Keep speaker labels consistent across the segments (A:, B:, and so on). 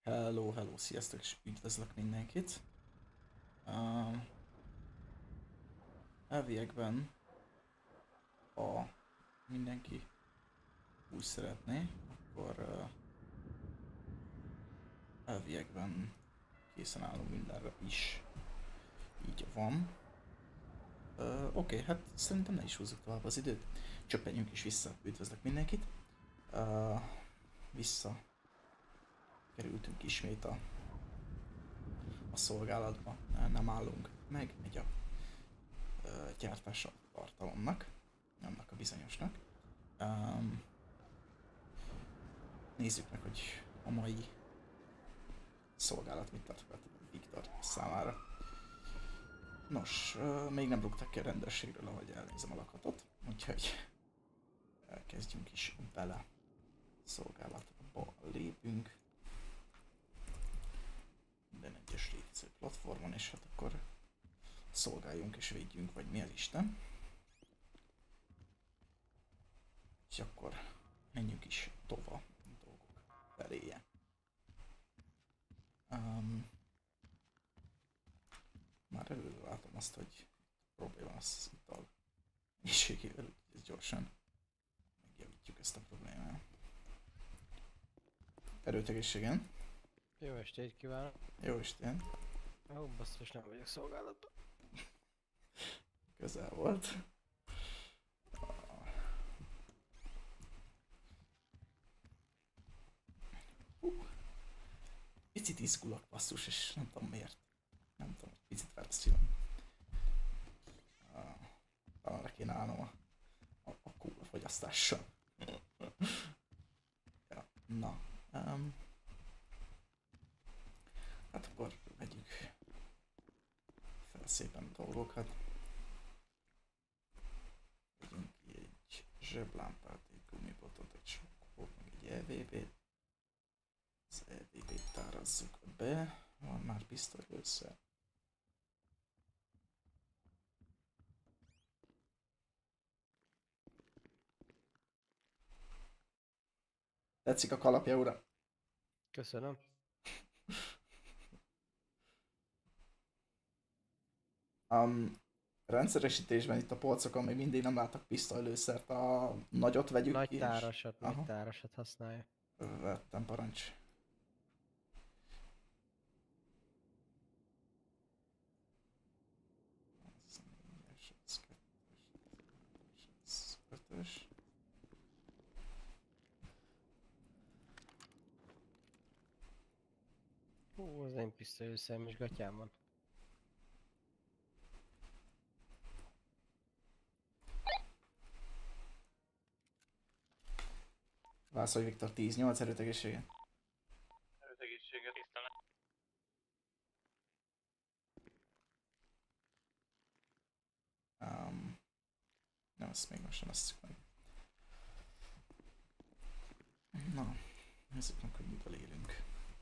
A: Hello, hello, sziasztok és üdvözlök mindenkit. Uh, Elviekben, ha mindenki úgy szeretné, akkor elviekben készen állunk mindenre is. Így van. Oké, hát szerintem ne is húzzuk tovább az időt. Csöppenjünk is vissza, üdvözlök mindenkit. Vissza kerültünk ismét a szolgálatba. Nem állunk meg, megy a gyártása a tartalomnak, annak a bizonyosnak. Nézzük meg, hogy a mai szolgálat mit tart Viktor számára. Nos, még nem rúgtak ki a rendőrségről, ahogy elnézem a lakatot, úgyhogy elkezdjünk is bele. Szolgálatba lépünk. Minden egyes létező platformon, és hát akkor szolgáljunk és védjünk, vagy mi az Isten. És akkor menjünk is tovább a dolgok feléje. Már előre látom azt, hogy probléma az ital egészségével, úgyhogy ezt gyorsan megjavítjuk ezt a problémát. Erőt egészségen!
B: Jó estét kívánok!
A: Jó estén!
B: Ó, basszus, nem vagyok szolgálatban.
A: Közel volt. Picit izgulok, basszus, és nem tudom miért. Nem tudom, picit vert a szívem. Talán le kéne állnom a kóla fogyasztással. Ja, na. Hát akkor vegyük fel szépen a dolgokat. Vegyünk ki egy zseblámpát, egy gumibotot, egy sokkot, meg egy EVB-t. Az EVB-t tárazzuk be. Van már pisztolylőszer. Tetszik a kalapja, uram?
B: Köszönöm.
A: Rendszeresítésben itt a polcokon még mindig nem láttak pisztolylőszert. A nagyot vegyük
B: Nagy
A: ki,
B: tárasat,
A: és...
B: nagy tárasat használja.
A: Vettem, parancs. Ötös.
B: Hú, az én pisztolyőszem is gatyám van.
A: Vászolj Viktor, 10-8 erőt egészségen.
C: Erőt egészséget, tisztelem.
A: Nem, ezt még most sem esszük meg. Na, nézzük meg, hogy mivel élünk.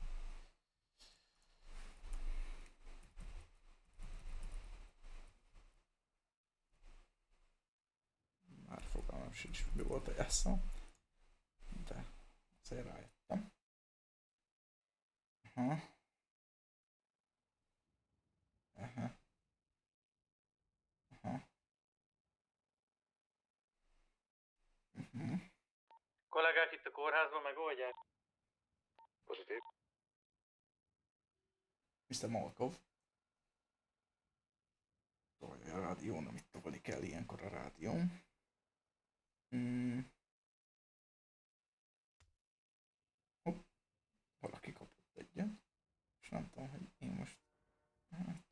A: Már fogalmam sincs, mi volt a jelszó. De azért rájöttem. Aha. Aha. Aha.
C: Kollégák itt a kórházban megoldják?
D: Pozitív.
A: Mr. Malkov. Tolja a rádión, amit tolni kell ilyenkor a rádión. Hopp. Valaki kapott egyet. És nem tudom, hogy én most... Hát...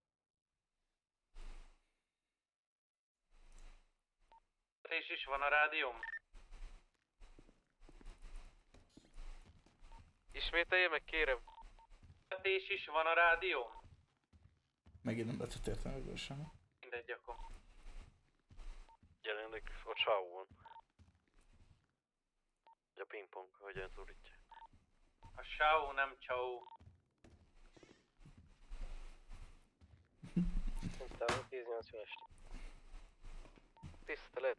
C: És is van a rádióm?
D: Ismételje meg, kérem.
C: És is van a rádióm?
A: Megint nem lehetett érteni gyorsan.
C: Mindegy, akkor.
D: Jelenleg a Chao van. A pingpong, hogyan szólítja.
C: A Shao nem Chao.
B: Mondtam, 10-80 est.
D: Tisztelet.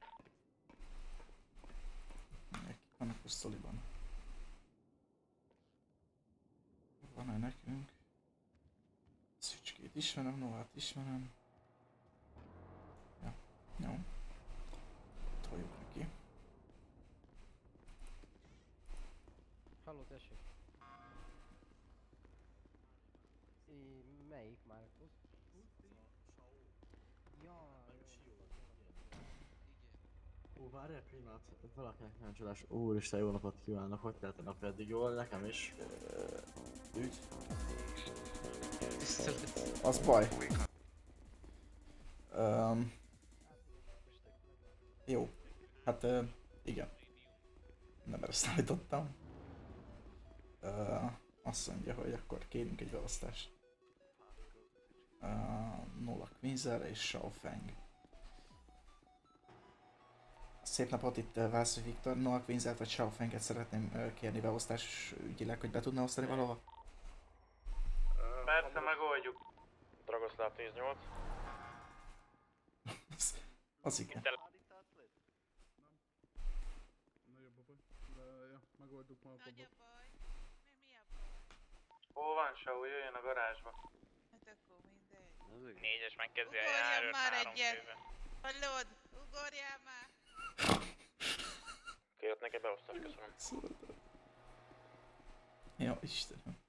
A: Kik vannak most szoliban? nekünk. Szücskét ismerem, Novát ismerem. Ja, jó. Toljuk neki.
B: Halló, tessék. Melyik Márkusz?
E: Ó, várj egy pillanat, valakinek nagyon csodás. Úristen, jó napot kívánok, hogy telt a nap eddig jól, nekem is.
A: Ügy. Az baj. Jó. Hát igen. Nem erre számítottam. Azt mondja, hogy akkor kérünk egy választást. Nola Quinzel és Shao Feng. Szép napot, itt Vászló Viktor. Nola Quinzelt vagy Shao Fenget szeretném kérni beosztás ügyileg, hogy be tudna osztani valahova?
C: Persze, megoldjuk.
D: Dragoszláv 18.
A: Az igen.
F: Nagyobb a baj. De ja, megoldjuk ma a
G: Nagy a
F: babot.
G: baj. Mi a baj?
C: Hol van Sau, jöjjön a garázsba.
G: Hát akkor mindegy.
H: Négyes megkezdi a
G: Ugorjam
H: járőrt
G: már
H: 3
G: egyet.
H: fővel.
G: Hallod? Ugorjál már!
D: Kért neki beosztást, köszönöm.
A: Szóltad. Ja, Istenem.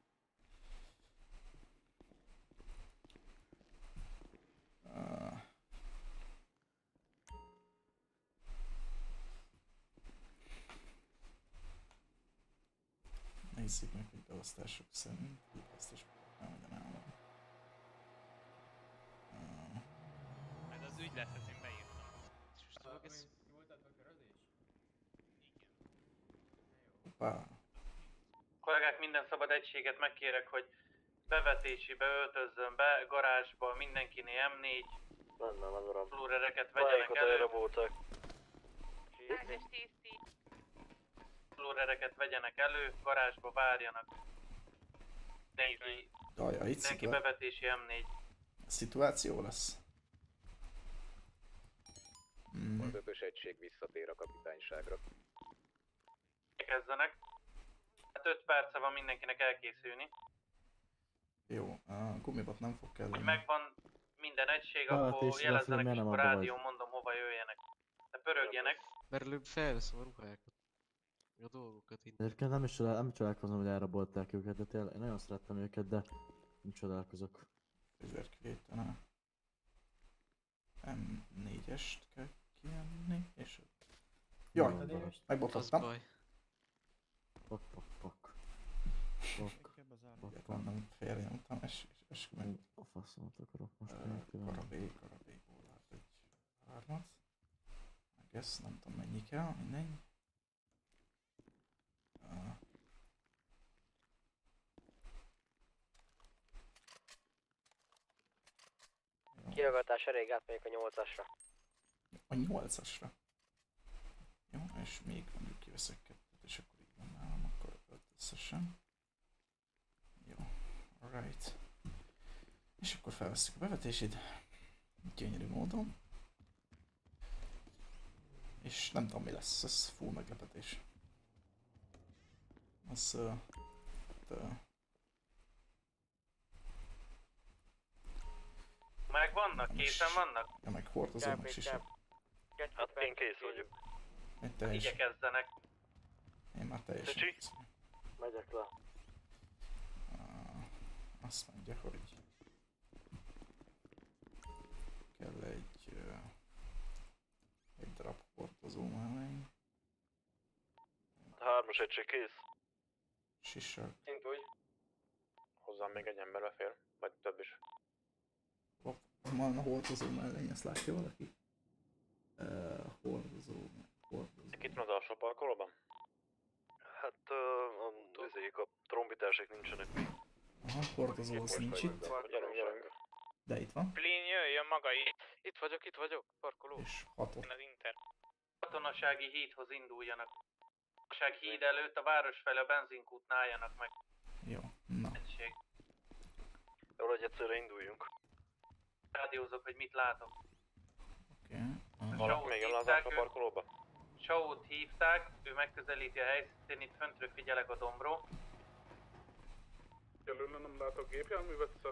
A: Nézzük meg, hogy beosztások szerint. Beosztás nem ugyanállom.
H: Ez az ügy lesz, ezt én beírtam.
A: Hoppá.
C: Kollégák, minden szabad egységet megkérek, hogy bevetésibe öltözzön be, garázsba, mindenkinél M4,
D: Rendben van, uram.
C: flúrereket vegyenek elő,
D: voltak.
G: Ágyas 10-10.
C: flúrereket vegyenek elő, garázsba várjanak. Mindenki,
A: Jaj, itt
C: mindenki bevetési M4.
A: szituáció lesz. Mm.
I: Ötös egység visszatér a kapitányságra.
C: Kezdenek. Hát 5 perce van mindenkinek elkészülni.
A: Jó, a gumibot nem fog
C: Hogy
A: kelleni.
C: megvan minden egység,
E: Hát,
C: akkor
E: és
C: jelezzenek,
E: miért nem
C: mikor
E: abba
C: rádión mondom, hova jöjjenek. De pörögjenek.
J: Mert előbb felveszem a ruhákat. Meg a dolgokat itt.
E: Egyébként nem csodálkozom, hogy elrabolták őket, de tényleg én nagyon szerettem őket, de nem csodálkozok.
A: Fegyverkivétele. M4-est kell kiadni, és... Jaj,
J: Az
A: megbotlottam.
J: baj.
E: Pak.
A: Egyetlen nem félrenyomtam, és meg
E: A faszomat akarok most megkívánni.
A: karabéból lát egy hármat. Meg ezt nem tudom mennyi kell, mindegy.
B: Kiagatás elég, átmegyek a 8-asra.
A: A 8-asra. Jó, és még mondjuk kiveszek kettőt, és akkor így van nálam, akkor 5 összesen. Jó, alright. És akkor felveszünk a bevetését. Gyönyörű módon. És nem tudom mi lesz, ez full meglepetés. Az...
C: Megvannak? Készen vannak?
A: Ja, meg hordozom, meg sisek.
D: Hát én kész vagyok.
A: Egy teljesen.
C: Igyekezzenek.
A: Én már teljesen.
D: Csicsi?
A: kész vagyok.
E: Megyek le.
A: Azt mondja, hogy kell egy darab hordozó mellény.
D: 3-as egység kész.
A: Sisak.
D: Szint úgy. Hozzám még egy ember befér, vagy több is.
A: Hopp, van a hordozó mellény, ezt látja valaki? Hordozó.
D: Itt van az alsó parkolóban? Hát a trombitások nincsenek még.
A: Aha, hordozó az nincs itt,
D: Gyerünk.
A: de itt van.
H: Flynn, jöjjön maga itt. Itt vagyok, parkoló.
A: És 6-ot.
H: Az Inter.
C: Katonasági hídhoz induljanak. Katonasági híd előtt a város felé a benzinkútnál álljanak meg.
A: Jó, na.
C: Egység.
D: Jól, hogy egyszerre induljunk.
C: Rádiózok, hogy mit látok.
A: Oké.
D: Valaki még jön az alsó parkolóba?
C: Shaw-t hívták, ő megközelíti a helyszínt, itt föntről figyelek a dombról.
F: Jelölne nem látok gépjárművet, szer.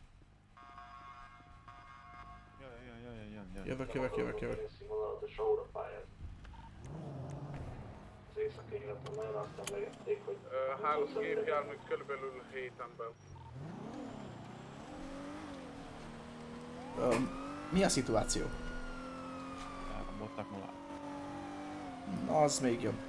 A: Jövök.
F: Hálóz gépjármű körülbelül 7 ember.
A: Mi a szituáció?
K: Elrabbolták malát.
A: Na, az még jobb.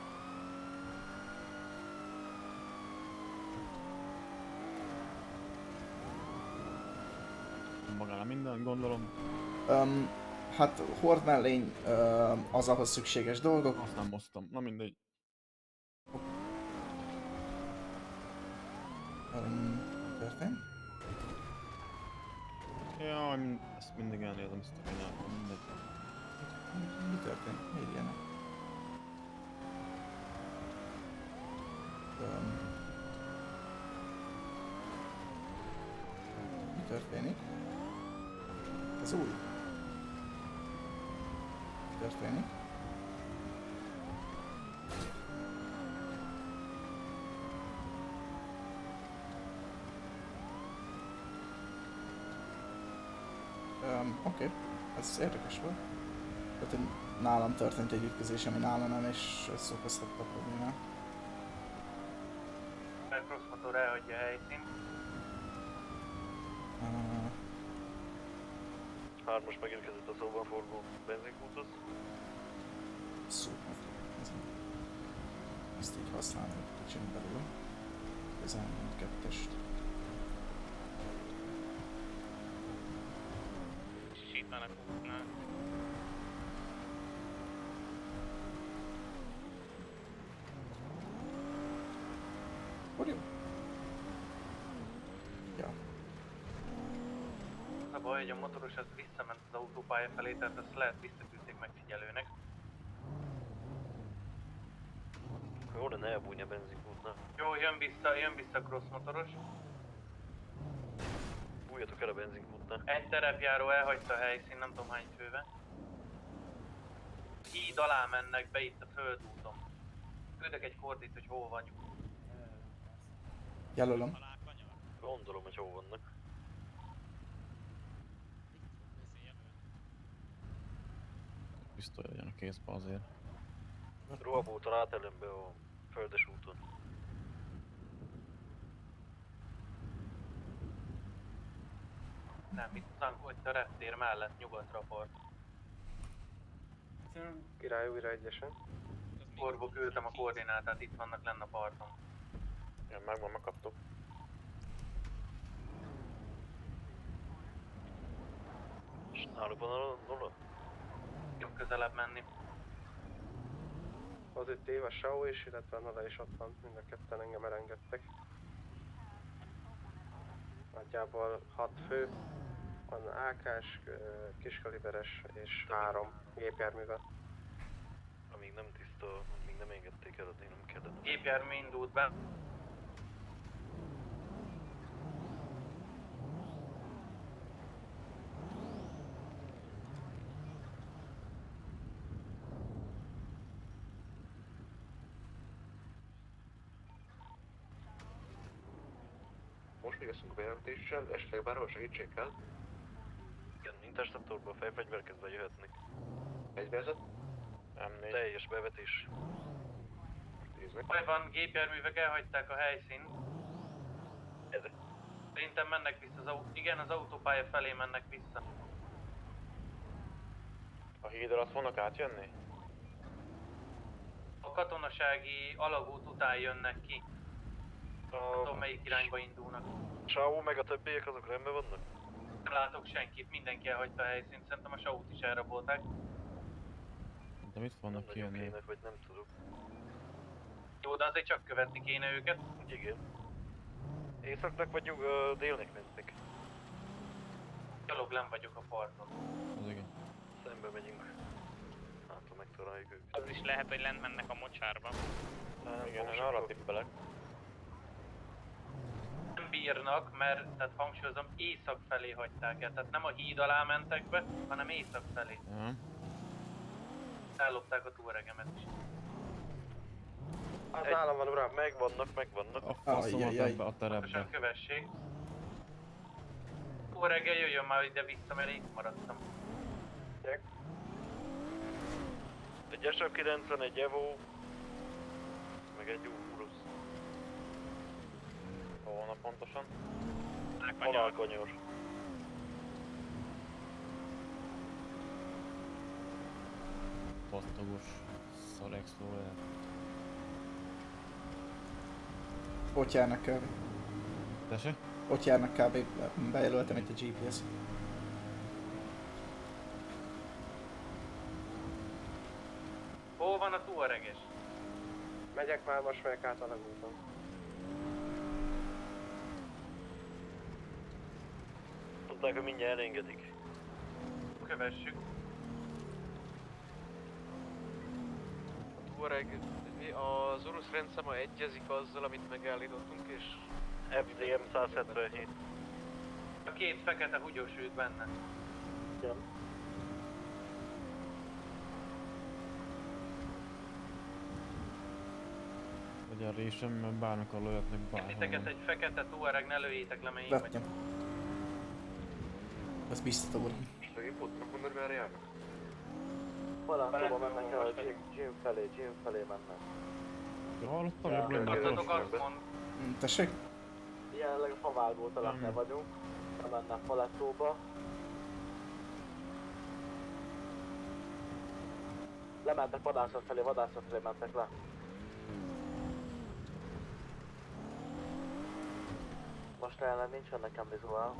K: Magára minden, gondolom.
A: Hát hord mellény az ahhoz szükséges dolgok.
K: Azt nem moztam, na mindegy.
A: Történt?
K: Jaj, ezt mindig elnézem, ezt a kanyarban, mindegy.
A: Mi történt? Miért ilyenek? Mi történik? Ez új. Mi történik? Oké, ez érdekes volt. Tehát, hogy nálam történt egy ütközés, ami nálam nem, és ez okozhatta a problémát.
C: Mert crossmotor elhagyja a helyszínt.
D: Hármas megérkezett a szóban forgó benzinkúthoz.
A: Szuper. Ezt így használni a kicsim belül. Ezen mindkettest.
H: Sítanak útnál.
A: Hogy jó? Ja.
C: Az a baj, hogy a motoros az visszament az autópálya felé, tehát azt lehet visszaküldték megfigyelőnek.
D: Jó lenne elbújni a benzinkútnál.
C: Jó, jön vissza a crossmotoros.
D: Bújjatok el a benzinkútnál.
C: Egy terepjáró elhagyta a helyszín, nem tudom hány fővel. Híd alá mennek be itt a földúton. Küldök egy kordit, hogy hol vagyunk.
A: Jelölöm.
D: Gondolom, hogy hol vannak.
K: Pisztoly legyen a kézbe azért.
D: Ruhabóton átellenbe a földes úton.
C: Nem, itt tankolt a reptér mellett, nyugatra a part.
B: Király újra egyesen.
C: Korba küldtem a koordinátát, itt vannak lenne a parton.
D: Ja, megvan, megkaptuk. És náluk van a nulla?
C: Jobb közelebb menni.
B: Pozitív a SAO is, illetve a Nala is ott van, mind a ketten engem elengedtek. Nagyjából 6 fő, van AK-s, kiskaliberes és 3 gépjárművel.
D: Amíg nem tiszta, amíg nem engedték el, addig nem kellene.
C: Gépjármű indult be.
D: Most végeztünk a bejelentéssel, esetleg bárhol segítség kell? Igen, mintászatorból fejfegyverkezve jöhetnek. Fegyverzet? M4. Teljes bevetés.
C: Baj van, gépjárművek elhagyták a helyszínt.
D: Ezek.
C: Szerintem mennek vissza igen, az autópálya felé mennek vissza.
K: A híd alatt fognak átjönni?
C: A katonasági alagút után jönnek ki. Nem tudom melyik irányba indulnak.
D: Sáó meg a többiek azok rendben vannak?
C: Nem látok senkit, mindenki elhagyta a helyszínt, szerintem a Sáót is elrabolták.
K: De mit fognak kijönni?
D: Vagy nem tudok.
C: Jó, de azért csak követni kéne őket.
D: Igen. Északnak vagy délnek mentek?
C: Gyalog vagyok a parton.
K: Az igen.
D: Szembe megyünk. Hát, megtaláljuk őket.
H: Az is lehet, hogy lent mennek a mocsárba.
K: Igen, én arra tippelek.
C: Nem bírnak, mert, tehát hangsúlyozom, észak felé hagyták el. Tehát nem a híd alá mentek be, hanem észak felé.
K: Ja.
C: Ellopták a túregemet is.
B: Az nálam van, uram.
D: Megvannak.
K: A faszomat
A: Ajjajjaj.
K: ebbe a terepbe.
C: Pontosan kövessék. Jó reggel, jöjjön már ide vissza, mert én itt maradtam.
D: Egy SF-90, egy Evo, meg egy Urus. Hol van pontosan? Halálkanyar.
K: Pattogos szar Explorer.
A: Ott járnak kb.
K: Tessék?
A: Ott járnak kb. Bejelöltem itt a GPS.
C: Hol van a Tuareges?
B: Megyek már, most megyek át a legúton.
D: Mondták, hogy mindjárt elengedik.
C: Kövessük.
J: Tuareg, az orosz rendszáma egyezik azzal, amit megállítottunk, és...
D: FDM 177.
C: A két fekete húgyos ült benne.
D: Igen.
K: Vagy a résem, bármikor lőhetnek bárhol.
C: Titeket egy fekete Tuareg, ne lőjétek le, mert én
A: Vettem.
C: vagyok.
A: Ez biztató uram.
E: Paláncóba mennek el a gym felé mennek.
K: Ja, hallottam, hogy
C: Tudtatok azt
K: blöndek.
C: mond,
A: Tessék?
E: Jelenleg a favágó telepnél vagyunk. Bemennek Paláncóba. Lementek vadászat felé mentek le. Most jelenleg nincsen nekem vizuál.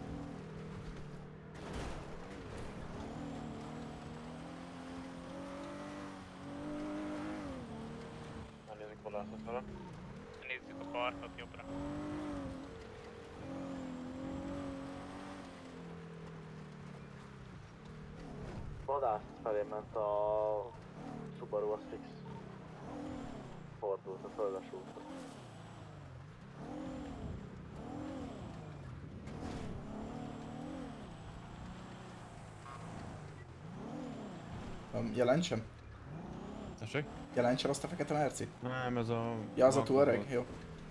D: Elnézzük vadászatra.
H: Nézzük a partot jobbra.
E: Vadász felé ment a Subaru, az fix. Fordult a földes útra.
A: Jelentsem?
K: Tessék?
A: Jelentsem azt a fekete mercit?
K: Nem, ez a...
A: Ja, az a Tuareg? Jó.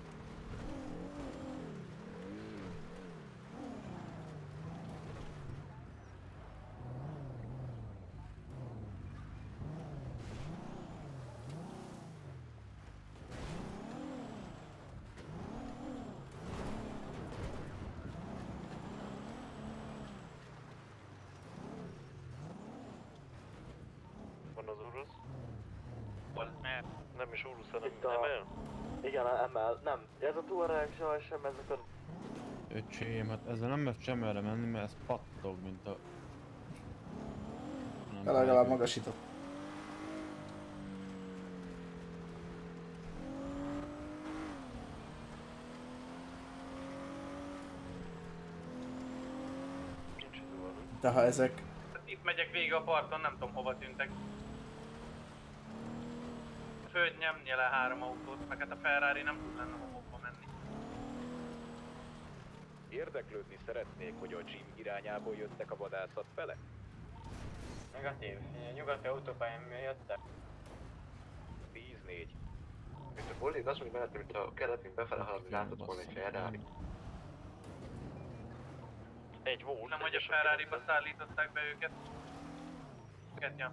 D: Van az Urus?
H: Mert
D: Nem is Urus, hanem
E: Itt a-
D: ML?
E: Igen, emel. Nem, ez a Tuareg sem, ezek a...
K: Öcsém, hát ezzel nem lehet sem erre menni, mert ez pattog, mint a... Nem
A: Legalább
K: tudom.
A: magasított.
D: Nincs idő van.
A: De ha ezek...
C: itt megyek végig a parton, nem tudom hova tűntek. A föld nyomja le 3 autót, meg hát a Ferrari nem tud lenne hova menni.
I: Érdeklődni szeretnék, hogy a gym irányából jöttek a vadászat fele?
C: Negatív. Nyugati autópályán jöttek.
I: 10-4.
E: Mint a bolid azt mondja mellett, mint a keletünk befele haladni, látott volna egy Ferrari.
D: Egy volt.
C: Nem, hogy a Ferrari-ba szállították be őket. Ja.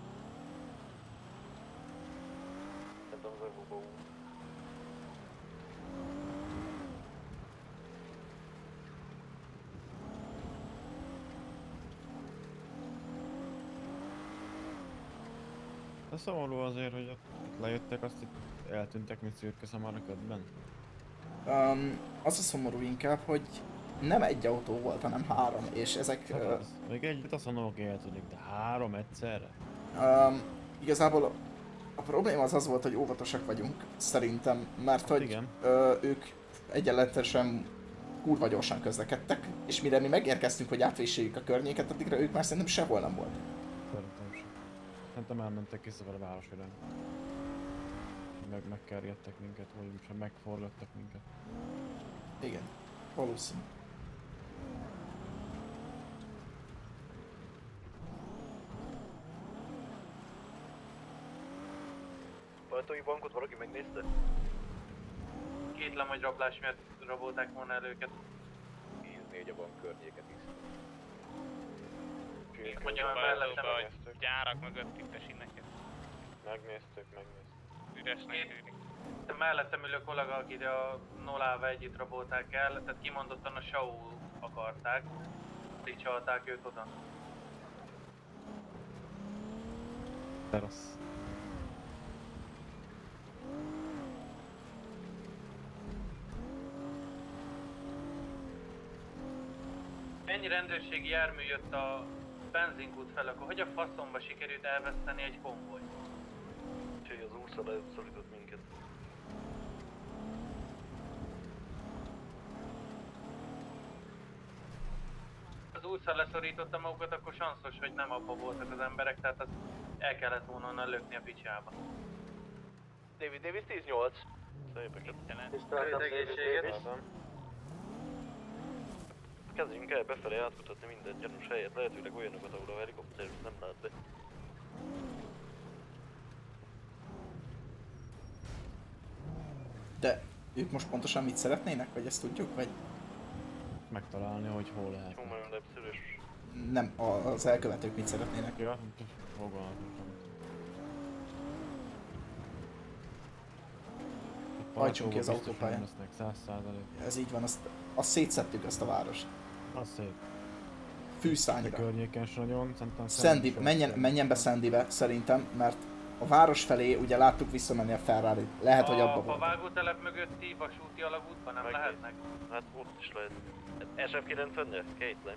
E: Ez az a út.
K: De szomorú azért, hogy ott lejöttek, azt itt eltűntek, mint szürke szamar a ködben.
A: Az a szomorú inkább, hogy nem egy autó volt, hanem 3, és ezek...
K: Hát az. Még egyet azt mondom, hogy eltűnik, de 3 egyszerre?
A: Igazából a probléma az volt, hogy óvatosak vagyunk, szerintem, mert
K: Hát
A: hogy
K: igen.
A: ők egyenletesen kurva gyorsan közlekedtek, és mire mi megérkeztünk, hogy átvéséljük a környéket, addigra ők már szerintem sehol nem voltak.
K: Szerintem sem. Szerintem elmentek visszafelé a város irány. Megkergettek minket, vagy sem megforgattak minket.
A: Igen, valószínű.
D: Ajtói bankot valaki megnézte?
C: kétlem, hogy rablás miatt rabolták volna el őket.
I: 10-4 a bank környéket is.
C: Itt mondjam, mellettem,
H: hogy gyárak mögött tippesít neked.
D: Megnéztük.
H: Üresnek tűnik.
C: Mellettem ülő kollega, akit a Nolával együtt rabolták el, tehát kimondottan a Shaw akarták. Így csalták őt oda.
K: De rossz.
C: Ennyi rendőrségi jármű jött a benzinkút fel, akkor hogy a faszomba sikerült elveszteni egy konvojt?
D: Úgyhogy az úrszal elszorított minket.
C: Az úrszal leszorította magukat, akkor sanszos, hogy nem abba voltak az emberek, tehát azt el kellett volna onnan lökni a picsába.
J: David Davis 10-8.
D: Szépeket.
C: Tisztelt egészséget!
D: Kezdjünk el befelé átkutatni minden gyanús helyet, lehetőleg olyanokat, ahol a helikopter nem lát be.
A: De ők most pontosan mit szeretnének, vagy ezt tudjuk, vagy
K: Megtalálni, hogy hol lehet.
D: Jó, nagyon lepszülős.
A: nem az elkövetők mit szeretnének?
K: Ja, fogalmazom.
A: Hajtsunk ki az autópályán.
K: 100%.
A: Ez így van, azt szétszettük ezt a várost.
K: Az szép. A
A: Fűszányra.
K: környéken is nagyon, szerintem
A: Sandy, menjen be Sandybe szerintem, mert a város felé ugye láttuk visszamenni a Ferrari. Lehet, hogy abba
C: A
A: volt.
C: vágótelep mögötti vasúti alagútban nem lehetnek?
D: Hát ott is lehet. SF90-je? Caitlin.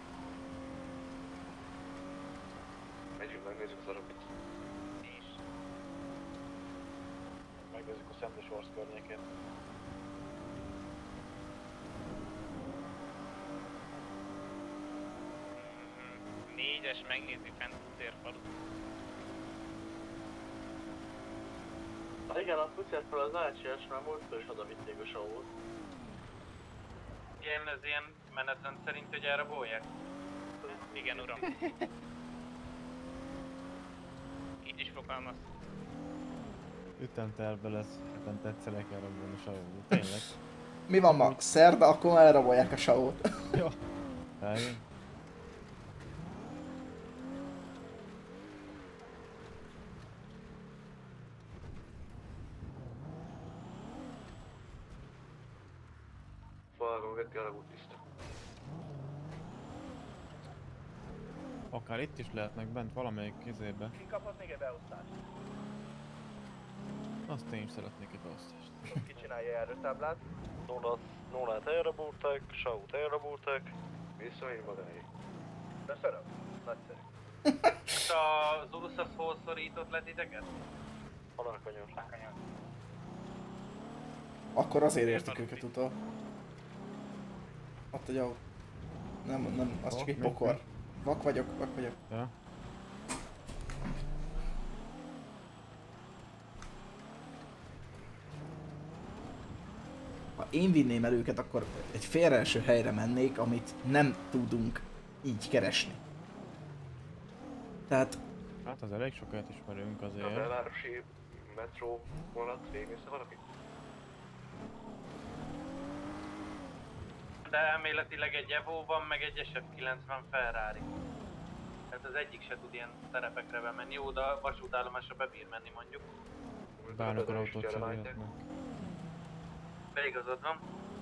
I: Megyünk, megnézzük az arabit.
D: Megnézzük a Sandy Shores környékét.
H: Négyes megnézi fent a térfalut.
E: Igen, a pucértől az ácsiás, már múltkor is oda vitték a Shaw-ot.
C: Igen, ez ilyen menetrend szerint, hogy elrabolják?
H: Igen, uram. Így is fogalmaz.
K: Ütemtervbe lesz, hetente egyszer el kell rabolni Shaw-ot. Tényleg.
A: Mi van ma? Szerda, akkor elrabolják a Shaw-ot.
K: Jó. Eljön.
I: Vágom mögötti alagút tiszta.
K: Akár itt is lehetnek bent valamelyik izébe.
J: Ki kapott még egy beosztást?
K: Azt én is szeretnék egy beosztást.
J: Ki csinálja járőtáblát?
D: Nolát elrabolták, Shaw-t elrabolták.
I: Visszaír magáig.
J: Köszönöm. Nagyszerű.
C: És az Urus az hol szorított le titeket?
D: Halálkanyar.
A: Akkor azért értik őket utol. Ott egy autó. Nem, az csak egy pokor. Vak vagyok.
K: Ja.
A: Ha én vinném el őket, akkor egy félreeső helyre mennék, amit nem tudunk így keresni. Tehát
K: Hát az elég sokat ismerünk
I: A
K: azért.
I: belvárosi metró vonat végignézte valaki?
C: De elméletileg egy Evo van, meg egy SF90 Ferrari. Tehát az egyik se tud ilyen terepekre bemenni. Jó, de a vasútállomásra bebír menni mondjuk.
K: Bármikor autót cserélhetnek.
C: De igazad van.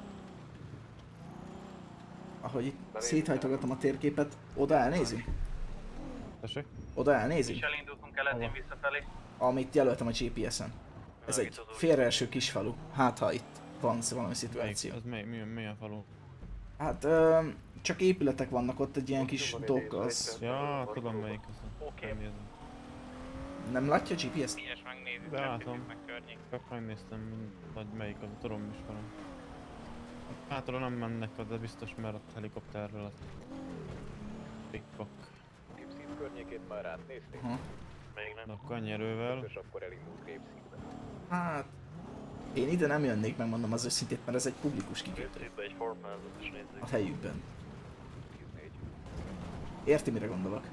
A: ahogy itt széthajtogatom a térképet, oda elnézünk?
K: Tessék?
A: Oda
C: És
A: elnézünk?
C: elindultunk keletén visszafelé.
A: Amit jelöltem a GPS-en. Ez egy félreeső kisfalu. Hát ha itt van valami szituáció.
K: Ez milyen falu?
A: Hát csak épületek vannak ott egy ilyen kis dokk, az...
K: Ja, tudom melyik az.
J: Oké.
A: Nem látja a GPS-t?
H: Négyes megnézi,
K: De látom.
H: meg környék.
K: Csak megnéztem, hogy melyik az, tudom is van. Hát arra nem mennek oda biztos, mert ott helikopterről az. Pikpak.
I: Gipszit környékét már átnézték?
D: Még nem.
K: A kanyerővel.
I: És akkor elindult Gipszitbe.
A: Hát... Én ide nem jönnék, megmondom az őszintét, mert ez egy publikus kikötő.
D: Gipszitbe egy formázat is nézzük.
A: A helyükben.
I: 14.
A: Érti, mire gondolok?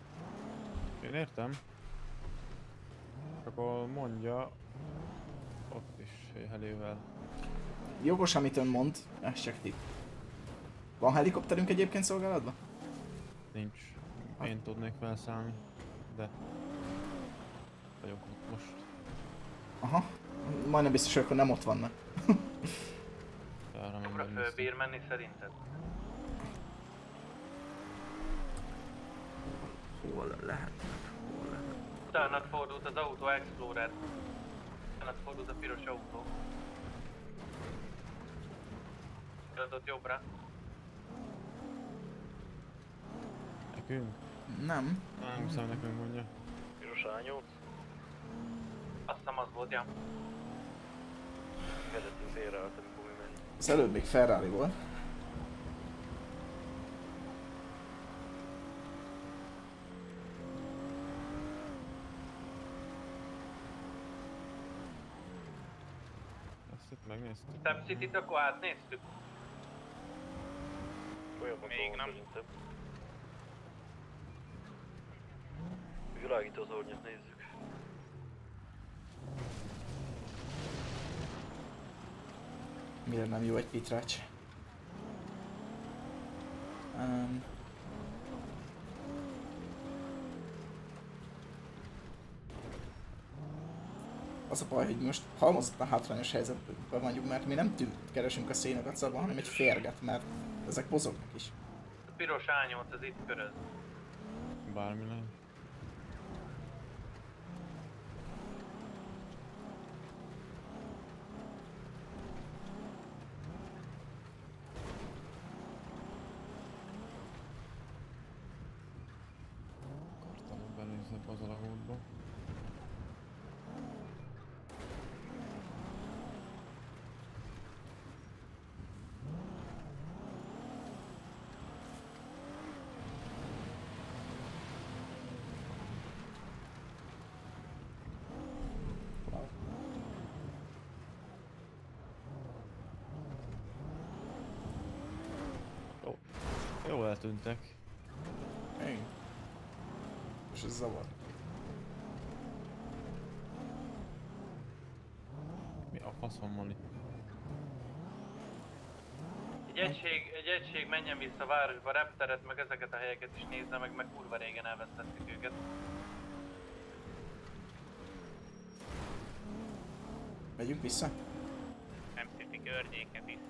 K: Én értem. Akkor mondja... Ott is helével.
A: Jogos, amit ön mond, ez csak tipp. Van helikopterünk egyébként szolgálatban?
K: Nincs. Én tudnék felszállni, de vagyok ott most.
A: Aha. Majdnem biztos, hogy akkor nem ott vannak.
K: Arra nem
C: Jobbra
K: megnéztem.
C: fölbír menni szerinted?
A: Hol lehet?
C: Utánad fordult az autó Explorer. Utánad fordult a piros autó. Adott jobbra.
K: Nekünk?
A: Nem.
K: Nem hiszem nekünk mondja.
D: Piros ányó.
C: Azt hiszem az volt, ja.
D: Vezetünk félreállt, amikor mi menj.
A: Az előbb még Ferrari volt.
K: Ezt itt megnéztük.
C: Step City-t akkor átnéztük.
D: Folyamon
H: Még
D: dolgok
H: nem.
D: szerintem. Világító tornyot nézzük.
A: Mire nem jó egy pitrács? Az a baj, hogy most halmozottan hátrányos helyzetben vagyunk, mert mi nem tűnt keresünk a szénakacában, hanem egy férget, mert ezek mozognak is.
C: A piros ányót az itt köröz.
K: Bármi lehet. Akartam benézni az alagútba. Jó eltűntek.
A: Igen. És ez zavar.
K: Mi a faszom van itt?
C: Egy egység menjen vissza a városba, repteret, meg ezeket a helyeket is nézze meg, meg kurva régen elvesztettük őket.
A: Megyünk vissza?
H: Nem City környéke vissza.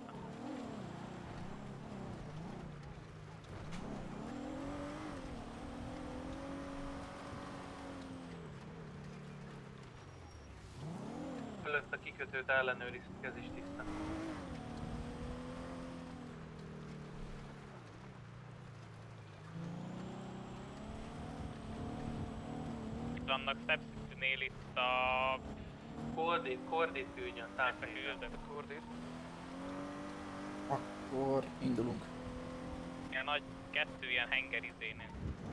C: Fölött a kikötőt ellenőriztük, ez is tiszta.
H: Vannak Step City-nél itt a...
C: Kordit tűnjön, 110.
J: Kordit.
A: Akkor indulunk.
H: Ilyen nagy kettő ilyen hengerizénél.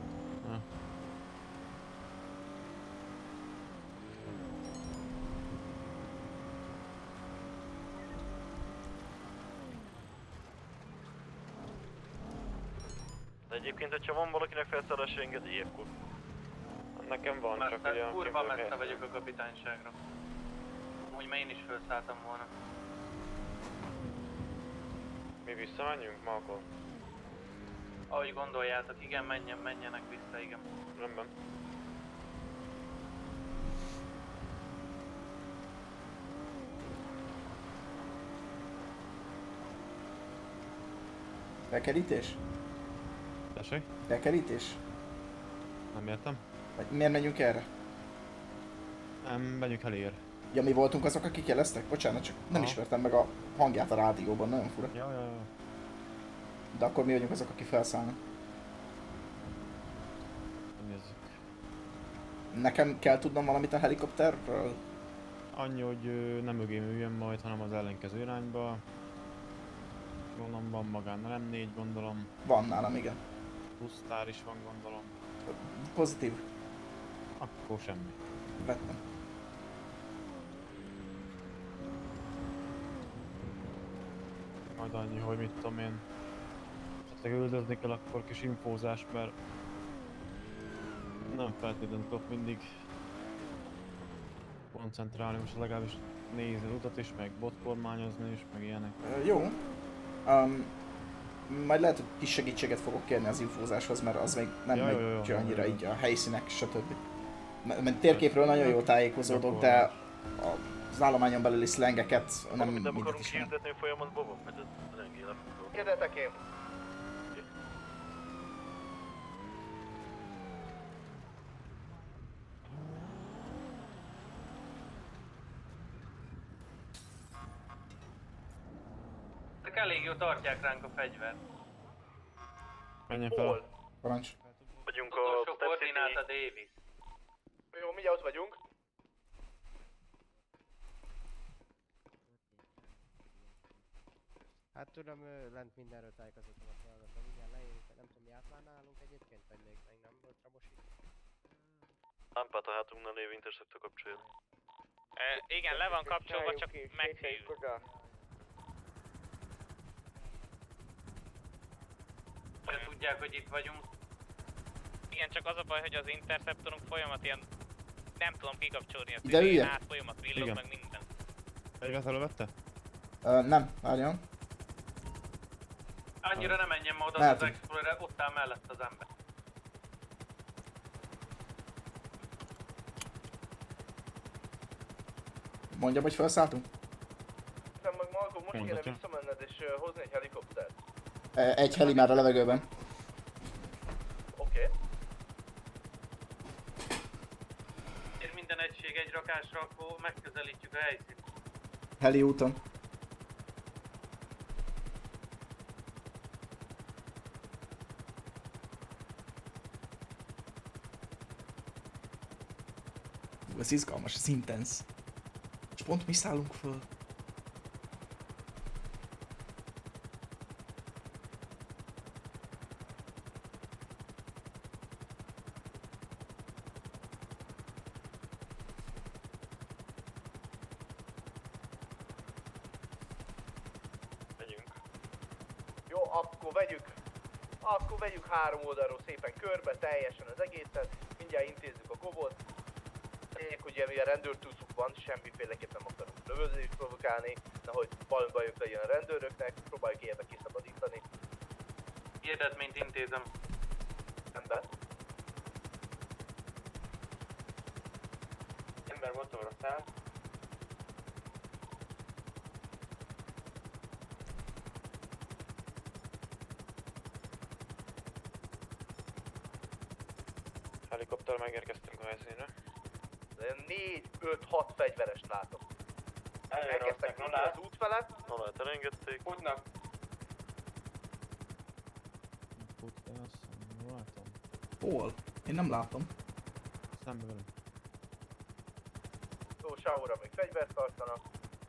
D: De egyébként, hogyha van valakinek felszállási engedélye, akkor...
K: Nekem van, csak ugye...
C: Messze, kurva messze vagyok a kapitányságra. Úgy már én is felszálltam volna.
K: Mi visszamenjünk ma akkor?
C: Ahogy gondoljátok, igen, menjenek vissza, igen.
K: Rendben.
A: Bekerítés?
K: Tessék?
A: Bekerítés?
K: Nem értem.
A: Vagy miért megyünk erre?
K: Nem, megyünk elér.
A: Ja, mi voltunk azok, akik jeleztek? Bocsánat, csak nem
K: Aha.
A: ismertem meg a hangját a rádióban, nagyon fura.
K: Ja.
A: De akkor mi vagyunk azok, akik felszállnak.
K: Nézzük.
A: Nekem kell tudnom valamit a helikopterről?
K: Annyi, hogy nem mögém üljön majd, hanem az ellenkező irányba. Gondolom van magán M4, gondolom.
A: Van nálam, igen.
K: Pusztár is van, gondolom.
A: Pozitív.
K: Akkor semmi.
A: Vettem.
K: Majd annyi, hogy mit tudom én. Ha üldözni kell, akkor kis infózás, mert nem feltétlenül tudok mindig koncentrálni, most legalábbis nézni az utat is, meg botkormányozni is, meg ilyenek.
A: Jó. Majd lehet, hogy kis segítséget fogok kérni az infózáshoz, mert az még nem megy annyira így a helyszínek, stb. Mert térképről nagyon jól tájékozódok, de az állományon belüli szlengeket nem mindet ismerem.
D: Hirdetni folyamatban van, mert ez eléggé lefogó.
J: Kérdetek én!
C: Ezek elég jó tartják ránk a fegyvert.
K: Menjen fel.
A: Parancs.
D: Vagyunk
C: Utolsó
D: a
C: koordináta Davis.
J: Jó, mindjárt ott vagyunk.
B: Hát tudom, lent mindenről tájékozottam a feladatot, mindjárt leérünk, nem tudom, mi át már nálunk egyébként, vagy még nem volt rabosít.
D: Lámpát a hátunknál lévő interceptor kapcsolja.
H: Igen, le van kapcsolva, csak megfejül.
C: Hogy tudják, hogy itt vagyunk.
H: Igen, csak az a baj, hogy az interceptorunk folyamat ilyen... Nem tudom kikapcsolni a
A: Ide üljek?
H: át, folyamat villog,
K: Igen.
H: meg minden.
K: Egyet elővette?
A: Nem, várjon.
C: Annyira nem menjen ma oda az
A: Mehetünk.
C: Explorer, ott áll mellett az ember.
A: Mondjam, hogy felszálltunk?
J: Nem, meg Marko, most kéne
K: Mondhatja.
J: visszamenned és hozni egy helikoptert.
A: Egy heli már a levegőben.
J: Oké.
C: Ér minden egység egy rakásra, akkor megközelítjük a helyszínt.
A: Heli úton. Ez izgalmas, ez intenz. És pont mi szállunk föl.
D: Megyünk.
J: Jó, akkor vegyük három oldalról szépen körbe, teljesen az egészet, mindjárt intézzük a gobot. Lényeg, hogy ilyen rendőrtúszuk van, semmiféleképpen nem akarunk lövöldözést provokálni, nehogy valami bajuk legyen a rendőröknek, próbáljuk ilyenbe kiszabadítani.
C: Hirdetményt intézem.
J: Ember.
C: Ember motorra száll.
D: Helikopter megérkeztünk a helyszínre.
J: 4-5-6 fegyverest látok. Elkezdtek menni az út felett.
D: Nolát elengedték.
C: Futnak.
K: Futás, nem látom.
A: Hol? Én nem látom.
K: Szembe velem.
J: Jó, Sáóra még fegyvert tartanak.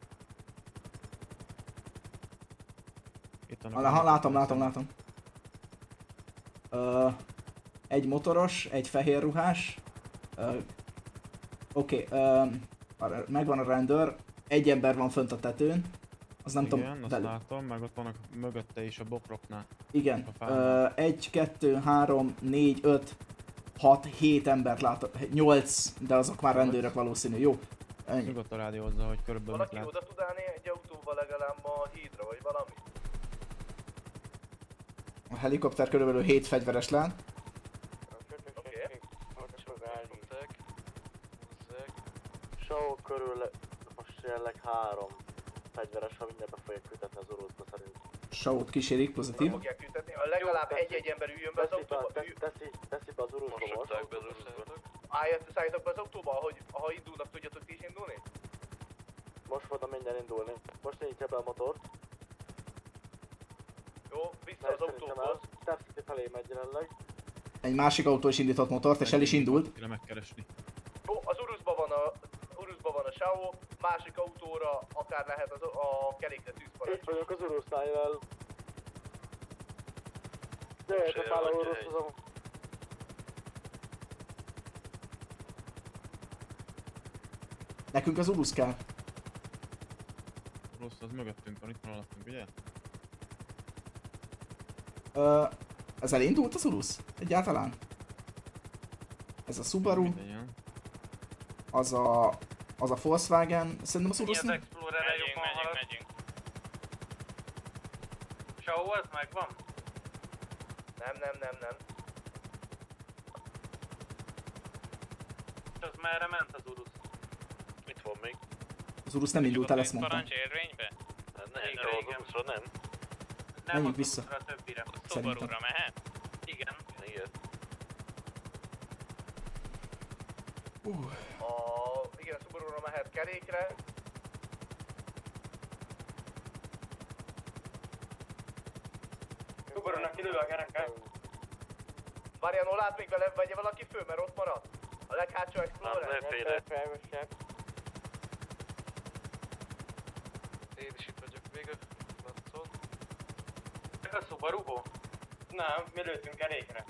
K: Itt
A: Látom. Egy motoros, egy fehér ruhás. Oké, megvan a rendőr. Egy ember van fönt a tetőn. Az nem
K: igen,
A: tudom.
K: azt látom, meg ott vannak mögötte is a bokroknál.
A: Igen.
K: A fánál.
A: 1, 2, 3, 4, 5, 6, 7 embert látok. 8, de azok már rendőrök valószínű. Jó. Ennyi.
K: Nyugodtan rádiózza, hogy körülbelül mit
J: Valaki
K: lát.
J: oda tud állni egy autóval legalább a hídra, vagy valami?
A: A helikopter körülbelül 7 fegyveres lát.
J: Oké.
E: Show körül most jelenleg 3 fegyveres, ha mindjárt be fogják küldetni az oroszba szerint.
A: Saut kísérik, pozitív.
J: Fogják ütetni. A legalább egy ember üljön be az autóba.
E: Teszi be az oroszba most.
J: Szálljatok be az autóba, ha indulnak, tudjatok ti is indulni?
E: Most fogom minden indulni. Most nyitja be a motort.
J: Jó, vissza az autóhoz.
E: Star City felé megy jelenleg.
A: Egy másik autó is indított motort, és el is indult.
K: Kéne megkeresni.
J: Jó, az Urusban van a Shao, másik autóra akár lehet a kerékre tűzparancs.
E: Itt vagyok az Urusnál jelen. Jöjjetek már a Urushoz.
A: Nekünk az Urus kell.
K: Rossz, az mögöttünk van, itt van alattunk, ugye?
A: Ez elindult az Urus? Egyáltalán? Ez a Subaru.
K: Minden ilyen.
A: Az a Az a Volkswagen, szerintem a
C: Mi
A: Urus
C: az
A: nem...
C: Explorer-re jobban halad?
H: Megyünk.
C: Sao, az megvan?
J: Nem.
C: És az merre ment az Urus?
D: Mit van még?
A: Az Urus nem indult el, ezt mondtam.
H: Parancs érvénybe?
D: Nem,
C: Igen,
D: de az
C: igen.
D: Urusra nem.
C: Nem
A: Menjünk
C: az
A: vissza.
C: Urusra, a többire.
H: Subaru-ra mehet?
C: Igen.
D: Igen.
J: Igen, a Subaru-ra mehet kerékre.
B: Subaru-nak kilő a kereke.
J: Várjál, Nolát még vele vegye valaki föl, mert ott maradt. A leghátsó Explorer.
D: Nem félre.
I: Én is itt vagyok még a placon.
C: A Subaru-ból?
B: Nem, mi lőttünk kerékre.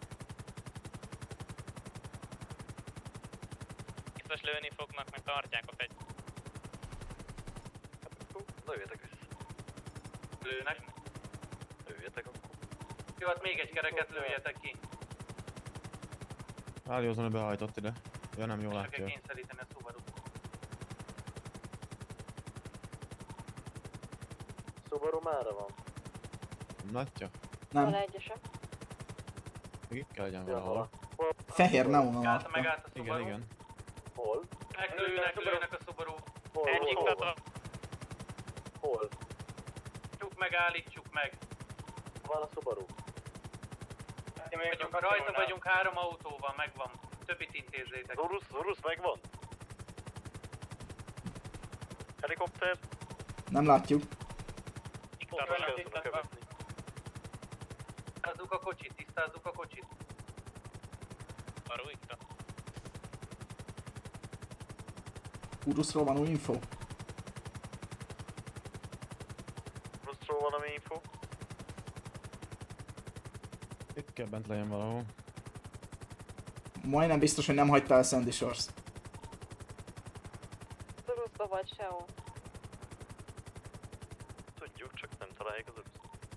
H: Biztos lőni fognak, meg tartják a fegy.
D: Lőjetek vissza.
C: Lőnek.
D: Lőjetek akkor.
C: Jó, hát még egy kereket lőjetek ki.
K: Álljózon behajtott ide. Ja, nem jól
C: Csak
K: látja.
C: kell kényszeríteni a Subaru-t.
D: Subaru mára van?
K: Nem látja?
A: Nem.
K: Még itt kell legyen valahol.
A: Fehér neonon
C: Megállt a Subaru.
K: Igen.
D: Hol?
C: Lőnek a Subaru.
H: Egyik tata.
D: Hol?
C: Állítsuk meg.
D: Van a Subaru?
C: Rajta vagyunk 3 autóval, megvan. Többit intézzétek.
D: Urus megvan? Helikopter?
A: Nem látjuk.
C: Tisztázzuk a kocsit.
H: Subaru ikta.
A: Urusról van új info?
D: Urusról valami info?
K: Itt kell bent legyen valahol.
A: Majdnem biztos, hogy nem hagyta el Sandy Shores.
G: Urusba vagy Seo.
D: Tudjuk, csak nem találjuk az Urus.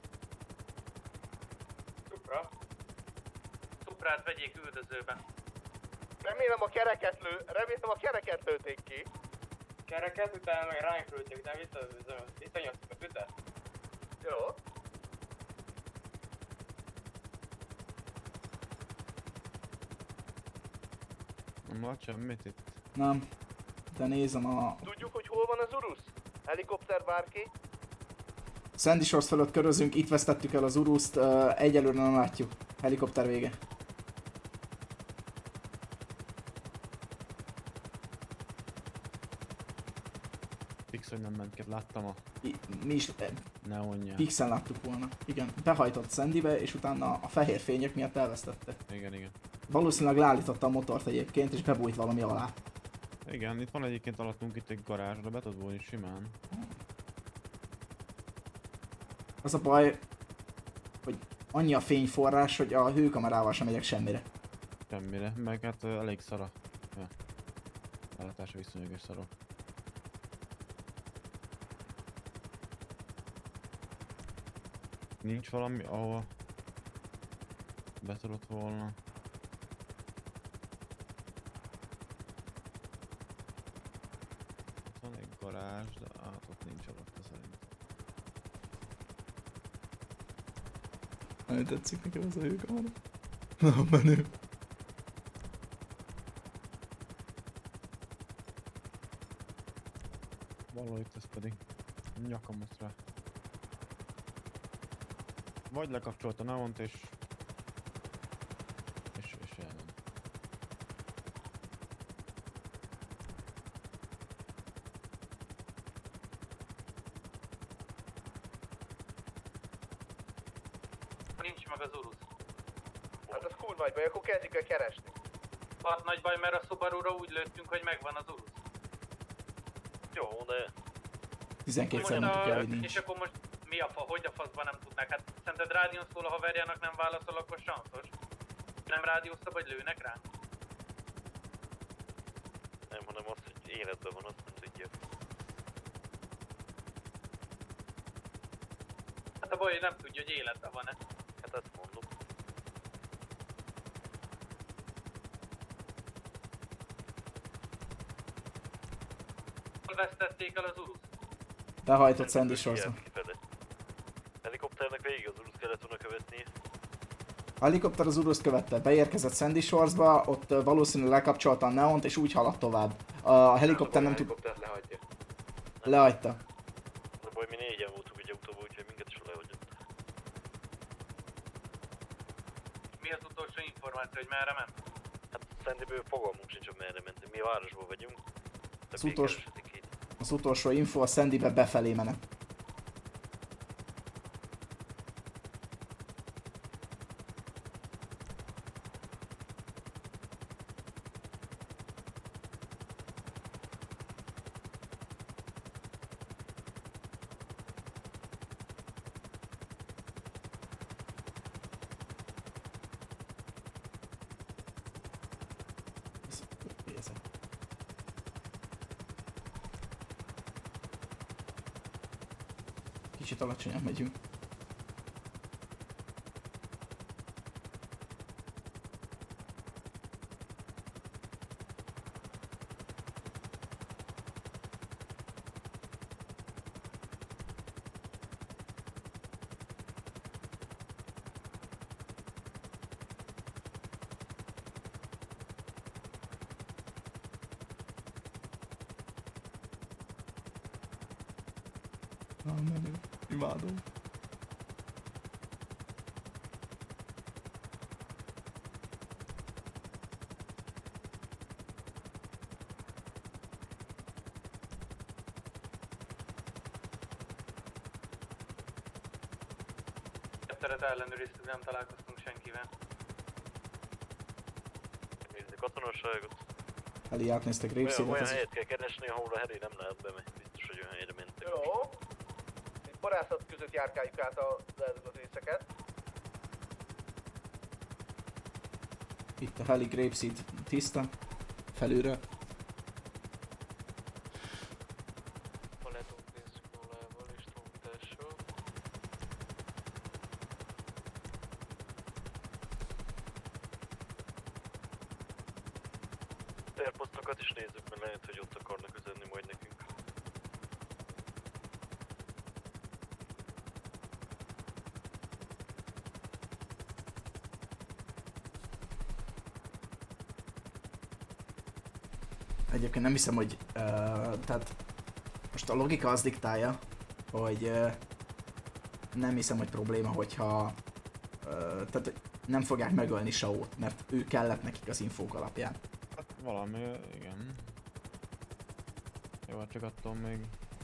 C: Suprát vegyék üldözőbe.
J: Remélem a kereket lőtték ki.
B: Kereket, utána meg ránk lőtték, utána visszanyomtuk a tüzet.
J: Jó.
K: Nem lát semmit itt.
A: Nem. De nézem a...
J: Tudjuk, hogy hol van az Urus? Helikopter bárki?
A: Sandy Shores fölött körözünk, itt vesztettük el az Urust, egyelőre nem látjuk. Helikopter vége.
K: Fix, hogy nem ment ki, láttam a
A: Mi is
K: neonját.
A: Pixen láttuk volna. Igen, behajtott Sandybe, és utána a fehér fények miatt elvesztette.
K: Igen.
A: Valószínűleg leállította a motort egyébként, és bebújt valami alá.
K: Igen, itt van egyébként alattunk itt egy garázs, de be tud volni simán.
A: Az a baj, hogy annyi a fényforrás, hogy a hőkamerával sem megyek semmire.
K: Semmire, meg hát elég szara. Ja. Ellátása viszonylag szarok. Nincs valami, ahol be tudott volna. Ott van egy garázs, de ott nincs alatta szerintem.
A: Nagyon tetszik nekem ez a hőkamera. Na, menő.
K: Való itt ez pedig nyakamat rá. Vagy lekapcsolt a neont és elment.
C: Nincs meg az Urus.
J: Hát az kurva nagy baj, akkor kezdjük el keresni.
C: Az nagy baj, mert a Subaru-ra úgy lőttünk, hogy megvan az Urus.
D: Jó, de...
A: 12-szer mondtuk el, hogy nincs.
C: És akkor most mi a fa, hogy a faszban nem tudnák? Hát szerinted rádión szól a haverjának, nem válaszol, akkor sanszos. Nem rádiózta, vagy lőnek rá?
D: Nem, hanem az, hogy életben van, azt nem tudja.
C: Hát a baj, hogy nem tudja, hogy életben van-e.
D: Hát ezt mondom.
C: Hol vesztették el az Urus?
A: Behajtott Sandy Shores-ba.
D: Helikopternek végig az Urus kellett volna követnie.
A: A helikopter az Urust követte, beérkezett Sandy Shores-ba, ott valószínűleg lekapcsolta a neont és úgy haladt tovább. A helikopter nem tud...
J: lehagyja.
A: Lehagyta.
D: A baj, mi négyen voltunk egy autóban, úgyhogy minket is lehagyott.
C: Mi az utolsó információ, hogy merre ment?
D: Hát Sandyből fogalmunk sincs, hogy merre mentünk. Mi a városban vagyunk.
A: Az utolsó info a Sandybe befelé menet. Kicsit alacsonyan megyünk. Menő. Imádom.
C: Teret ellenőriztük, nem találkoztunk senkivel.
D: Nézni katonaságot.
A: Heli átnézte Grapeseedet.
D: Olyan helyet kell keresni, ahol a heli nem lehet bemenni. Biztos, hogy olyan helyre mentek.
J: Jó. Itt borászat között járkáljuk át az részeket.
A: Itt a heli Grapeseed tiszta. Felülről.
L: Paletot nézzük nullával és trombítással.
D: Airpostokat is nézzük, mert lehet, hogy ott akarnak üzenni majd nekünk.
A: Egyébként nem hiszem, hogy... tehát... Most a logika az diktálja, hogy... nem hiszem, hogy probléma, hogyha... tehát nem fogják megölni Shaw-t, mert ő kellett nekik az infók alapján.
K: Hát valami, igen. Jó, hát csak attól még...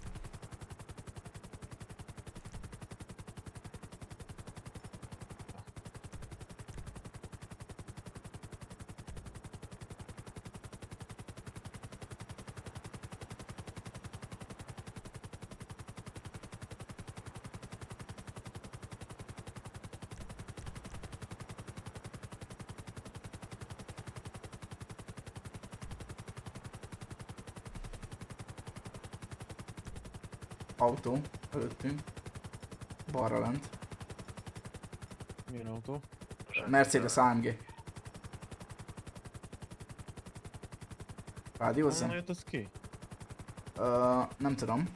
A: Autó, előttünk. Balra lent.
K: Milyen autó?
A: Mercedes AMG. Rádiózza?
K: Honnan jött az ki?
A: Nem tudom.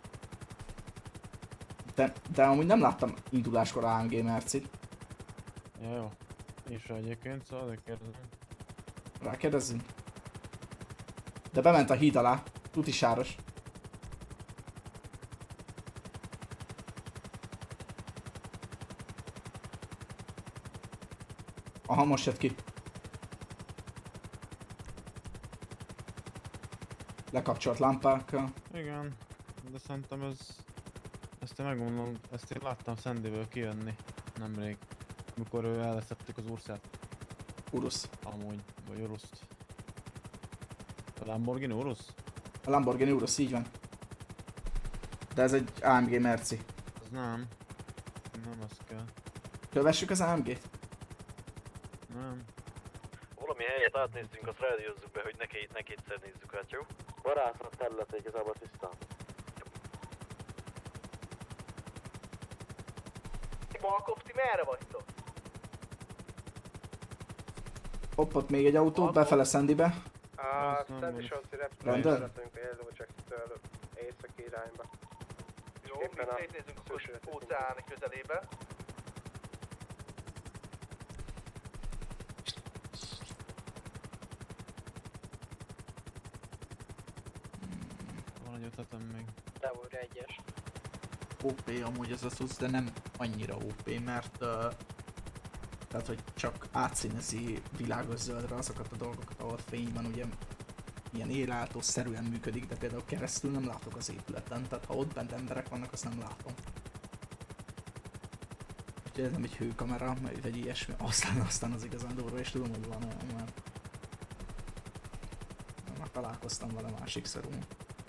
A: De amúgy nem láttam induláskor AMG Mercit.
K: Ja, jó. És egyébként, szóval de kérdezem.
A: Rákérdezzünk. De bement a híd alá. Tuti sáros. Aha, most jött ki. Lekapcsolt lámpákkal.
K: Igen, de szerintem ezt én megmondom, ezt én láttam Sandyből kijönni nemrég, amikor ő elveszettük az Ursát.
A: Urus.
K: Amúgy, vagy Urust. A Lamborghini Urus?
A: A Lamborghini Urus, így van. De ez egy AMG Merci.
K: Ez nem. Nem az kell.
A: Kövessük az AMG-t?
K: Nem.
D: Valami helyet átnézzünk, azt rádiózzuk be, hogy ne kétszer nézzük át, jó?
E: Varászat területe igazából tisztán.
J: Malkov, ti merre vagytok?
A: Hopp, ott még egy autó, befele Sandybe.
B: Sandy Shores-i repülőn
A: Rendben?
B: szeretünk a Yellow Jacket-től irányba.
J: Jó, mi szétnézünk a óceán közelébe.
K: Van egy ötletem még.
B: Bravo 1-es.
A: OP amúgy ez a cucc, de nem annyira OP, mert tehát, hogy csak átszínezi világos zöldre azokat a dolgokat, ahol fény van, ugye ilyen élátó-szerűen működik, de például keresztül nem látok az épületen, tehát ha ott bent emberek vannak, azt nem látom. Úgyhogy ez nem egy hőkamera, vagy egy ilyesmi, aztán az igazán durva, és tudom, hogy van olyan, mert már találkoztam vele másik szorún.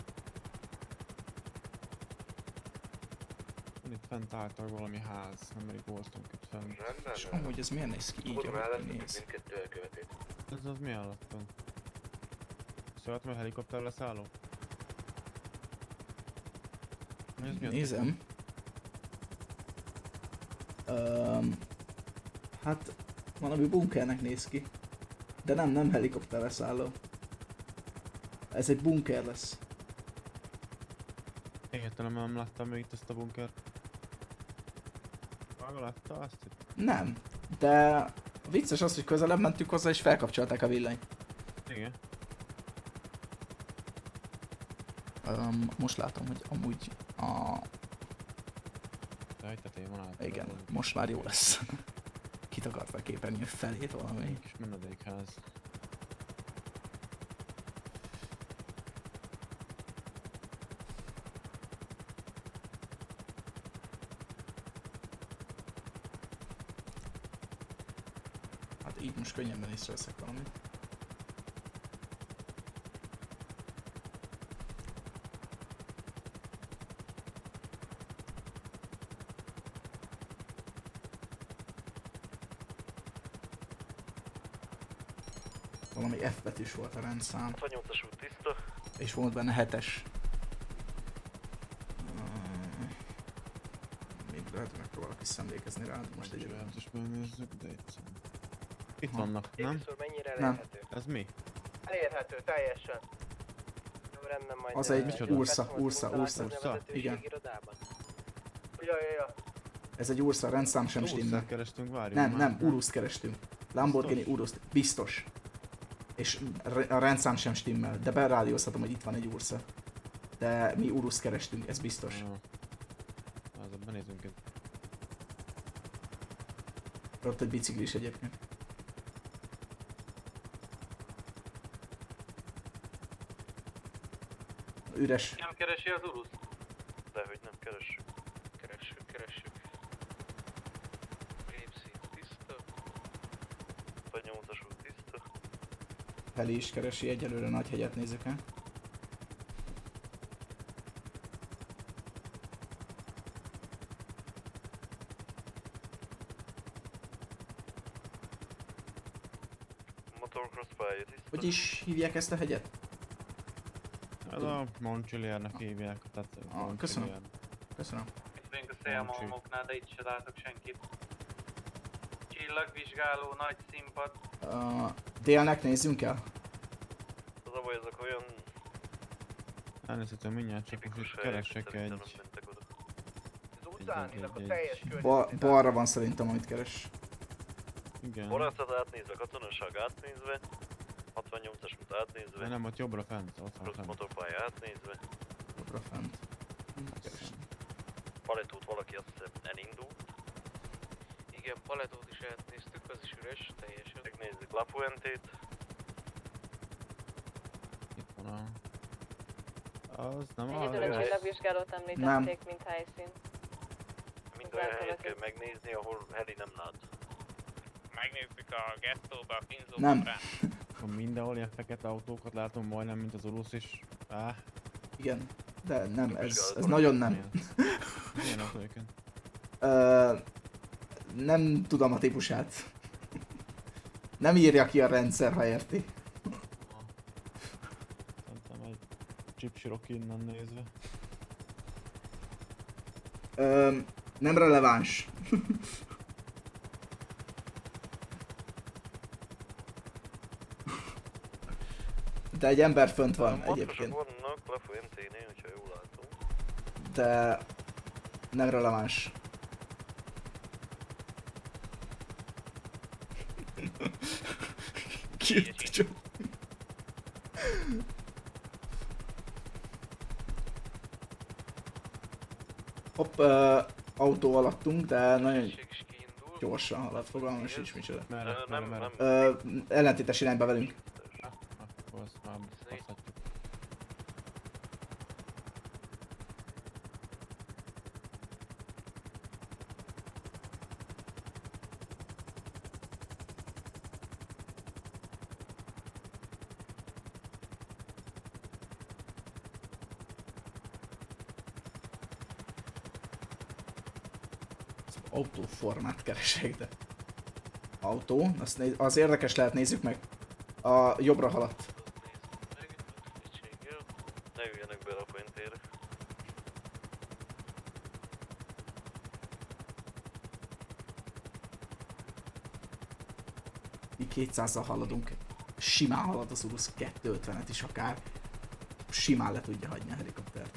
K: Itt fent által valami ház, nemrég voltunk itt fent.
I: Rendben.
A: És amúgy ez miért néz ki így, ahogy néz?
I: Mindkettő elkövetét.
K: Ez az mi alattunk? Szóval hogy helikopter leszálló?
A: Nézem. Hát valami bunkernek néz ki. De nem helikopter leszálló. Ez egy bunker lesz.
K: Értelem, nem láttam még itt ezt a bunkert. Maga látta azt itt?
A: Nem. De vicces az, hogy közelebb mentünk hozzá és felkapcsolták a villanyt.
K: Igen.
A: Most látom, hogy amúgy a...
K: Rejtetén van át.
A: Igen, most már jó lesz. Kitakart a képernyő felét valami.
K: Kis menedékház.
A: Hát így most könnyebben észreveszek valamit. Valami F betűs volt a rendszám.
D: 68-as út tiszta.
A: És volt benne 7-es. Még lehet, hogy megpróbálok visszaemlékezni rá, de most egy olyan.
K: Is megnézzük, de itt vannak, nem?
B: Mennyire
A: Nem.
B: elérhető?
K: Ez mi?
J: Elérhető, teljesen.
B: Jó, rendben, majd...
A: Az egy Ursa. Igen.
J: Ja.
A: Ez egy Ursa, a rendszám sem stimmel.
K: Uruszát kerestünk, várjunk.
A: Nem, Uruszt kerestünk. Lamborghini Uruszt, biztos. És a rendszám sem stimmel, de berádióztatom, hogy itt van egy Ursa. De mi Uruszt kerestünk, ez biztos.
K: Az abban nézzünk itt.
A: Ott egy bicikli is egyébként. Üres.
C: Nem keresi az Urus?
D: Dehogy nem keressük.
L: Keressük. Rapeseed tiszta.
D: 68-as út tiszta.
A: Heli is keresi, egyelőre Nagyhegyet nézzük el.
D: Motorcross pálya tiszta.
A: Hogy is hívják ezt a hegyet?
K: Ez a Montchiliadnak hívják, tehát
A: köszönöm. Köszönöm.
C: Itt vagyunk a szélmalmoknál, de itt se látok senkit. Csillagvizsgáló, nagy színpad.
A: Délnek nézzünk el?
D: Az a baj, ezek olyan...
K: Elnézhető mindjárt, csak most keresek egy...
J: Az utcáninak a teljes
A: Balra van szerintem, amit keres.
K: Igen.
D: Borászat átnézve, katonaság átnézve. 68-as út átnézve.
K: De nem, ott jobbra fent, ott van
D: Plusz
K: fent.
D: motorpálya átnézve.
A: Jobbra fent.
D: Palettút valaki azt hiszem elindult.
L: Igen, Paletót is átnéztük, az is üres, teljesen.
D: Megnézzük La Fuentét.
K: Itt van a... Az nem
M: Egyedül a csillagvizsgálót említették, mint helyszín.
D: Mind olyan helyet kell megnézni, ahol heli nem lát.
H: Megnézzük a gesztóba, a Finzó
A: Nem.
H: kamerán.
K: Mindenhol ilyen fekete autókat látom, majdnem mint az Urus is.
A: Igen, de nem, ez nagyon nem.
K: Milyen autó egyébként?
A: Nem tudom a típusát. Nem írja ki a rendszer, ha érti.
K: Szerintem egy chipsirok innen nézve.
A: Nem releváns. De egy ember fönt van egyébként.
D: Vannak La Fuenténél, hogyha jól látom.
A: de nem releváns. Kijött csak. Hopp, autó alattunk, de nagyon gyorsan halad, fogalmam sincs micsoda. Ellentétes irányba velünk.
K: Akkor azt már baszhatjuk.
A: Autóformát keresek, de... Autó? Az érdekes lehet, nézzük meg. A jobbra haladt.
D: Ne üljenek bele a pointére.
A: Mi 200-zal haladunk. Simán halad az Urus 250-et is akár. Simán le tudja hagyni a helikoptert.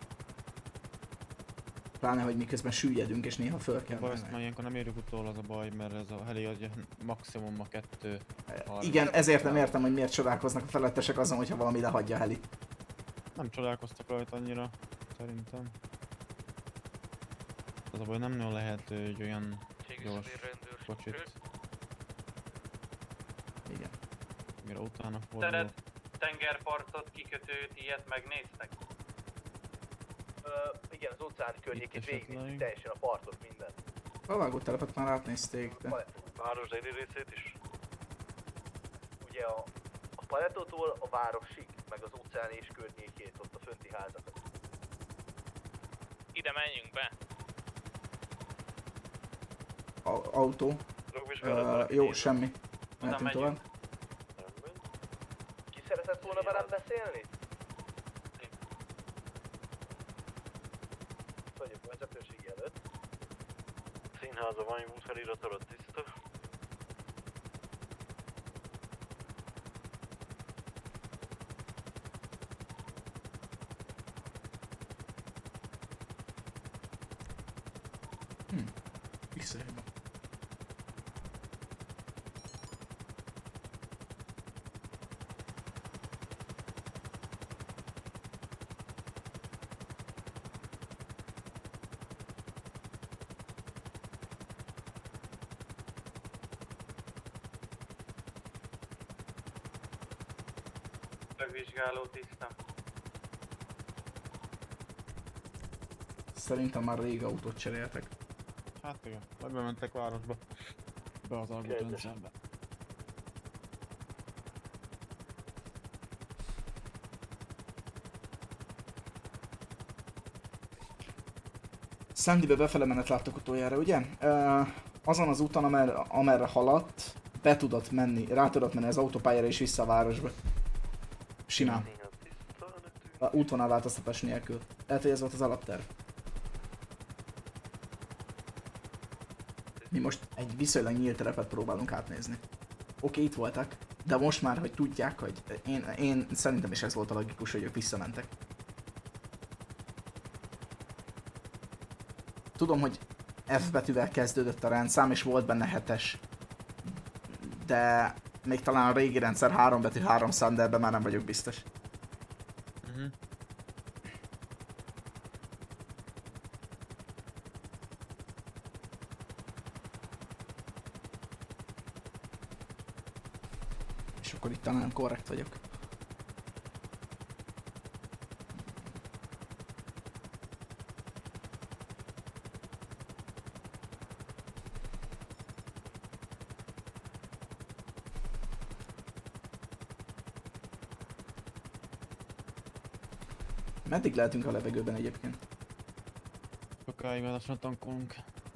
A: Pláne, hogy miközben süllyedünk és néha föl kell
K: Ezt már ilyenkor nem érjük utol, az a baj, mert ez a heli adja maximum a 2.
A: Igen, ezért nem értem, hogy miért csodálkoznak a felettesek azon, hogyha valami lehagyja a heli.
K: Nem csodálkoztak rajta annyira, szerintem. Az a baj, nem nagyon lehet egy olyan gyors kocsit.
A: Igen.
K: Mire utána fordul.
C: Teret, tengerpartot, kikötőt, ilyet megnéztek?
J: Igen, az óceán környékét végignéztük teljesen a partot, minden.
A: A vágótelepet már átnézték, de...
D: Város déli részét is?
J: Ugye a Paletótól a városig, meg az óceán és környékét, ott a fönti házakat.
H: Ide menjünk be.
A: Autó. Jó, semmi. Mehetünk tovább.
J: Ki szeretett volna velem beszélni? Vagyok vezetőség előtt.
D: Színháza van, út felirat alatt tiszta.
A: Visszajövő.
C: Vizsgáló tiszta.
A: Szerintem már rég autót cseréltek.
K: Hát igen, vagy bementek városba. Be az algótrendszerbe.
A: Sandybe befele menet láttok utoljára, ugye? Azon az úton, amerre haladt, be tudott menni, rá tudott menni az autópályára és vissza a városba. Simán. A útvonalváltoztatás nélkül. Lehet, hogy ez volt az alapterv. Mi most egy viszonylag nyílt terepet próbálunk átnézni. Oké, itt voltak, de most már, hogy tudják, hogy én szerintem is ez volt a logikus, hogy ők visszamentek. Tudom, hogy F betűvel kezdődött a rendszám, és volt benne 7-es. De még talán a régi rendszer 3 betű 3 szám, de ebben már nem vagyok biztos. És akkor itt talán korrekt vagyok. Meddig lehetünk a levegőben egyébként?
K: Sokáig lassan tankolunk.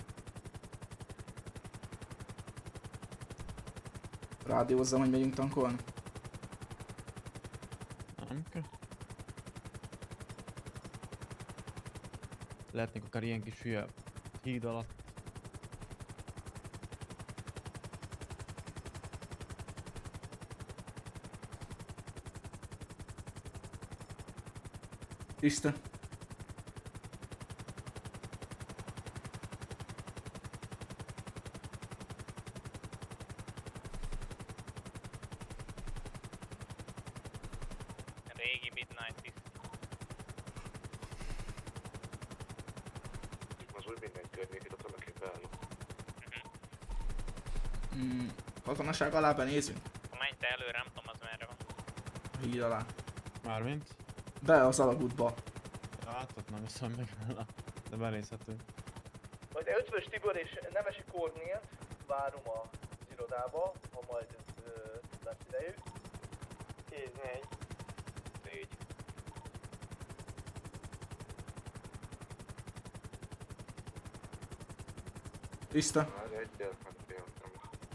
A: Rádiózzam, hogy megyünk tankolni?
K: Nem kell. Lehetnék akár ilyen kis hülye híd alatt.
A: Tiszta.
I: minden környékét a trónokét beállok.
A: Katonaság alá benézünk?
H: Menj te előre, nem tudom az merre van.
A: A híd alá.
K: Mármint?
A: Be az alagútba.
K: Hát ott nem hiszem meg vele, de benézhetünk.
J: Majd Ötvös Tibor és Nemesi Kornélt várom az irodába, ha majd lesz idejük.
I: 10-4. 4.
A: Tiszta.
I: Már egyet, meg féltem.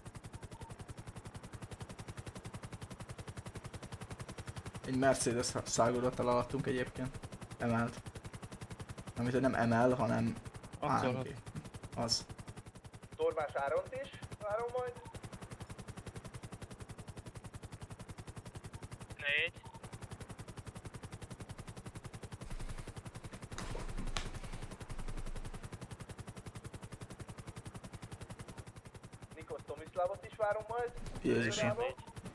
A: Egy Mercedes szágoldattal alattunk egyébként. Emelt. Amit nem emel, hanem AMG. Az.
J: Tormás Áront is várom majd.
H: 4.
J: Nikos Tomislavot is várom majd.
A: Jézusom.
J: Irodába.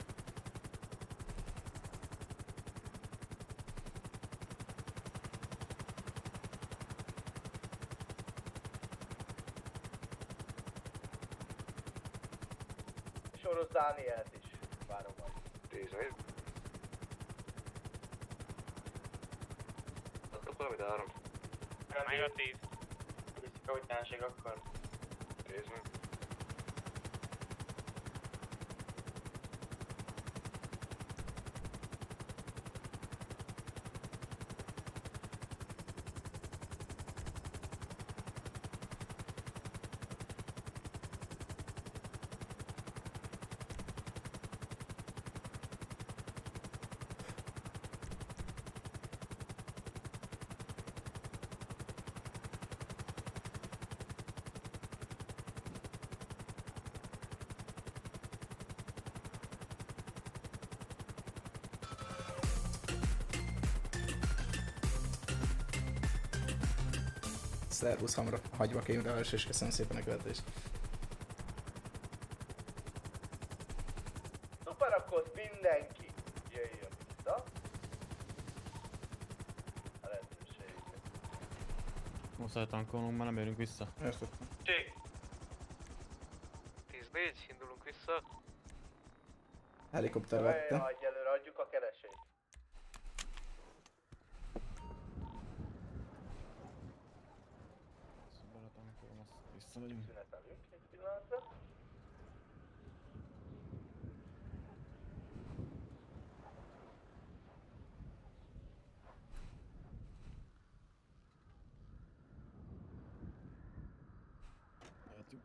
J: És Orosz Dánielt is várom majd.
I: 11. Hát akkor amit 3.
H: Meg a 10.
C: Viszik a utánság akkor.
I: Nézzünk.
A: Szervusz, hamra hagyva kémrelés, és köszönöm szépen a követést.
J: Szuper, akkor mindenki jöjjön vissza. A lehetőségre.
K: Muszáj tankolnunk, már nem érünk vissza.
A: Értettem.
L: 10-4, indulunk vissza.
A: Helikopter vette.
J: Ha egyelőre adjuk a keresést.
K: Szóval tankolom, azt visszamegyünk.
J: Szünetelünk egy pillanatra.
K: Mehetünk.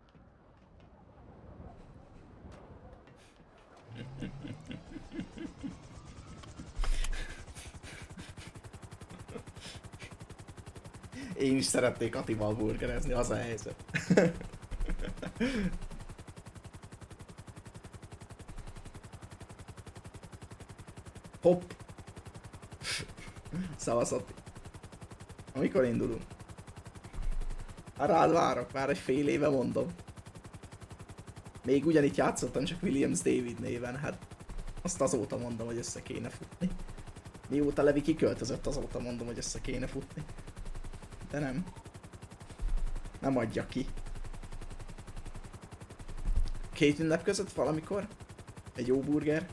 A: Én is szeretnék Atival burgerezni, az a helyzet. Hopp! Szavasz Ati. Amikor indulunk? Hát rád várok, már egy fél éve mondom. Még ugyanitt játszottam, csak Williams David néven, hát azt azóta mondom, hogy össze kéne futni. Mióta Levi kiköltözött, azóta mondom, hogy össze kéne futni. De nem. Nem adja ki. Két ünnep között valamikor? Egy jó burger?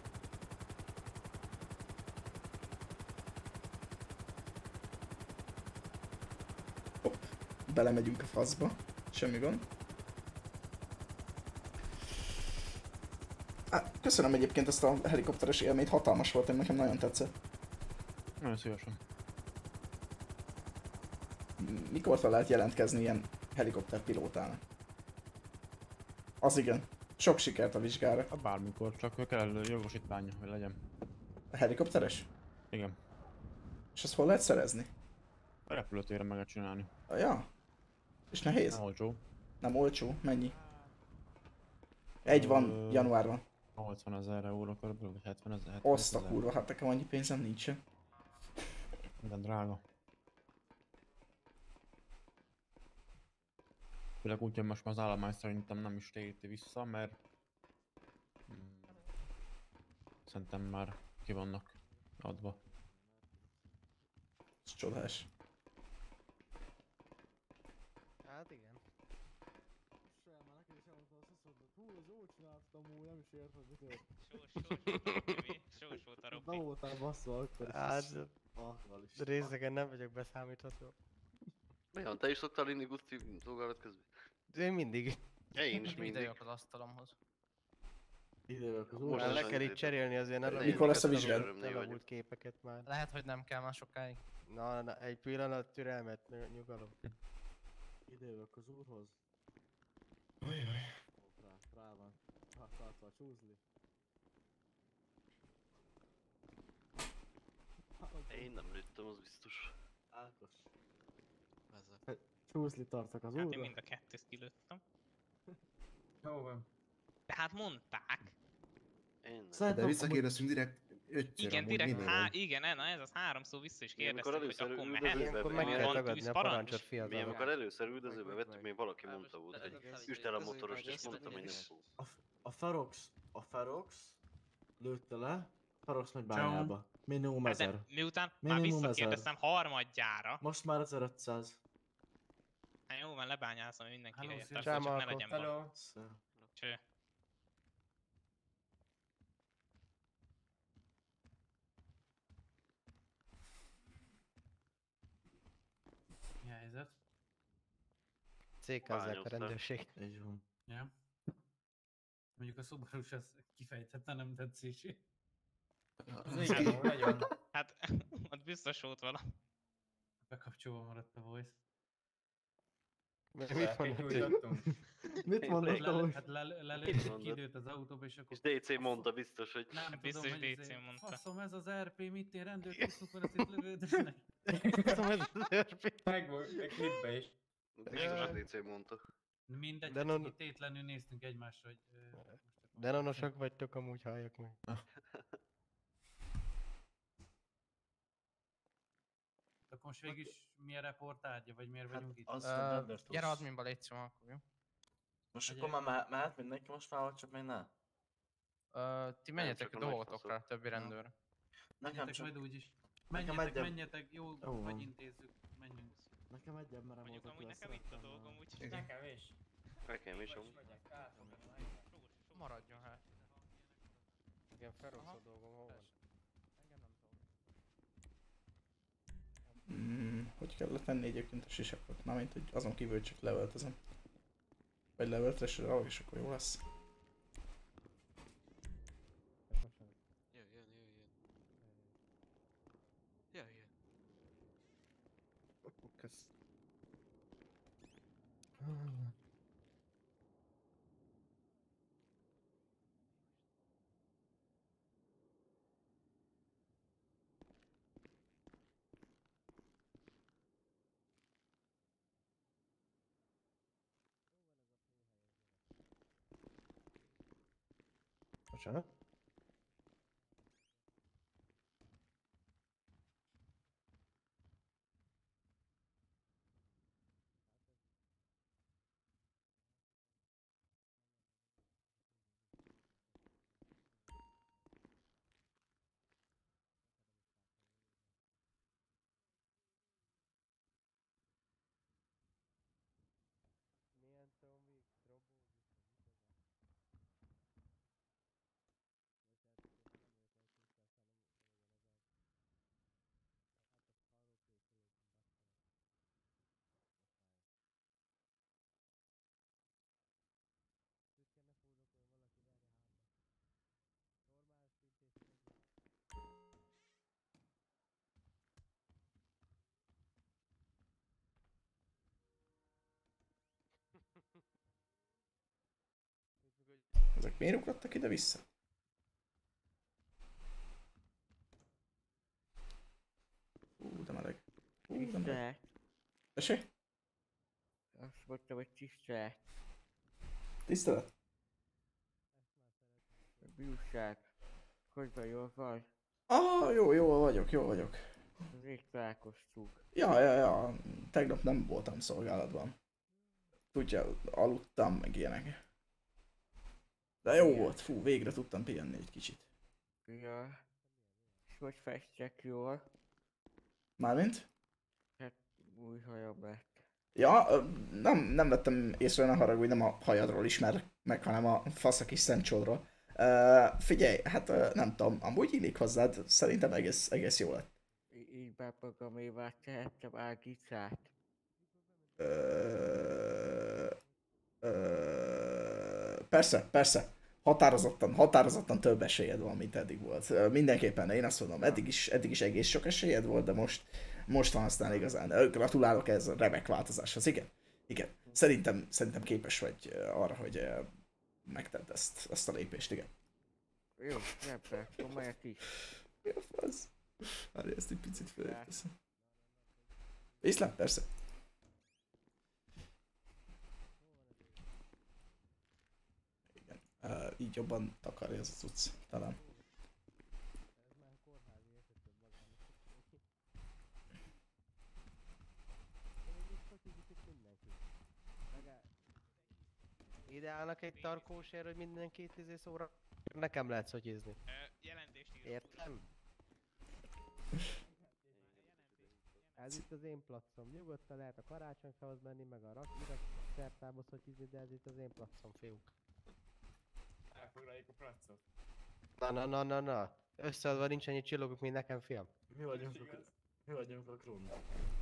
A: Hopp. Belemegyünk a faszba. Semmi gond. Köszönöm egyébként ezt a helikopteres élményt, hatalmas volt, nekem nagyon tetszett.
K: Nagyon szívesen.
A: Mikor fel lehet jelentkezni ilyen helikopterpilótának? Az igen. Sok sikert a vizsgára.
K: Bármikor, csak kell jogosítványa, hogy legyen.
A: A helikopteres?
K: Igen.
A: És ezt hol lehet szerezni?
K: A repülőtéren meg lehet csinálni.
A: Ja. És nehéz?
K: Nem olcsó.
A: Nem olcsó? Mennyi? Egy van, januárban.
K: 80 000 euró körülbelül, vagy 70 000.
A: Azt a kurva, hát nekem annyi pénzem nincsen.
K: Minden drága. Főleg úgy, hogy most már az állomány szerintem nem is téríti vissza, mert szerintem már ki vannak adva.
A: Ez csodás.
B: Hát, Hát igen.
E: Sem, már neked is elmondtam, azt mondod, hú, az jól csináltam, amúgy nem is érted, mit ért.
H: Sós volt a Robi.
E: Nem voltál basszva akkor is.
B: Hát,
E: Aktuális.
B: részegen nem vagyok beszámítható.
N: Olyan, te is szoktál inni Guszti szolgálat közben?
B: De én mindig.
N: Én is mindig.
L: az asztalomhoz.
E: Ide vagyok az
B: Most le kell itt cserélni az ilyen
A: Mikor lesz a vizsgád?
B: elavult képeket már.
L: Lehet, hogy nem kell már sokáig.
B: Na, egy pillanat türelmet, nyugalom.
E: Ide jövök az úrhoz.
A: Ajaj.
E: Rá van. Tartva a csúzli.
N: Én nem lőttem, az biztos.
E: Ákos. Csúzli tartok az
H: Hát én
E: úrra.
H: mind a kettőt kilőttem.
F: Jó van.
H: Tehát mondták.
A: De visszakérdeztünk direkt 5-ször
H: Igen,
A: amúgy
H: direkt,
A: minden.
H: igen, na ez az 3 szó vissza is kérdeztük, hogy
N: először
H: akkor
N: üldözőbe
H: mehet.
B: Ilyenkor meg kell tagadni a parancsot,
N: Mi
B: fiatal.
N: amikor először üldözőbe vettük, még valaki mondta volt, hogy üsd el a motorost, és mondtam, hogy nem fog.
E: A Ferox lőtte le, Ferox megy bányába. Minimum 1000.
H: De miután már
E: Minimum 1000.
H: visszakérdeztem harmadjára.
E: Most már 1500.
H: Hát jó, van lebányázom, hogy mindenki
E: Hello,
H: helyettes,
E: szia.
H: csak ne legyen baj.
E: Hello.
H: Cső.
F: Mi a helyzet?
B: Cékázzák a rendőrség.
E: Így van.
F: Ja. Mondjuk a Subaru-s az kifejtette nem tetszési.
H: Hát, ott biztos volt vala.
F: Bekapcsolva maradt a voice.
B: Mit mondott?
E: Mit mondott a voice?
F: Hát lelőtt egy időt az autóba, és akkor...
N: És DC mondta biztos, hogy...
F: Nem
H: Biztos
F: tudom, hogy
H: DC mondta.
F: faszom, ez az RP, mit én rendőrtisztunk van, ezt itt lövődösnek.
B: Faszom, ez az RP.
F: Megvolt, egy klipbe is.
N: Biztos DC mondta.
F: Mindegy,
B: De
F: csak
B: non-
F: így tétlenül néztünk egymásra, hogy...
B: De nonosak vagytok, amúgy halljak meg.
F: Akkor most végig is mi a reportárgya, vagy miért vagyunk itt?
E: Az a rendőrtúsz.
L: Gyere adminba, légy szó, akkor jó?
E: Most akkor már mehet mindenki most már, vagy csak még ne?
L: Ti menjetek a dolgotokra, többi rendőr.
E: Nekem
F: Menjetek
E: csak...
F: majd úgyis.
E: Nekem
F: Menjetek,
E: egyebb-
F: menjetek, jó,
E: Jó
F: vagy
E: van.
F: intézzük, menjünk.
E: Nekem egyebb merem
H: Mondjuk
E: volt,
H: amúgy nekem itt a dolgom, úgyhogy...
L: Nekem is.
N: Nekem is amúgy.
L: Maradjon hát.
B: Igen, Ferox a dolgom, hol van?
A: Hogy kellett tenni egyébként a sisakot? Mármint, hogy azon kívül, hogy csak leveltezem. Vagy leveltesre, és akkor jó lesz.
L: Jöjjön.
B: Kösz. Bocsánat. Milyen zombik, robók,
A: Ezek miért ugrottak ide-vissza? De meleg. De meleg. Tessék?
B: Azt mondtam, hogy tisztelet.
A: Tisztelet?
B: Bírság. Hogy van, jól vagy?
A: Jól vagyok.
B: Rég találkoztunk.
A: Ja. Tegnap nem voltam szolgálatban. Tudja, aludtam, meg ilyenek. De jó volt, fú, végre tudtam pihenni egy kicsit.
B: Ja. És hogy festek jól?
A: Mármint?
B: Hát új hajam lett.
A: Ja, nem vettem észre, ne haragudj, nem a hajadról ismer meg, hanem a fasz a kis szemcsodról. Figyelj, hát nem tudom, amúgy illik hozzád, szerintem egész jó lett.
E: Így beprogramével tehettem Ágicát.
A: Persze. Határozottan több esélyed van, mint eddig volt. Mindenképpen, én azt mondom, eddig is egész sok esélyed volt, de most van aztán igazán. Gratulálok ez a remek változáshoz, igen. Szerintem képes vagy arra, hogy megtedd ezt a lépést, igen.
E: Jó, ebben, akkor mehet is.
A: Mi a fasz? Várj, ezt egy picit följebb teszem. Viszlát, persze. Igen. Így jobban takarja ez a cucc, talán.
B: Ide állnak egy tarkósér, hogy mindenki szóra. Nekem lehet szotyizni.
H: Jelentést írok.
B: Értem? Ez itt az én placom. Nyugodtan lehet a karácsonyfához menni, meg a szertába szotyizni, de ez itt az én placom, fiúk.
F: Elfoglaljuk a placot.
B: Na. Összeadva nincs ennyi csillogok, mint nekem, fiam.
E: Mi vagyunk a Kron.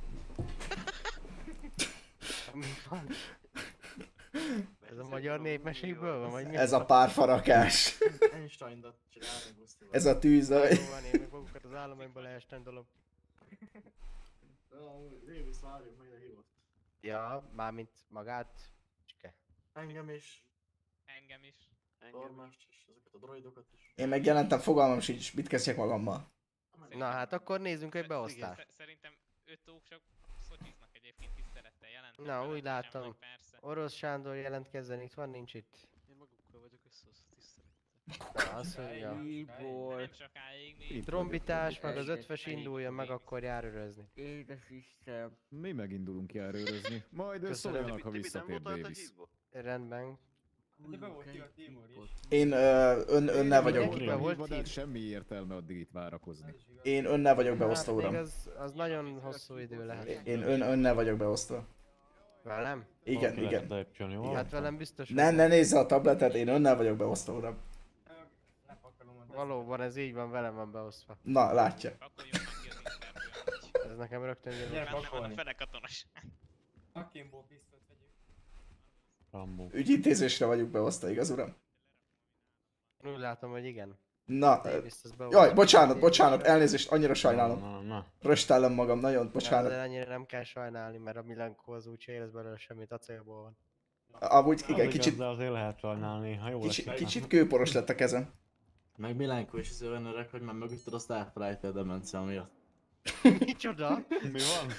B: Mi van? Ez a magyar népmesékből van, vagy mi?
A: Ez a párfarakás.
E: Einsteinot csinálni, Gusztival.
A: Ez a tűzaj.
B: Jó van, én meg magukat az államaimból leestendolom.
E: Révisz, várjuk, meg a hívott.
B: Ja, mármint magát. Csike.
E: Engem is. Tormást is, ezeket a droidokat is.
A: Én megjelentem, fogalmam sincs, mit kezdjek magammal.
B: Na hát akkor nézzünk egy beosztást.
H: Szerintem 5 csak szotyiznak egyébként tisztelettel jelenteni.
B: Na, úgy látom. Orosz Sándor jelentkezzen, itt van, nincs itt.
N: Én magukkal vagyok összehozott
B: Na,
N: tisztelettel.
B: azt mondja.
H: Nem sokáig még.
B: Trombitás, meg az ötves induljon meg, akkor járőrözni.
E: Édes Isten.
O: Mi megindulunk járőrözni. Majd szóljanak, ha visszatér Davis.
B: Rendben.
F: De be volt ki a Timur is.
A: Én önnel vagyok.
O: De semmi értelme addig itt várakozni.
A: Én önnel vagyok beosztva,
B: Hát
A: uram.
B: még az nagyon hosszú idő lehet.
A: Én önnel vagyok beosztva.
B: Velem?
A: Igen.
B: Hát velem biztos.
A: Ne nézze a tabletet, én önnel vagyok beosztva, uram.
B: Valóban ez így van, velem van beosztva.
A: Na, látja.
B: Ez nekem rögtön jön.
H: Benne van a fele katonas.
F: Akimból pisztolyt vegyük.
K: Rambo.
A: Ügyintézésre vagyunk beosztva, igaz, uram?
B: Úgy látom, hogy igen.
A: Na, jaj, bocsánat, elnézést, annyira sajnálom. Röstellem magam, nagyon, bocsánat.
B: De ennyire nem kell sajnálni, mert a Milenko az úgy érez belőle semmit, acélból van.
A: Amúgy igen, kicsit...
K: De azért lehet sajnálni, ha jó lesz.
A: Kicsit kőporos lett a kezem.
E: Meg Milenko is azért olyan öreg, hogy már mögötted azt elfelejted a demencia miatt.
B: Micsoda?
K: Mi van?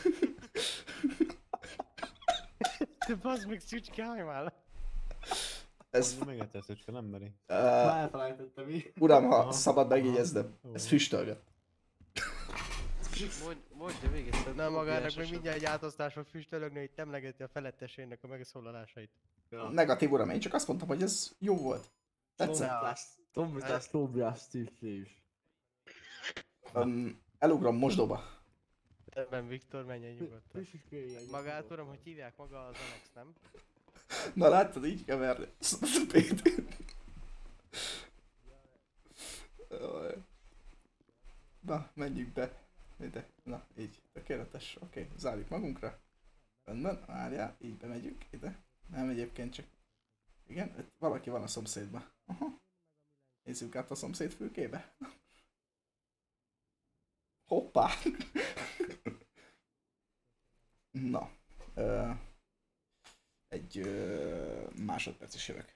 B: Te bazd meg, Szücske, állj már!
A: Ez...
K: Még egyszer, Szücske, nem meri.
E: Elfelejtettem mi?
A: Uram, ha szabad megjegyeznem, ez füstölget.
B: Mondja végig, nem magának, hogy mindjárt egy átosztás fog füstölögni, hogy emlegeti a felettesének a megszólalásait.
A: Negatív, uram, én csak azt mondtam, hogy ez jó volt. Tetszett.
E: Tobias is.
A: Elugrom mosdóba.
B: Ebben Viktor, menj egy nyugodtan. Magát uram, hogy hívják maga az Alex, nem?
A: Na láttad, így kell verni. Na, menjünk be. Ide. Na, így. Tökéletes. Oké, zárjuk magunkra. Rendben, várjál, így bemegyünk ide. Nem, egyébként csak... Igen, valaki van a szomszédban. Aha. Nézzük át a szomszéd fülkébe. Hoppá! Na. Egy másodperc is jövök.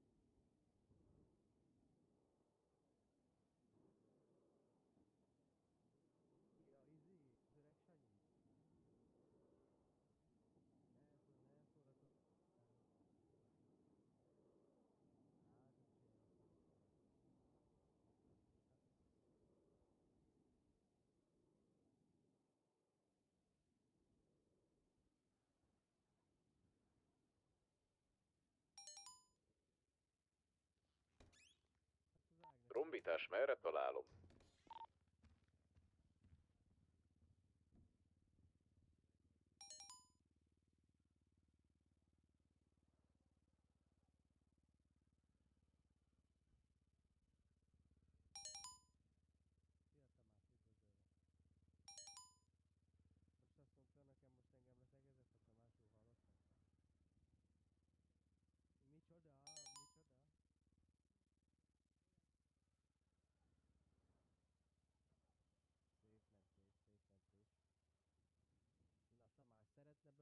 I: Trombitás, merre találom?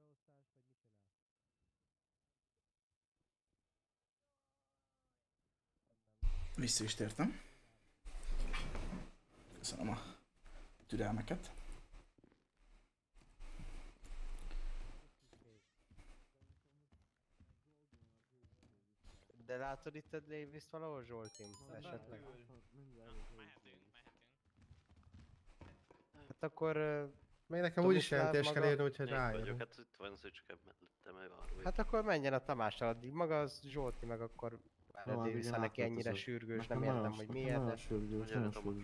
B: Odaosztás, vagy mit csinál?
A: Vissza is tértem. Köszönöm a türelmeket.
B: De látod itt a Davis-t valahol, Zsoltim? Esetleg?
H: Mehetünk.
B: Hát akkor...
P: Még nekem úgyis jelentést kell írni, úgyhogy rájön.
N: Hát itt van szöcske mellettem, majd várva.
B: Hát akkor menjen a Tamással addig, maga az Zsolti meg akkor... Davis, ha neki ennyire sürgős, nem értem, hogy miért.
E: Nagyon sürgős, nagyon sürgős.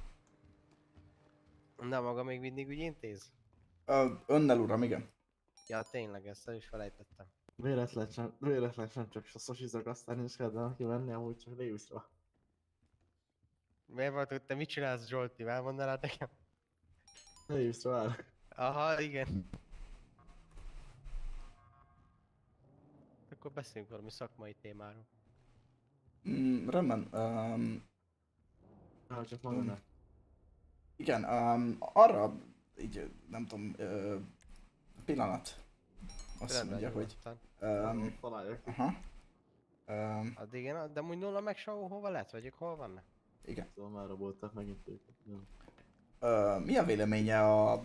B: Na, maga még mindig úgy intéz?
A: Önnel uram, igen.
B: Ja, tényleg, ezt el is felejtettem.
E: Véletlen sem csak sosizok, aztán is kell kivenni, amúgy csak Davisra.
B: Miért volt, hogy te mit csinálsz, Zsolti? Elmondanád nekem?
E: Davisra vár.
B: Aha, igen. Akkor beszéljünk valami szakmai témáról.
A: Rendben.
E: Csak magadnak.
A: Igen, arra így nem tudom, pillanat. Azt
B: Rendben,
A: mondja, hogy...
E: Találják.
A: Aha.
B: Addig igen, de úgy nulla meg Sao hova lett, vagy ők hol vannak?
A: Igen.
E: Szóval már voltak megint őket.
A: Mi a véleménye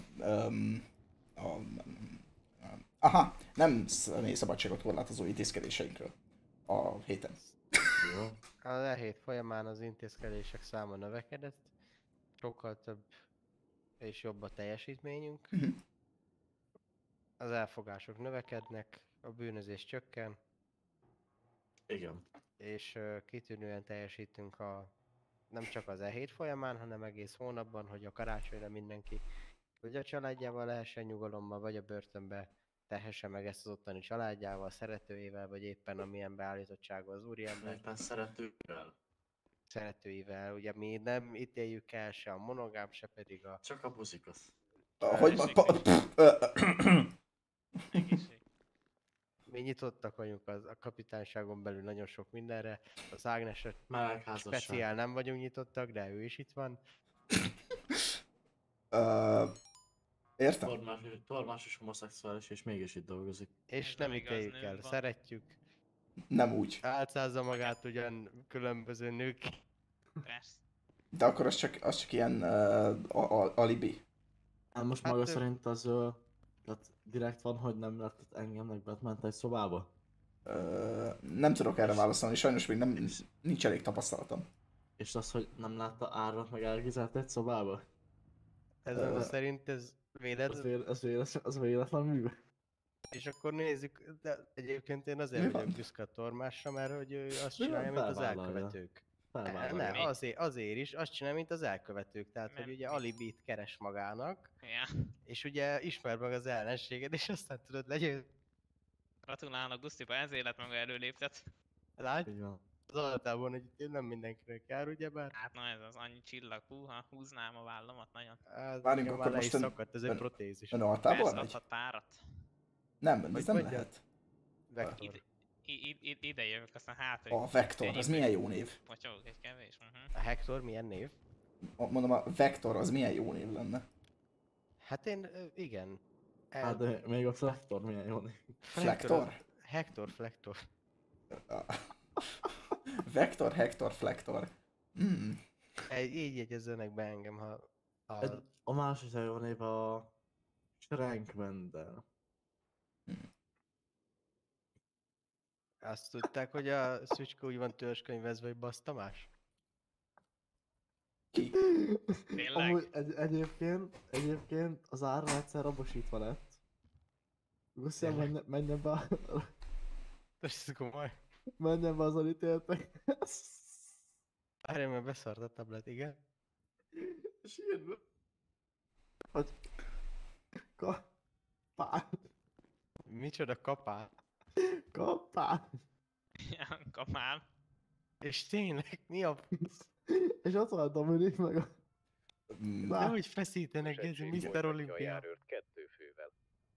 A: aha, nem személyi szabadságot korlátozó intézkedéseinkről a héten.
B: Jó. A hét folyamán az intézkedések száma növekedett, sokkal több és jobb a teljesítményünk. Az elfogások növekednek, a bűnözés csökken.
E: Igen.
B: És kitűnően teljesítünk nem csak az E7 folyamán, hanem egész hónapban, hogy a karácsonyra mindenki vagy a családjával lehessen nyugalommal, vagy a börtönbe tehesse meg ezt az ottani családjával, szeretőivel, vagy éppen amilyen beállítottsággal az úriember.
E: Éppen szeretőivel.
B: Szeretőivel, ugye mi nem ítéljük el se a monogám, se pedig a...
E: Csak a buzikas.
A: Hogy
B: Mi nyitottak vagyunk a kapitányságon belül nagyon sok mindenre. Az Ágnesre speciál nem vagyunk nyitottak, de ő is itt van.
A: Értem.
E: Tormás és homoszexuális, és mégis itt dolgozik.
B: És nem ítéljük el, szeretjük.
A: Nem úgy.
B: Álcázza magát ugyan különböző nők.
A: De akkor az csak ilyen alibi.
E: Hát most maga szerint az tehát direkt van, hogy nem lett engem bement egy szobába?
A: Nem tudok erre válaszolni, sajnos még nincs elég tapasztalatom.
E: És az, hogy nem látta Árvat meg Árgizát egy szobába?
B: Ez szerint ez véletlen?
E: Az véletlen mű.
B: És akkor nézzük, de egyébként én azért vagyok büszke a Tormásra, mert hogy ő azt csinálja, mint az elkövetők. Nem, azért is, azt csinálja, mint az elkövetők, tehát hogy ugye alibit keres magának, és ugye ismer meg az ellenséged, és aztán tudod legyőzni.
H: Gratulálok, Gusztiba, ezért lett maga előléptet.
B: Látj? Az alatában, hogy én nem mindenkinek jár, ugyebár?
H: Hát na ez az annyi csillag, húha, húznám a vállamat nagyon.
A: Várjunk, akkor
B: le is
A: most
B: szakadt, ez egy protézis.
A: Ön altából
H: Persze,
A: megy?
H: adhat párat.
A: Nem, ez nem lehet.
B: Vektor.
H: Ide jövök, aztán hát, hogy...
A: A Vektor, az milyen jó név?
H: Potyog, egy kevés.
B: A Hector milyen név?
A: Mondom, a Vektor az milyen jó név lenne?
B: Hát én, igen.
E: Hát de még a Flektor milyen jó név.
A: Flektor?
B: Hector, Flektor.
A: Vektor, Hector, Flektor.
B: Így jegyezzenek be engem, ha...
E: A másik jó név a... Schrankmendel.
B: Azt tudták, hogy a Szücske úgy van törzskönyvezve, hogy Basz Tamás?
A: Ki?
E: Amúgy egyébként az Árva egyszer rabosítva lett. Gusztián menjen be
B: Ez komoly.
E: Menjen be az elítéltek.
B: Várjál, mert beszart a tablet, igen?
E: Sírva. Hogy... Kapál.
B: Micsoda kapál?
E: Kapál.
H: Ja, kapál.
B: És tényleg, mi a...
E: És ott van a Dominik meg a...
B: De hogy feszítenek, ez a Mr. Olympia.
I: 2 fővel.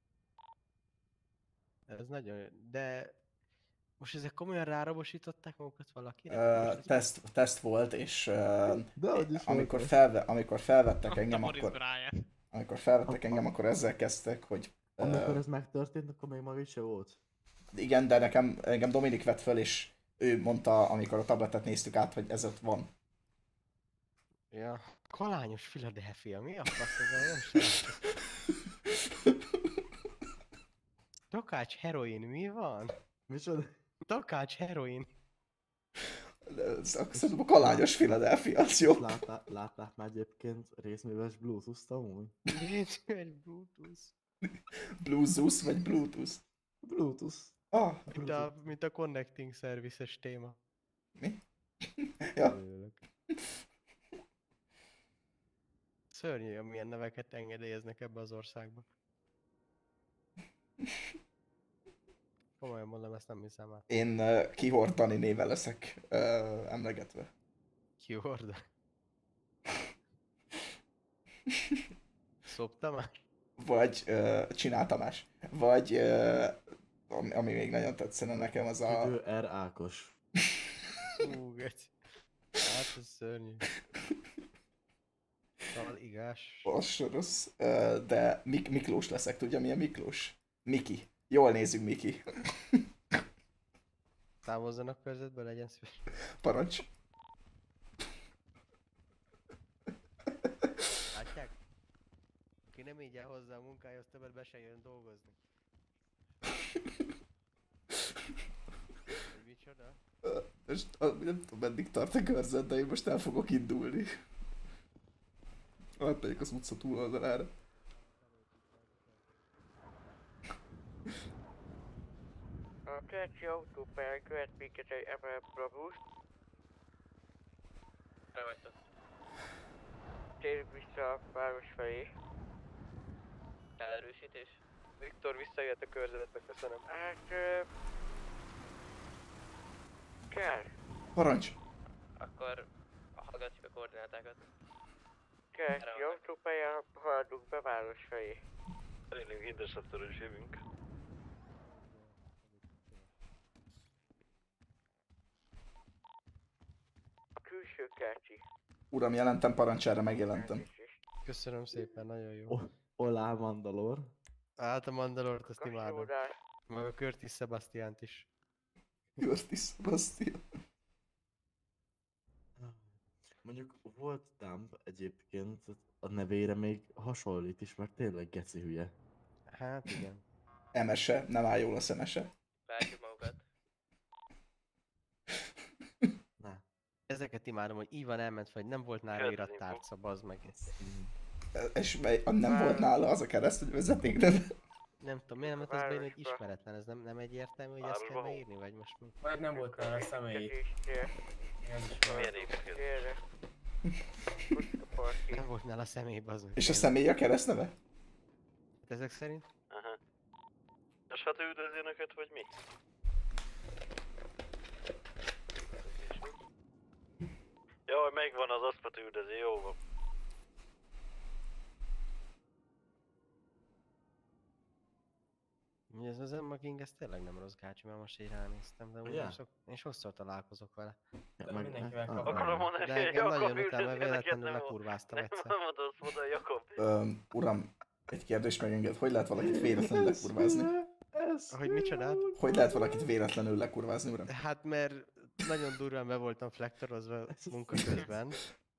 B: Ez nagyon... De... Most ezek komolyan rárabosították magukat valakire?
A: Teszt volt, és amikor
E: volt
A: felvettek engem, akkor... Amikor felvettek engem, akkor ezzel kezdtek, hogy
E: Amikor ez megtörtént, akkor még maga se volt.
A: Igen, de engem Dominik vett föl, és ő mondta, amikor a tabletet néztük át, hogy ez ott van.
B: Ja, kalányos Philadelphia, mi a fasz ez? Nem sem. Takács heroin, mi van?
E: Micsoda?
B: Takács heroin.
A: Szerintem a kalányos Philadelphia, az jó.
E: Látták már egyébként részműves Bluetooth-t amúgy?
B: Részműves Bluetooth.
A: Bluetooth vagy Bluetooth?
E: Bluetooth.
A: Ah,
B: mint a connecting services téma.
A: Mi? Ja.
B: Szörnyű, amilyen neveket engedélyeznek ebbe az országba. Komolyan mondom, ezt nem hiszem el.
A: Én Kihordani néven leszek emlegetve.
B: Kihorda? Szop Tamás?
A: Vagy Csinál Tamás. Vagy ami még nagyon tetszene nekem, az a...
E: Idő R. Ákos.
B: Geci. Hát ez szörnyű. Szóval igás.
A: Az rossz. De Miklós leszek, tudja milyen Miklós? Miki. Jól nézzük, Miki.
B: Távozzanak körzetből, legyen szíves.
A: Parancs.
B: Látják? Ki nem így el hozzá a munkájához, többet be se jön dolgozni. Hogy micsoda?
A: Most nem tudom, meddig tart a körzet, de én most el fogok indulni. Átmegyek az utca túloldalára.
Q: A következő autópályán követ minket egy Emel Brabus.
H: Erre vagytok.
Q: Térjünk vissza a város felé.
H: Elerősítés.
B: Viktor, visszajött a körzetbe, köszönöm.
Q: Hát... kell.
A: Parancs!
H: Akkor hallgatjuk a koordinátákat.
Q: Következő autópályán haladunk be város felé.
N: Elég interceptorról is jövünk.
Q: A külső kártyi.
A: Uram, jelentem, parancs, erre megjelentem.
B: Köszönöm szépen, nagyon jó.
E: Olá Mandalor.
B: Hát a Mandalort azt imádom. Meg a Curtis Sebastiánt is.
A: Curtis Sebastian.
E: Mondjuk volt Dump egyébként, a nevére még hasonlít is, mert tényleg geci hülye.
B: Hát igen.
A: Emese, nem áll jól a szemese.
H: Várjuk magukat.
B: Ezeket imádom, hogy Ivan elment, vagy nem volt nála irattárca, bazd meg.
A: És nem volt nála az a kereszt, hogy vezetnék, de...
B: Nem tudom, miért nem lett az bejön, hogy ismeretlen, ez nem egyértelmű, hogy ezt kell beírni, vagy most mi?
L: Vagy nem volt nála személyi.
N: Milyen épeket?
B: Nem volt nála személy, bazd meg.
A: És a személy a keresztneve?
B: Hát ezek szerint?
N: Aha. És hát üldözi önöket, vagy mi? Jaj, megvan az aszpat üldözi, jó van.
B: Mi ez az Emma King, ez tényleg nem rossz gácsi, mert most így ránéztem, de én sokszor találkozok vele.
N: Akarom mondani,
B: de
N: hogy
B: engem
N: Jakob
B: nagyon utána
N: üldözi,
B: véletlenül
N: nem
B: lekurváztam egyszer.
N: Nem mondod, mondod, Jakob.
A: Uram, egy kérdés megenged, hogy lehet valakit véletlenül lekurvázni?
B: Hogy micsodát?
A: Hogy lehet valakit véletlenül lekurvázni, uram?
B: Hát mert nagyon durván be voltam flektorozva munka közben.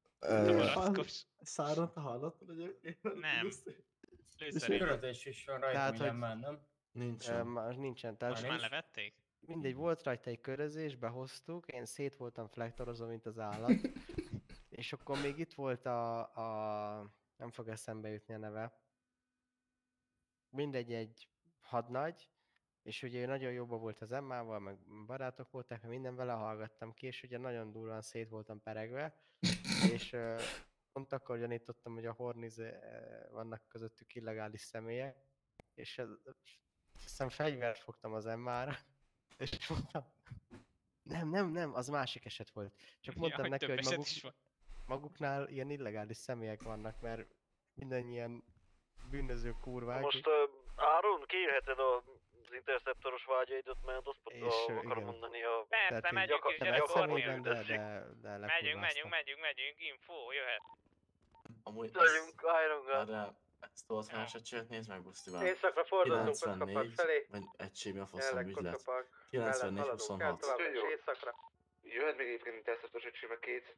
E: Szárat hallottad egyébként?
H: Nem.
L: Lőszerés is van rajta, ugyan már, nem?
B: Nincsen.
H: Most már levették?
B: Mindegy, volt rajta egy körözés, behoztuk, én szét voltam flektorozva, mint az állat. És akkor még itt volt nem fog eszembe jutni a neve. Mindegy, egy hadnagy, és ugye ő nagyon jóban volt az Emmával, meg barátok voltak, meg minden vele hallgattam ki, és ugye nagyon durván szét voltam peregve, és pont akkor gyanítottam, hogy a Horniz vannak közöttük illegális személyek, és aztán fegyvert fogtam az Emmára, és mondtam, nem, az másik eset volt. Csak mondtam neki, hogy maguknál ilyen illegális személyek vannak, mert mindannyian bűnöző kurvák.
N: Most Áron, kiírheted az interceptoros vágyaidat, mert azt akarom mondani a...
H: Persze, megyünk is, gyere
B: Horniz.
H: Megyünk, info, jöhet.
E: Amúgy
N: Legyünk Iron Gun.
E: Ezt az házegységet nézd meg, Busztiván.
J: Északra fordultunk Kocka Park
E: 94,
J: felé.
E: vagy egység, mi a faszom
J: Jelenleg
E: ügylet?
J: Kocka Park
E: 94,
J: mellett haladunk el
E: 26.
J: tovább és északra.
R: Jöhet még egyébként interceptos egységbe két.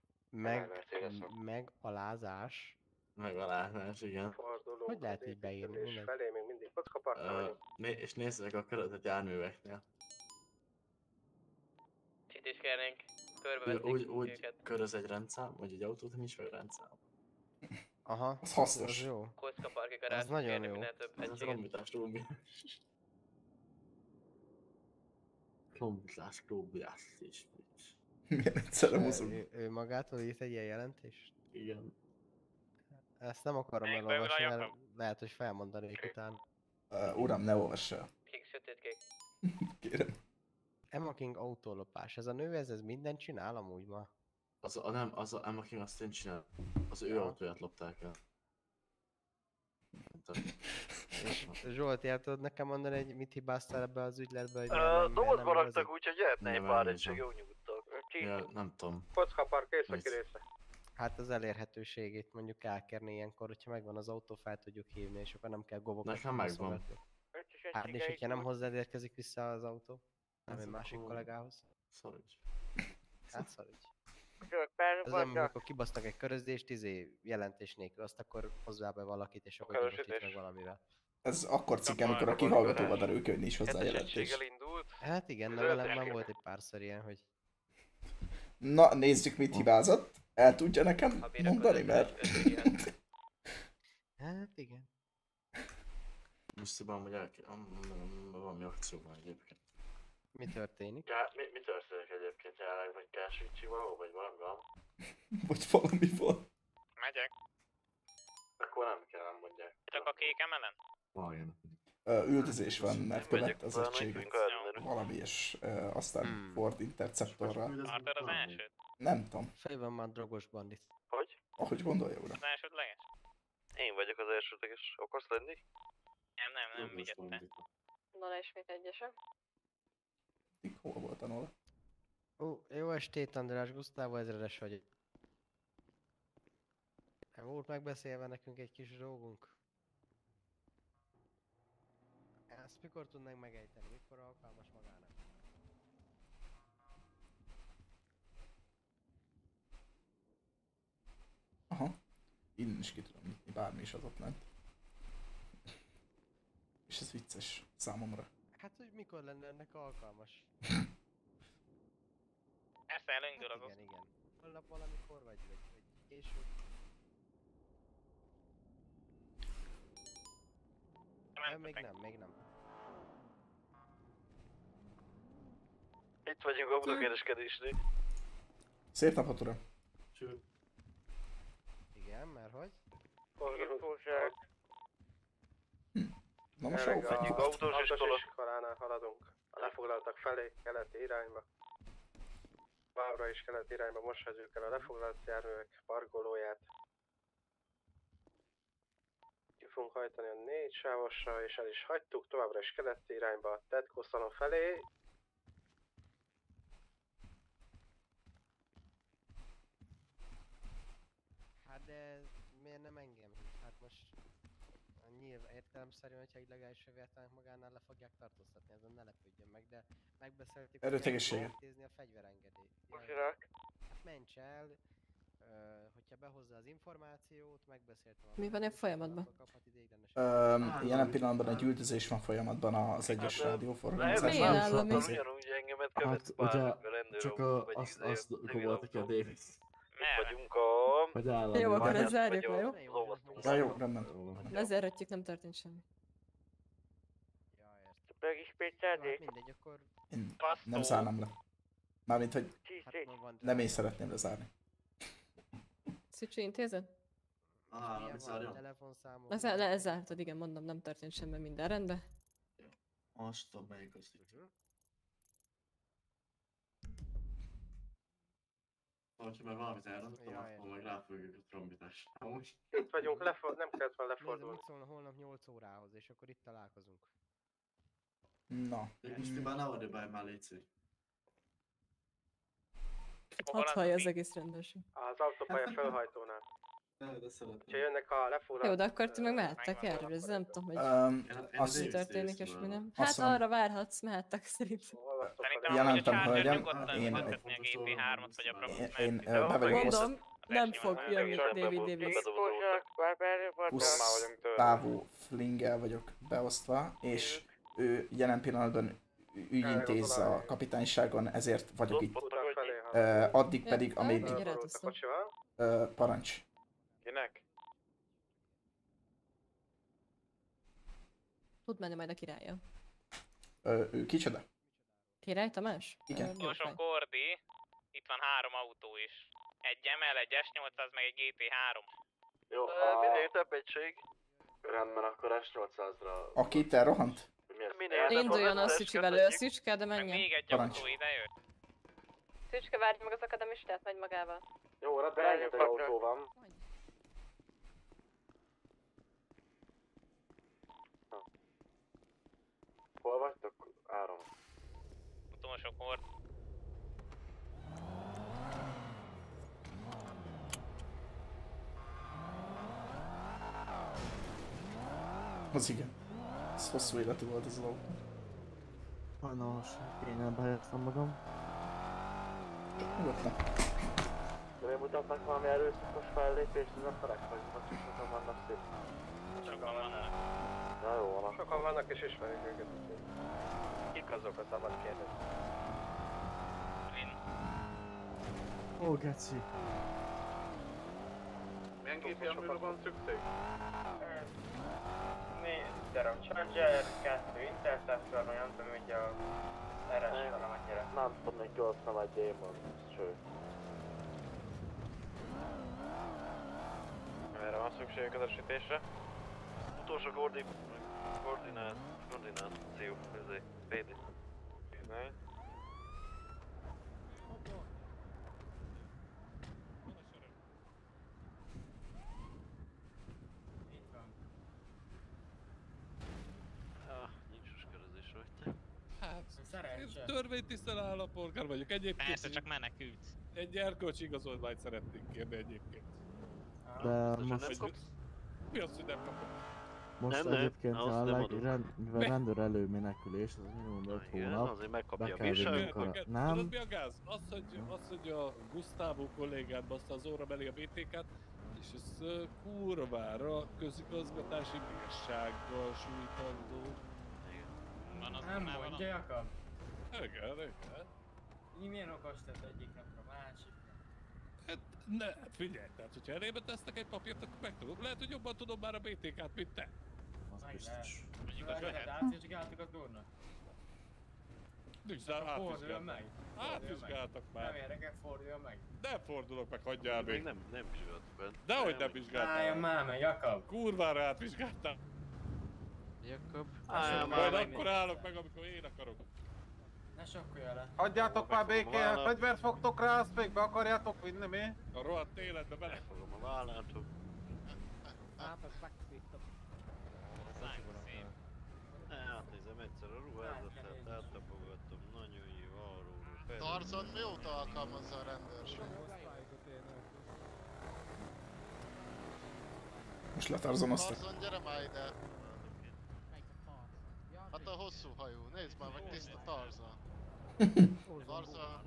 B: Megalázás.
E: Megalázás, igen.
J: Fordulunk.
B: Hogy lehet így beírni?
J: És
B: Mindegy.
J: felé még mindig Kocka Parkra vagyunk.
E: És nézzek a körözött járműveknél.
H: Itt is kérnénk körbevetni
E: Úgy köröz egy rendszám, vagy egy autót, nincs meg rendszám.
B: Aha.
A: Az hasznos.
B: Az jó.
H: Kocka Parki garázs,
B: Az nagyon
H: kérni
B: jó.
H: minél több
E: Ez az
H: egységet.
E: rombítás róbbi. Rombítás róbbiás is.
A: Milyen egyszerre mozog.
B: Ő magától írt egy ilyen jelentést?
E: Igen.
B: Ezt nem akarom elolvasni, mert lehet, hogy felmondanék utána.
A: Uram, ne olvass el.
H: Kék, sötétkék.
A: Kérem.
B: Emma King autólopás. Ez a nő, ez mindent csinál amúgy ma.
E: Az a Emma King azt én csinál. Az ő autóját lopták el.
B: És Zsolt, el tudod nekem mondani, hogy mit hibáztál ebbe az ügyletbe?
N: Dobozba raktak, úgyhogy jöhetne egy pár egység, jó nyugodtan.
E: Ja, nem tudom.
J: Kocka Park északi része.
B: Hát az elérhetőségét mondjuk elkérni ilyenkor, hogyha megvan az autó, fel tudjuk hívni, és akkor nem kell gobokat.
E: Nekem megvan.
B: Hát és hogyha nem hozzád érkezik vissza az autó, nem egy másik kollégához.
E: Szaríts.
B: Hát szaríts. Ez nem, amikor kibasztak egy körözdést, jelentés nélkül, azt akkor hozzá be valakit, és akkor gyorsít meg valamivel.
A: Ez akkor cikk, amikor a kihallgatóba derül ki, hogy nincs hozzá jelentés.
B: Hát igen, de velem nem volt egy párszor ilyen, hogy...
A: Na, nézzük, mit hibázott. El tudja nekem mondani, mert...
B: Hát igen.
E: Musztiban, hogy valami akció van egyébként.
B: Mi történik?
E: Mi történik egyébként jelenleg, vagy kell switching valahol, vagy valami van?
A: Vagy valami van.
H: Megyek.
E: Akkor nem kell, nem mondják.
H: Csak a kék emelen?
E: Valami.
A: Üldözés van, mert követte az egységet. Valami, és aztán Ford Interceptorral.
H: Arthur az elsőt?
A: Nem tudom.
B: Fejben már drogos bandit.
N: Hogy?
A: Ahogy gondolja, uram.
H: Az elsődleges?
N: Én vagyok az elsődleges. Akarsz lenni?
H: Nem, vigyette.
M: Nola ismét egyesem.
A: Hol volt a Nola?
B: Jó estét, András, Gusztávó ezredes vagyok. Nem volt megbeszélve nekünk egy kis dolgunk? Ezt mikor tudnánk megejteni? Mikor alkalmas magának?
A: Aha. Innen is ki tudom nyitni, bármi is az ott lent. És ez vicces számomra.
B: Hát, hogy mikor lenne ennek alkalmas?
H: Persze, elindul az.
B: Igen. Holnap valamikor vagy később? Még nem.
N: Itt vagyunk autókereskedésnél.
A: Szép napot, uram!
B: Igen, mert hogy?
J: Infóság.
A: Na most ahol
J: Egyik
A: fegyük.
J: autós iskolánál haladunk. A lefoglaltak felé, keleti irányba. Bávra is keleti irányba, most hagyjuk el a lefoglalt járművek parkolóját. Ki fogunk hajtani a 4 sávosra, és el is hagytuk, továbbra is keleti irányba a Tedco szalon felé.
B: Hát de miért nem engem? Hát most nyilván értelemszerűen, hogyha illegális jövetelnek magánál le fogják tartóztatni, ezen ne lepődjön meg, de megbeszéltük, hogy intézni a fegyverengedélyt. Hát ments el, hogyha behozza az információt, megbeszéltem.
M: Mi van egy folyamatban?
A: Jelen pillanatban egy üldözés van folyamatban az egyes rádióforgalmazásban.
M: Milyen állami?
N: Ugyanúgy engemet követ bármikor rendőr
E: csak azt gobolta ki a Davis.
N: Itt vagyunk a...
E: Hogy állami.
M: Jó, akkor ezt zárjuk le, jó?
A: Ja, jó, rendben.
M: Lezárhatjuk, nem történt semmi.
Q: Megismételnék?
B: Mindegy, akkor...
A: Én nem zárnám le. Mármint, hogy nem én szeretném lezárni.
M: Szücsi intézet?
B: Telefonszámok.
M: Lezártad, igen, mondom, nem történt semmi, minden rendben.
E: Most tudom, melyik az itt. Ha meg valamit elrontom, akkor meg ráfogjuk a trombitás.
J: Itt vagyunk, nem kellett volna lefordulni.
B: Nézd, mit szólna holnap 8 órához, és akkor itt találkozunk.
A: Na.
E: Most már ne adj be már légy.
M: Hadd hallja az egész rendőrség.
J: Az autópálya felhajtónál. Ha jönnek a lefurat...
M: Jó, de akkor ti meg mehettek erről, ez nem tudom, hogy
A: azt
M: mi történik és mi nem.
A: azt
M: Hát
A: mondom.
M: arra várhatsz, mehettek szerintem.
H: Szerintem
A: Jelentem,
H: amúgy a Charger
A: hölgyem,
H: nyugodtan
A: én-
H: vezetni a GT3-at vagy a Brabus,
A: Én
H: mert
A: be vagyok
M: Mondom, nem fog jönni David Davis.
A: Távú Flinggel vagyok beosztva, és ő jelen pillanatban ügyintéz a kapitányságon, ezért vagyok itt. Addig pedig, amíg... Parancs.
L: Kinek?
M: Tud menni majd a királya.
A: Ő kicsoda?
M: Király Tamás?
A: Igen.
H: Utolsó Kordi, itt van 3 autó is. Egy ML, egy S800, meg egy GT3.
N: Jó, minél több egység. Rendben, akkor S800-ra...
A: Aki itt elrohant?
M: Induljon a Szücsivel, ő a Szücske, de menjen.
H: Még egy
A: Parancs.
H: autó ide jött.
M: Szücske, várj meg az akademistát, megy magával.
N: Jó, rendben, rengeteg autó van. Hol vagytok? Áron.
H: Utolsó Kordi.
A: Az igen. Ez hosszú életű volt ez az autó.
E: Sajnos, kényelbe helyeztem magam.
A: Nyugodtan.
N: De még mutatnak valami erőszakos fellépést, az emberek, vagy csak sokan vannak szép?
H: Sokan vannak.
N: Na jó van.
J: Sokan vannak és ismerjük őket. Kik azok a szabad kérdezni?
E: Ó, geci.
J: Milyen gépjárműre van szükség?
Q: 4 darab Charger, 2 Interceptor, vagy nem tudom, hogy a RS valamennyire.
N: Nem tudom, még 81 Demon, sőt.
D: Erre van szükségük az esítésre? Utolsó koordináció, ezért, PD. Nincs körözés rajta.
S: Hát, törvénytisztelő állampolgár vagyok egyébként.
H: Persze, csak menekült.
S: Egy erkölcsi igazolványt szeretnénk kérni egyébként.
E: De most...
S: Mi az, hogy nem kapok?
E: Most
D: Nem,
E: egyébként
D: azt
E: a
D: nem adom.
E: mivel rendőr előmenekülés, az minimum 5
D: Igen,
E: hónap.
D: azért megkapja
E: be
D: a
E: kell
D: bírságot.
E: vinnünk a...
S: Tudod
E: Nem,
S: mi a gáz? Az, hogy a Gustavo kollégát baszta az óra belé a BTK-t, és ez kurvára közigazgatási bírsággal sújtandó.
H: Van az
Q: Nem mondja, Jakab.
S: Igen, igen.
Q: Milyen okos tett egyik napra, másik.
S: Hát ne, figyelj, tehát hogyha elébe tesznek egy papírt, akkor megtudom. Lehet, hogy jobban tudom már a BTK-t, mint te.
E: az biztos.
H: Mondjuk az lehet.
Q: Átvizsgáltuk a durnak.
S: Nincs rá
Q: Forduljon meg.
S: átvizsgáltak már.
Q: Nem érdekel, forduljon meg.
S: Nem fordulok meg, hagyjál
D: Még
S: még.
D: nem vizsgáltuk bent.
S: Dehogy nem vizsgáltam.
Q: Álljon már meg, Jakab.
S: Kurvára átvizsgáltam.
L: Jakab.
D: Álljon
S: Majd
D: már meg.
S: akkor állok meg, amikor én akarok.
Q: Ne sokkolja le.
J: Hagyjátok már békén,
D: vállat.
J: fegyvert fogtok rá, azt még be akarjátok vinni, mi?
S: A rohadt életbe bele.
D: Megfogom a vállátok. Átnézem egyszer a ruházatát, áttapogatom, nagyon jó, arról.
T: Tarzan mióta alkalmazza a rendőrség?
A: Most letarzonoztak.
T: Tarzan, gyere már ide! Hát a hosszú hajú, nézd már meg, tiszta Tarzan. Tarzan.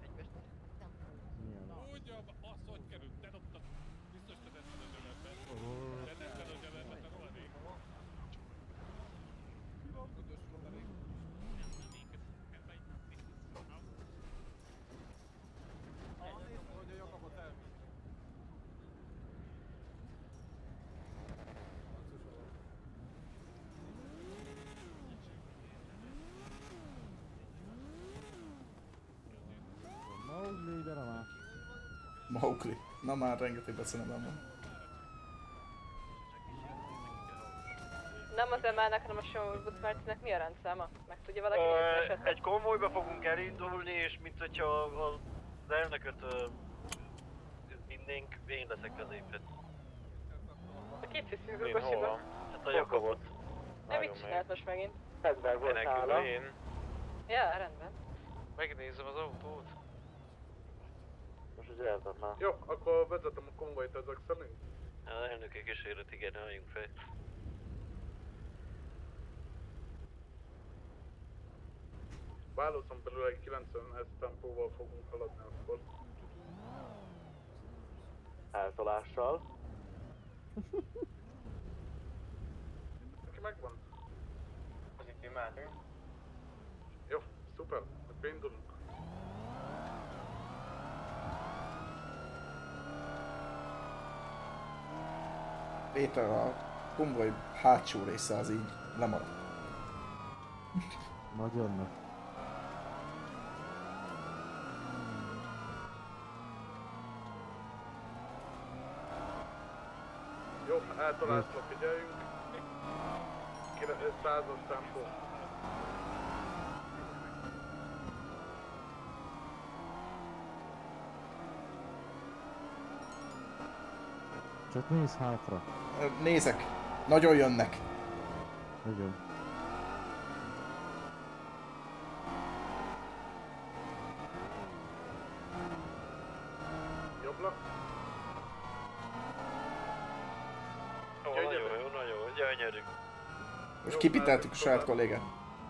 S: Úgy, az hogy került, te dobtad. Biztos te tetted a zsebedbe. Te tetted a zsebedbe, te rohadék. Pillankodós rohadék. Hogy a Jakabot elvisz.
E: Mowgli, gyere már.
A: Mowgli. Na már rengeteg becenevem van.
M: Nem az emelnek, hanem a Sean Woods Martinek mi a rendszáma? Meg tudja valaki nézni esetleg?
D: Egy konvojba fogunk elindulni, és mint hogyha az elnököt vinnénk, én leszek középet.
M: Kit viszünk
D: Én
M: a
D: hol
M: kocsiba?
D: van? Hát a Jakabot.
M: Nem, mit csinált most megint?
N: Fegyver volt nála.
D: Én.
M: Ja, rendben.
L: Megnézem az autót.
N: Most ugye érted már.
J: Jó, akkor vezetem a konvojt ezek szerint.
N: Az elnöki kísérlet, igen, álljunk fel.
U: Válaszon belül egy 90 tempóval fogunk haladni akkor.
V: Eltolással.
U: Neki megvan?
Q: Pozitív mehetünk.
U: Jó, szuper, akkor indulunk.
A: Péter, a konvoj hátsó része az így lemarad.
E: Majd jönnek.
U: Jó, eltalálásra figyeljünk. 100-as tempó.
E: Csak nézz hátra.
A: Nézek. Nagyon jönnek.
E: Nagyon.
U: Jobbra.
N: Nagyon, gyönyörű.
A: Most kipiteltük a saját kollégát.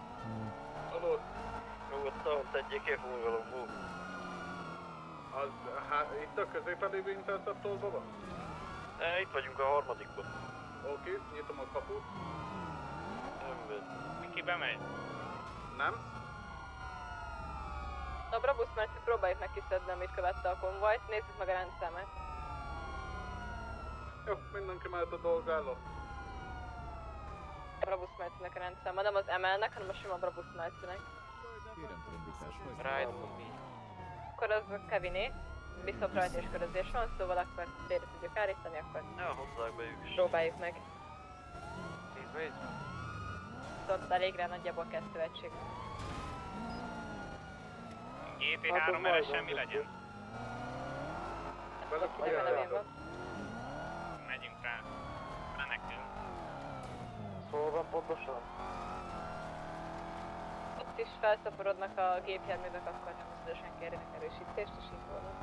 N: Nyugodtan tegyék ki a forgalomból.
U: Az, itt a középen lévő interceptorban van?
N: Itt vagyunk a harmadikban.
U: Oké, nyitom a kaput.
H: Ki bemegy?
U: Nem.
M: A Brabus Merci próbáljuk meg kiszedni, amit követte a konvojt. Nézzük meg a rendszámát.
U: Jó, mindenki mehet a dolgára.
M: A Brabus Merci-nek a rendszáma, nem az ML-nek, hanem a sima Brabus Merci-nek.
O: Kérem trombitás,
M: Akkor az a Keviné. Viszont rajta és körözés van, szóval akkor félre tudjuk állítani, akkor
N: hozzák be ők is.
M: próbáljuk meg.
L: Nézd.
M: Szóval elég rá nagyjából 2 egység.
H: GT3 erre semmi legyen. Megyünk rá. Menekülünk.
V: Hol van pontosan?
M: Ott is felszaporodnak a gépjárművek, akkor nyomozatosan kérjenek erősítést, és így volna.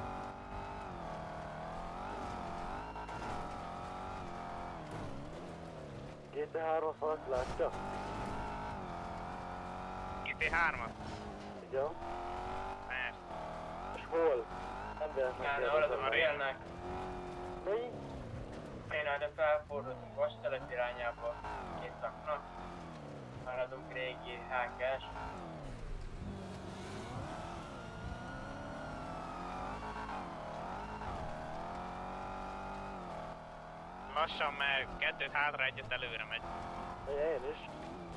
V: GT3-as valaki látja?
H: GT3-at?
V: Igen.
H: Persze.
V: És hol? Nem vehetnek el.
Q: Maradom a rélnek.
V: Mi?
Q: Én erre felfordultunk Vastelep irányába. 2 szaknak. Maradunk régi HK-s.
H: Lassan, mert 2 hátra, 1 előre megy.
V: Én is.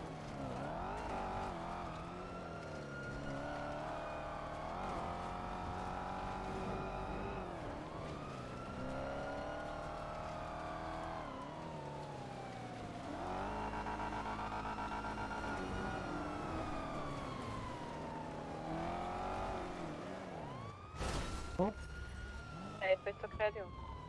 M: Eljött vagytok rádió?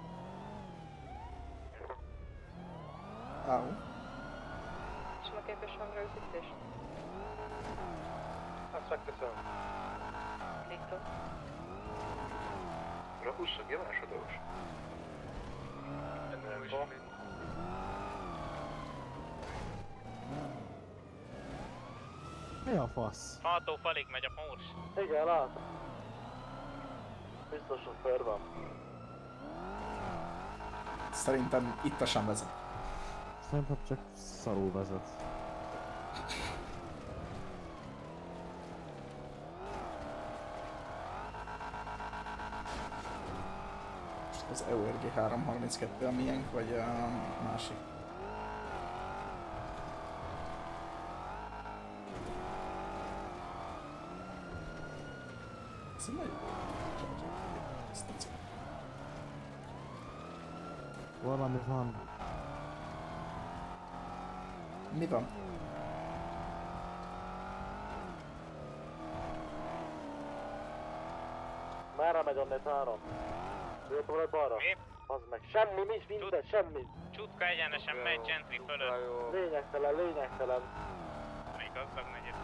A: Áú.
M: Sima képes hangra ütítés?
U: Azt megköszönöm.
M: Lító.
R: Rakusszak, javásodós.
E: Mi a fasz?
H: Faltó falig megy a Porsche.
V: Igen, látom. Biztos, hogy för van.
A: Szerintem ittasan vezet.
E: Szerintem csak szarul vezet.
A: Az EURG 332 a miénk, vagy a másik? Ez egy nagyon
E: Valami van.
A: Mi van?
V: Merre megy onnét 3? Jöttem vagy balra?
H: Mi?
V: Az meg. Semmi, nincs minden, semmi.
H: Csutka egyenesen megy Gentry fölött.
V: Lényegtelen, lényegtelen.
H: Még gazdag negyed.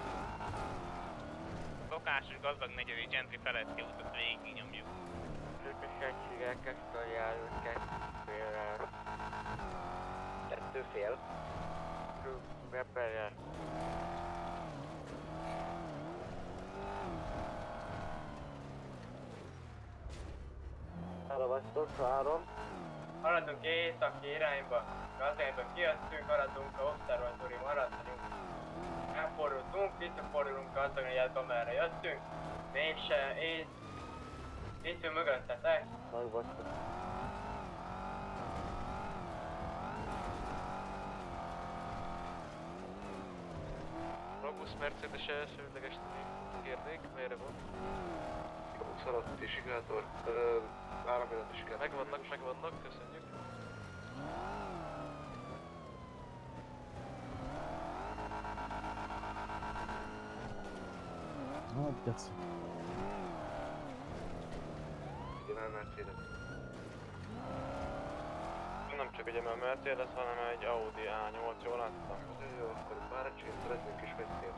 H: Lokásos gazdag negyed és Gentry feletti utat végig nyomjuk.
Q: Segítségek, ezt a járőt 2
B: 2 fél.
Q: Repelje.
V: Arra vagytok, 3.
Q: Haladunk északi irányba. Gazdájban kijöttünk, haladunk a obszervatórium, arra vagyunk. Elfordultunk, visszafordulunk azon, hogy amerre jöttünk. Mégse, itt ül mögöttetek.
V: Meg vagytok.
L: August Mercedes elsődleges kérnék, merre van?
R: Szaladt és sikátor, 3 pillanat is sikátor.
L: Megvannak, köszönjük.
E: Hát, geci.
R: Ugyanán Mercedes.
K: Nem csak egy Mercedes, hanem egy Audi A8, jól láttam?
R: Jó, akkor bárcsin, szeretnénk is vettél.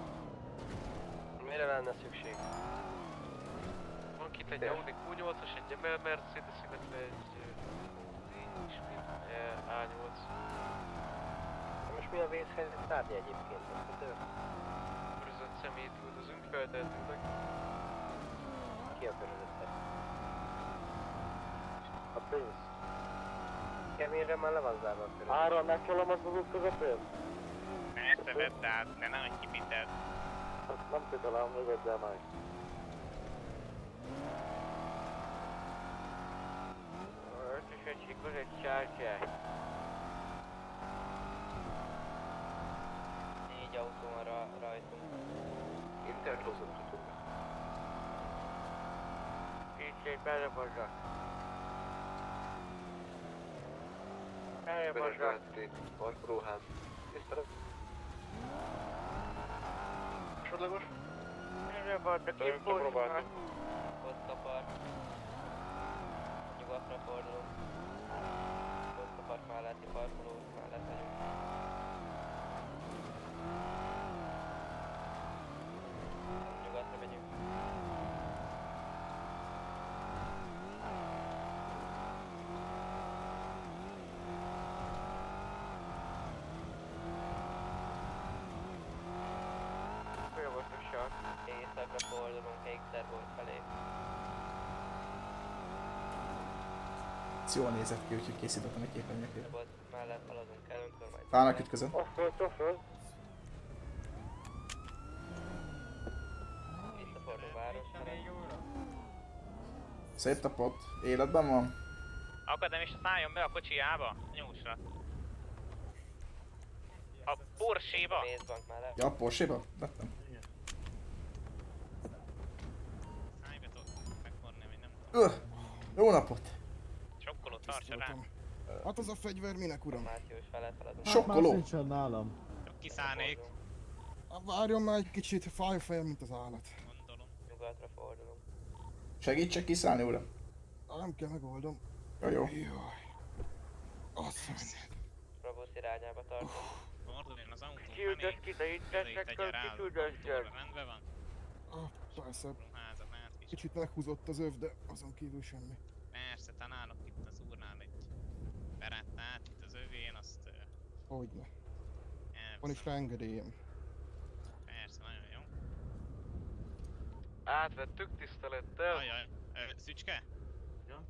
B: Mire lenne szükség?
L: Van itt egy Audi Q8-as, egy Mercedes, illetve egy A8.
B: Most mi a vészhelyzet tárgya egyébként?
L: Körözött személyt üldözünk, feltehetőleg.
B: Ki a körözöttet?
V: A pénz.
B: Keményre már le van zárva a körözött.
V: Áron, megcsalom az azok közepén?
H: Persze vedd át, de nem kipited.
V: Nem kitalálom, mögöddel meg.
Q: Ötös egység egy Charger. 4 autó van rajtunk.
R: Intert hozzadhatunk.
Q: Kicsit belebazzak.
R: Beresgálték, parkolóház. Tisztelek. Másodlagos?
Q: Belebazzak,
K: Próbáltuk.
Q: Ott a park. Nyugatra fordulunk. Ott a park melletti parkoló mellett vagyunk. Nyugatra megyünk. Folyamatosan északra fordulunk, Ékszerbolt felé.
A: Ez jól nézett ki, úgyhogy készítettem egy képernyőkét.
Q: Bolt mellett haladunk el, önkormányzat.
A: Fának ütközött.
Q: Visszafordul városra.
A: Szép tapot. Életben van?
H: Akademista szálljon be a kocsijába, nyúsra. A Porsche-ba.
Q: Mézbank mellett.
A: Ja, a Porsche-ba? Vettem.
H: Állj be, tudod megmondni, hogy nem.
A: Jó napot!
H: Sokkolót tartsa rá.
C: Hát az a fegyver minek, uram?
A: Sokkoló!
E: Nincsen nálam.
H: Kiszállnék.
C: Várjon már egy kicsit, fáj a fejem, mint az állat.
Q: Nyugatra fordulunk.
A: Segítsek kiszállni, uram?
C: Nem kell, megoldom.
A: Ja, jó.
C: Jaj. Azt mondja.
Q: Probusz irányába tartunk.
H: Forduljon az autón,
Q: Kiüldöz ki, de itt tessekkor kiküldöztök.
H: Rendben van.
C: Persze.
H: Ruháza, mert kis.
C: Kicsit meghúzott az öv, de azon kívül semmi.
H: Persze, tanálok itt az úrnál egy berettát, itt az övén, azt...
C: Hogyne. Van is rá engedélyem.
H: Persze, nagyon jó.
L: Átvettük tisztelettel.
H: Ajaj, Szücske?
E: Ja?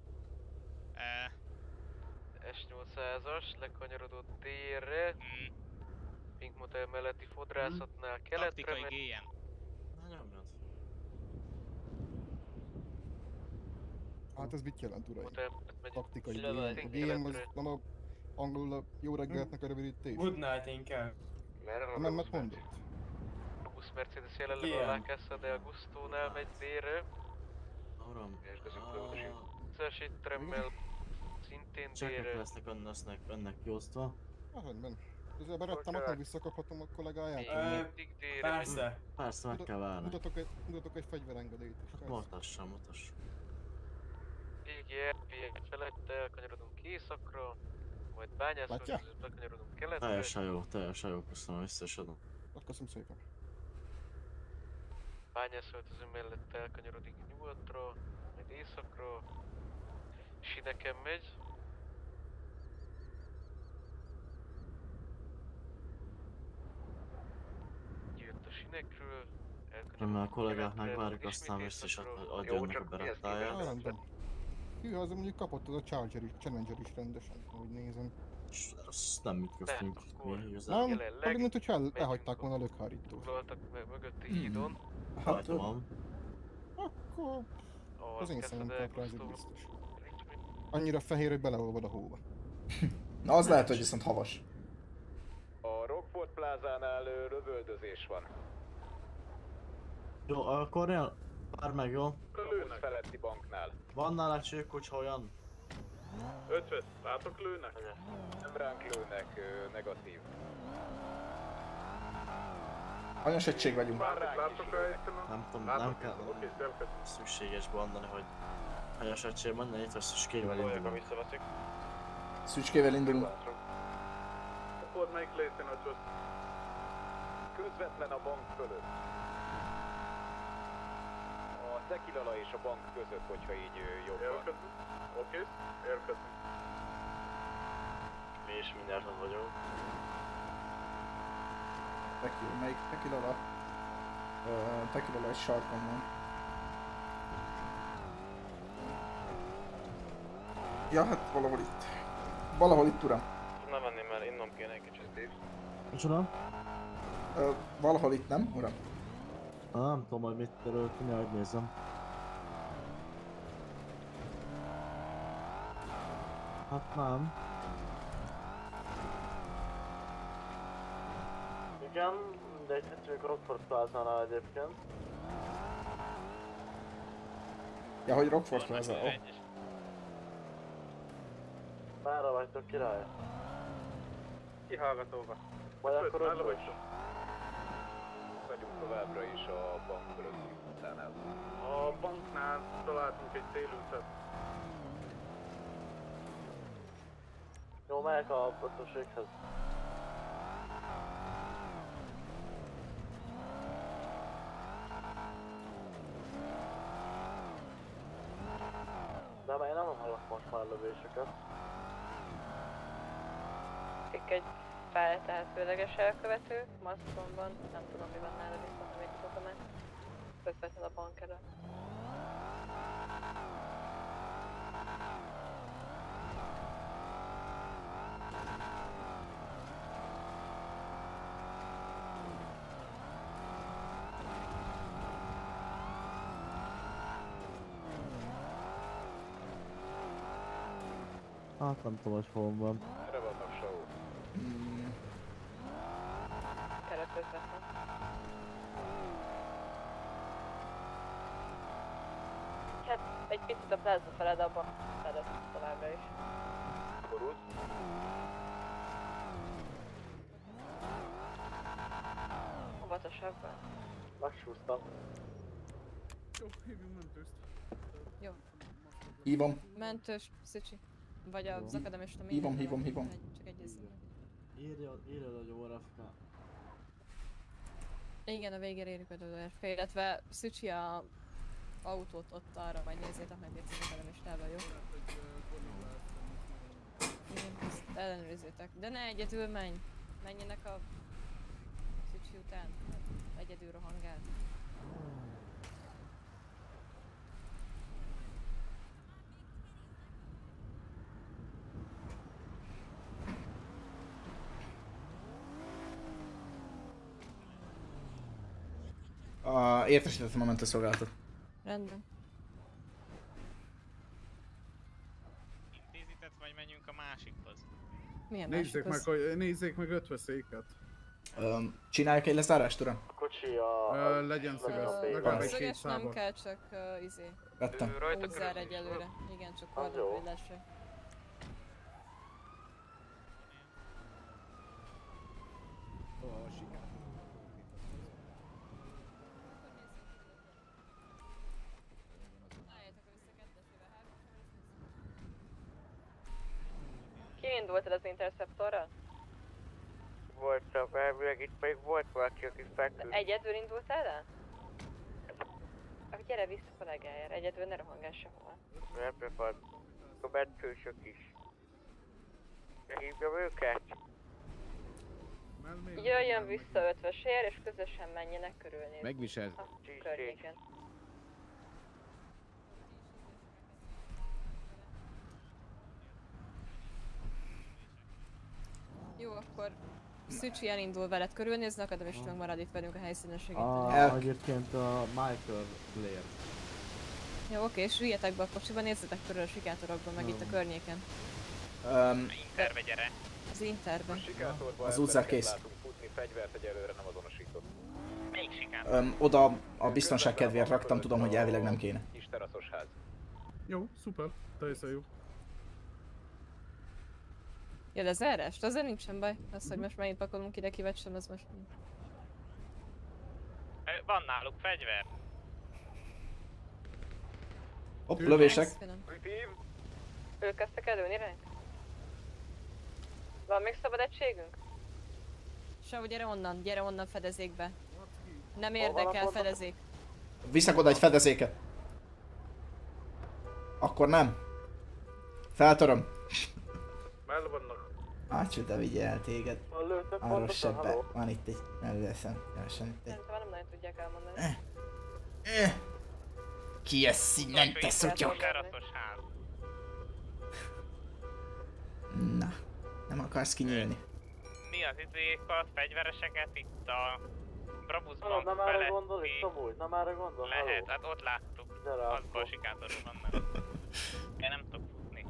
L: S800-as, lekanyarodott délre. Pink Motel melletti fodrászatnál keletre
H: Taktikai GM.
E: Na nyomjad.
C: Hát ez mit jelent, uraim? Taktikai
L: Level.
C: GM. A GM az nem a angolul a jó reggeltnek a rövidítés.
Q: Good night inkább.
C: Nem megmondott.
L: August Mercedes jelenleg a La Casa de Agustónál megy délre.
E: Uram.
L: Összes étteremmel szintén
E: Csekek
L: délre.
E: lesznek önnek kiosztva.
C: Na rendben. Közben berettem, meg visszakaphatom a kollégáját?
L: Mindig délre.
Q: Persze.
E: Persze, meg kell várni.
C: Mutatok egy fegyverengedélyt is.
E: Hát mutassam.
L: Régi RP felett elkanyarodunk északra, majd bányászhoz bekanyarodunk keletre.
E: Teljesen jó, köszönöm, vissza is adom.
C: Köszönöm szépen.
L: Bányászöltöző mellett elkanyarodik nyugatra, majd északra, Sineken megy. Jött a sinekről.
E: Remélem a kollégák megvárjuk, aztán vissza is adjanak a berettáját.
C: Hű, az mondjuk kapott az a Challenger is rendesen, ahogy nézem.
E: Azt nem mit köztünk mi
C: igazából. Nem, pedig mint hogyha elhagyták volna a lökhárítót.
L: Foglaltak mögötti hídon.
E: Hát van.
C: Akkor... Az én szemem rá, ez biztos. Annyira fehér, hogy beleolvad a hóba.
A: Na az lehet, hogy viszont havas.
I: A Rockford Plázánál lövöldözés van.
E: Jó, akkor várj meg, jó?
I: Lőnek feletti banknál.
E: Van nálad csőkocsa olyan?
U: 50, látok lőnek?
I: Nem ránk lőnek, negatív.
A: Hanyas egység vagyunk?
E: Nem tudom, nem kell. Szükséges mondani, hogy hanyas egység mondani, itt a szücskével indulunk.
A: Szücskével indulunk.
U: Ford melyik létén a
I: Közvetlen a bank fölött. A Szekilala és a bank között, hogyha így jobban.
U: Oké, érkezünk.
E: Mi is mindjárt vagyunk.
A: Melyik Tekilala? Tekilala egy sarkon van. Ja, hát valahol itt. Valahol itt, uram.
N: Nem menném, mert innom kéne egy kicsit.
E: Micsoda?
A: Valahol itt, nem, uram?
E: Nem tudom, hogy mit terültünk, hogy nézem. Hát nem. Igen, de egy hetők Rockford Plázánál egyébként.
A: Ja, hogy Rockford Plaza, ó.
E: Merre vagytok, király?
U: Kihallgatóba.
E: Vagy akkor ott vagy?
I: Vagyunk továbbra is a bank fölötti utánál.
U: A banknál találtunk egy célutat.
E: Jó, megyek a közösséghez. De én nem hallok most már lövéseket.
M: Itt egy feltelt főleges elkövető, maszkonban, nem tudom mi van nála, viszont nem tudok meg. Közvetlen a bank előtt.
E: Hát nem tudom, hogy hol van.
I: Erre vannak show.
M: Erre közvetlen. Hát egy picit a pláza feled abban feled továbbra is.
I: Borult.
M: Óvatosabban.
E: Lassúztam.
U: Jó, hívjunk mentőst.
M: Jó.
A: Hívom.
M: Mentős, Szicsi. Vagy az akademista
A: Hívom.
M: Csak egyezünk.
E: Írjad, hogy ORFK.
M: Igen, a végére érjük az ORFK, illetve Szicsi a autót ott arra majd nézzétek meg az akademistával, jó? Igen, ezt ellenőrizzétek. De ne egyedül menj! Menjenek a Szicsi után, mert egyedül rohangál.
A: Értesítettem a mentőszolgálatot.
M: Rendben.
H: Intézitet, vagy menjünk a másikhoz?
M: Milyen
U: Nézzék meg 5 veszélyeket.
A: Csinálják egy lezárást, uram?
E: A kocsi a...
U: Legyen szíves, legalább egy 2
M: nem
U: szába.
M: kell, csak izé.
A: Vettem.
M: Úgy zár egyelőre. Igen, csak oldalt, hogy lesse. Kiindultad az Interceptorral?
Q: Voltam, elvileg itt még volt valaki, aki feküdt.
M: Egyedül indultál el? Akkor gyere vissza kollégájára, egyedül ne rohangál sehol.
Q: Nem, A bencősök is. Hívjam őket?
M: Jöjjön vissza ötvösér, és közösen menjenek körülnézni.
O: Megvisel.
M: A környéken. Jó, akkor Szücsi elindul veled körülnézni, Akadem és tudunk marad itt velünk a helyszínen segíteni.
E: Egyébként a Michael Blair.
M: Jó, oké, és üljetek be a kocsiba, nézzetek körül a sikátorokban, meg itt a környéken.
H: Interbe gyere.
M: Az Interbe.
A: Az utcán kész.
I: Futni, fegyvert egyelőre nem azonosított.
H: Melyik sikátor?
A: Oda a biztonság kedvéért raktam, tudom, hogy elvileg nem kéne.
I: Kis teraszos ház.
U: Jó, szuper. Teljesen jó.
M: Ja, de az errest, azért nincsen baj. Az, hogy most megint pakolunk ide ki, vagy sem, az most...
H: Van náluk fegyver.
A: Hopp, lövések.
M: Ők kezdtek előni ránk? Van még szabad egységünk? Sav, gyere onnan fedezékbe. Nem érdekel fedezék.
A: Viszek oda egy fedezéket. Akkor nem. Feltöröm.
U: Mellé vannak.
A: Ácsuda vigye el téged. Arra sebbe. Van itt egy mellőszem. Jelesen itt egy.
M: Szerintem nem nagyon tudják elmondani.
A: Ki ez innen, te szutya? Na, nem akarsz kinyílni.
H: Mi az izékat, fegyvereseket itt a Brabusban
E: Nem erre gondol itt amúgy? Nem erre gondol?
H: Lehet, hát ott láttuk. Azból a sikátorról vannak. Én nem tudok futni.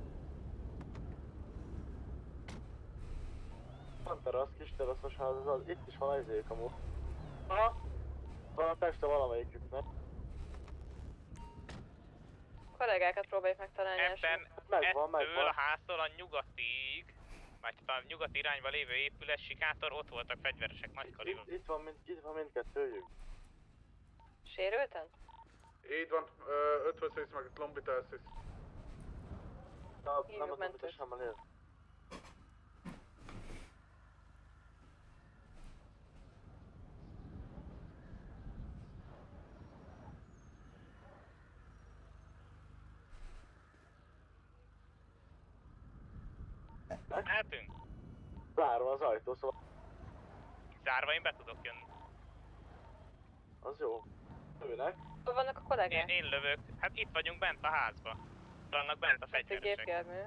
E: Nem terasz, kis teraszos ház, az itt is van izék amúgy. Aha. Van a teste valamelyiküknek.
M: Kollégákat próbáljuk megtalálni.
H: Ebben, ettől a háztól a nyugatig, vagy a nyugati irányba lévő épület, sikátor, ott voltak fegyveresek nagy kaliber.
E: Itt van mindkettőjük.
M: Sérülten?
U: Így van, ötvös meg Lombitásis.
E: Nem a Lombitásis sem elér.
H: Mehetünk?
E: Zárva az ajtó, szóval...
H: Zárva én be tudok jönni.
E: Az jó. Lőnek.
M: Hol vannak a kollégák?
H: Én lövök. Hát itt vagyunk bent a házba. Vannak bent a fegyveresek.
M: Gépjármű.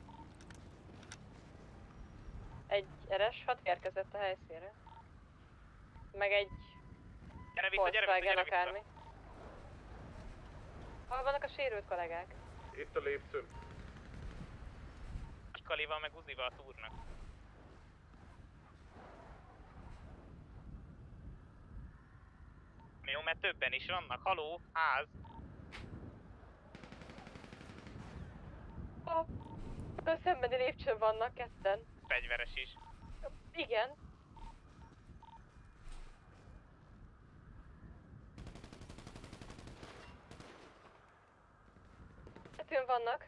M: Egy RS6 érkezett a helyszínre. Meg egy... Volkswagen akármi. Hol vannak a sérült kollégák?
U: Itt a lépcsőn.
H: Kalival meg Uzival túrnak. Jó, mert többen is vannak. Haló, ház.
M: A szembeni lépcsőn vannak ketten.
H: Fegyveres is.
M: Igen. Kettőn vannak.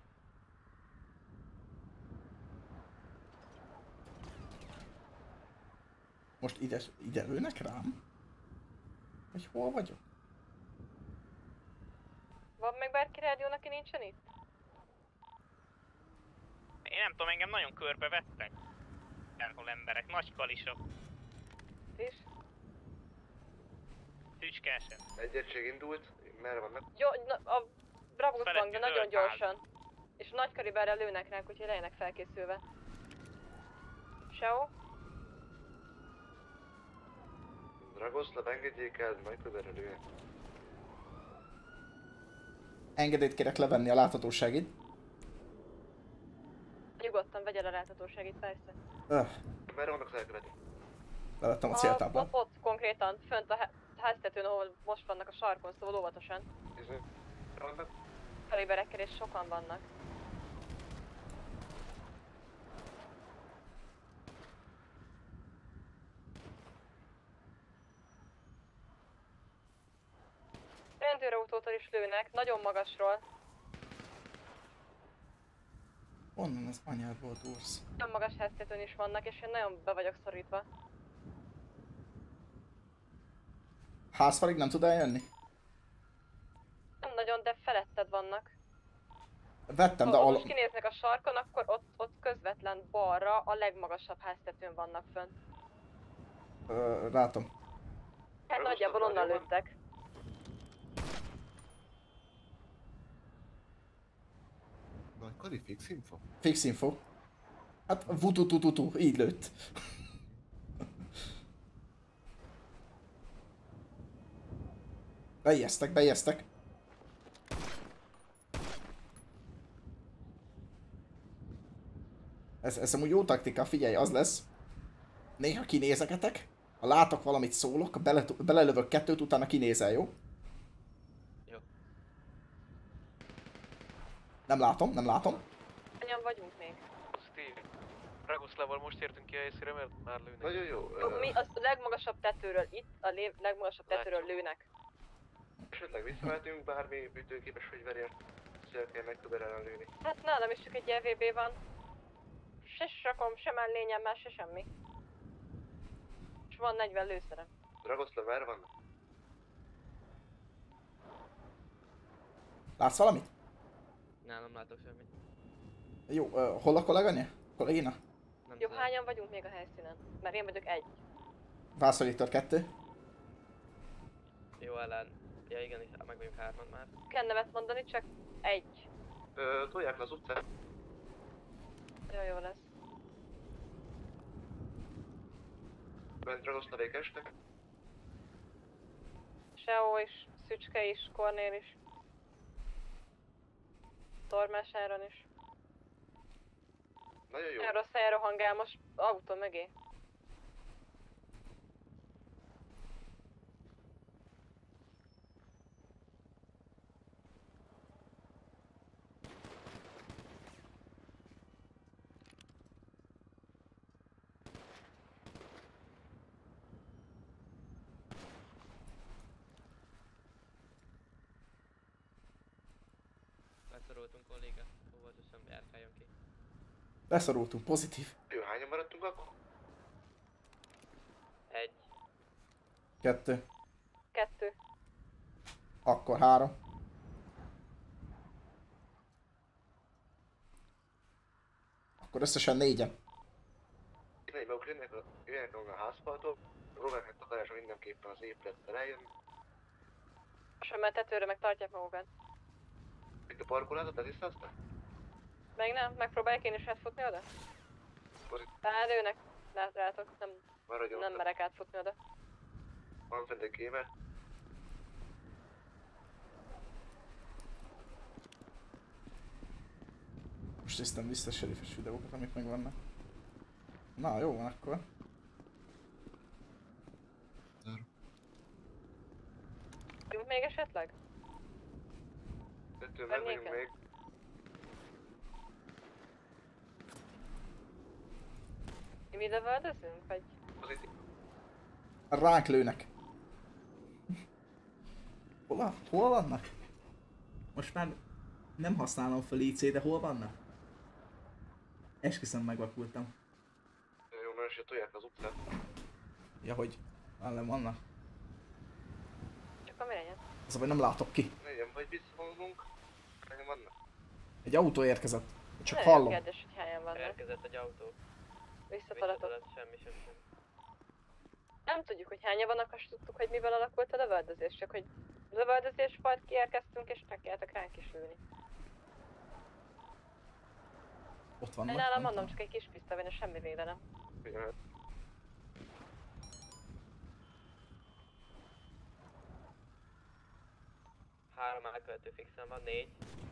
A: Most ide lőnek rám? Vagy hol vagyok?
M: Van meg bárki rádión, aki nincsen itt?
H: Én nem tudom, engem nagyon körbevettek. Elhol emberek, nagy kalisok.
M: És?
H: Tücskesen.
R: Egy egység indult, merre vannak?
M: Jó, a Brabus Bank, de nagyon gyorsan. És nagy kaliberrel lőnek ránk, úgyhogy legyenek felkészülve. Seo?
R: Dragoszlav, engedjék el, majd közelülően.
A: Engedélyt kérek levenni a láthatóságit.
M: Nyugodtan vegye le a láthatóságit, persze.
R: Merre vannak az elkövetők?
A: Levettem a céltáblát.
M: Ott konkrétan, fönt a háztetőn, ahol most vannak a sarkon, szóval óvatosan. Kaliberekkel és sokan vannak. Rendőrautótól is lőnek, nagyon magasról.
A: Onnan az anyádból dursz.
M: Nagyon magas háztetőn is vannak, és én nagyon be vagyok szorítva.
A: Házfalig nem tud eljönni?
M: Nem nagyon, de feletted vannak.
A: Vettem, de
M: ha most kinéznek a sarkon, akkor ott közvetlen balra a legmagasabb háztetőn vannak fönn.
A: Látom.
M: Hát nagyjából onnan lőttek.
C: Kali, fix info?
A: Fix info. Hát vututututu, így lőtt. Beijesztek. Ez amúgy jó taktika, figyelj, az lesz. Néha kinézegetek, ha látok valamit szólok, belelövök kettőt, utána kinézel, jó?
L: Jó.
A: Nem látom.
M: Hányan vagyunk még?
L: Steve, Raguszlával most értünk ki a helyszíre, mert már lőnek.
R: Nagyon jó.
M: Mi a legmagasabb tetőről, itt a legmagasabb tetőről lőnek.
R: Esetleg visszamehetünk bármi ütőképes fegyverért, szeretnél megtudni ellenlőni.
M: Hát nálam is csak egy LVB van. Se sakom, se mellényem, már se semmi. És van 40 lőszerem.
R: Dragoszlav, merre vannak?
A: Látsz valamit?
L: Nem látok semmit.
A: Jó, hol a kollégina?
M: Jó, hányan vagyunk még a helyszínen? Mert én vagyok egy.
A: Vászolítor 2.
L: Jó ellen. Ja igen, meg vagyunk 3-an már.
M: Kell nevet mondani, csak egy.
R: Tolják le az utcát.
M: Jó lesz.
R: Bent Dragoszlavék estek.
M: Seo is, Szücske is, Kornél is. Tormás Áron is.
R: Nagyon jó.
M: Rossz helyen rohangál most autó mögé.
L: Beszoroltunk kolléga, óvatosan járkáljon ki.
A: Beszorultunk, pozitív.
R: Jó, hányan maradtunk akkor?
L: 1.
A: 2.
M: 2.
A: Akkor 3. Akkor összesen 4-en.
R: Innen maguk jönnek a házpartól, Robertnek takarása mindenképpen az épülettel eljönni.
M: Sem tetőre meg tartják magukat.
R: Itt a parkolázat, ez is aztán?
M: Meg nem, megpróbálják én is átfutni oda? Lőnek, rátok, nem merek átfutni oda.
R: Van fent egy gamer.
A: Most néztem vissza a serifes videókat, amik meg vannak. Na, jó van akkor.
M: Junk még esetleg?
R: Kettő meg vagyunk még.
M: Mi lövöldözünk, vagy?
R: Pozitív.
A: Ránk lőnek. Hol vannak? Most már nem használom fel IC, de hol vannak? Esküszöm, megvakultam.
R: Jó, mert is tolják az utcát.
A: Ja, hogy ellen vannak?
M: Csak a legyen.
A: Az, hogy nem látok ki.
R: Legyen, vagy visszavonulunk. Hányan vannak?
A: Egy autó érkezett. Csak
M: nagyon
A: hallom.
M: kérdés, hogy hányan vannak.
L: Érkezett egy autó.
M: Visszatolatok.
L: Semmi.
M: Nem tudjuk, hogy hányan vannak, azt tudtuk, hogy mivel alakult a lövöldözés, csak hogy lövöldözés volt, kiérkeztünk és megkeltek ránk is lőni.
A: Ott vannak.
M: Én nálam mondom, csak egy kis piszta van, és semmi védelem.
L: Három elkövető fixen van, 4.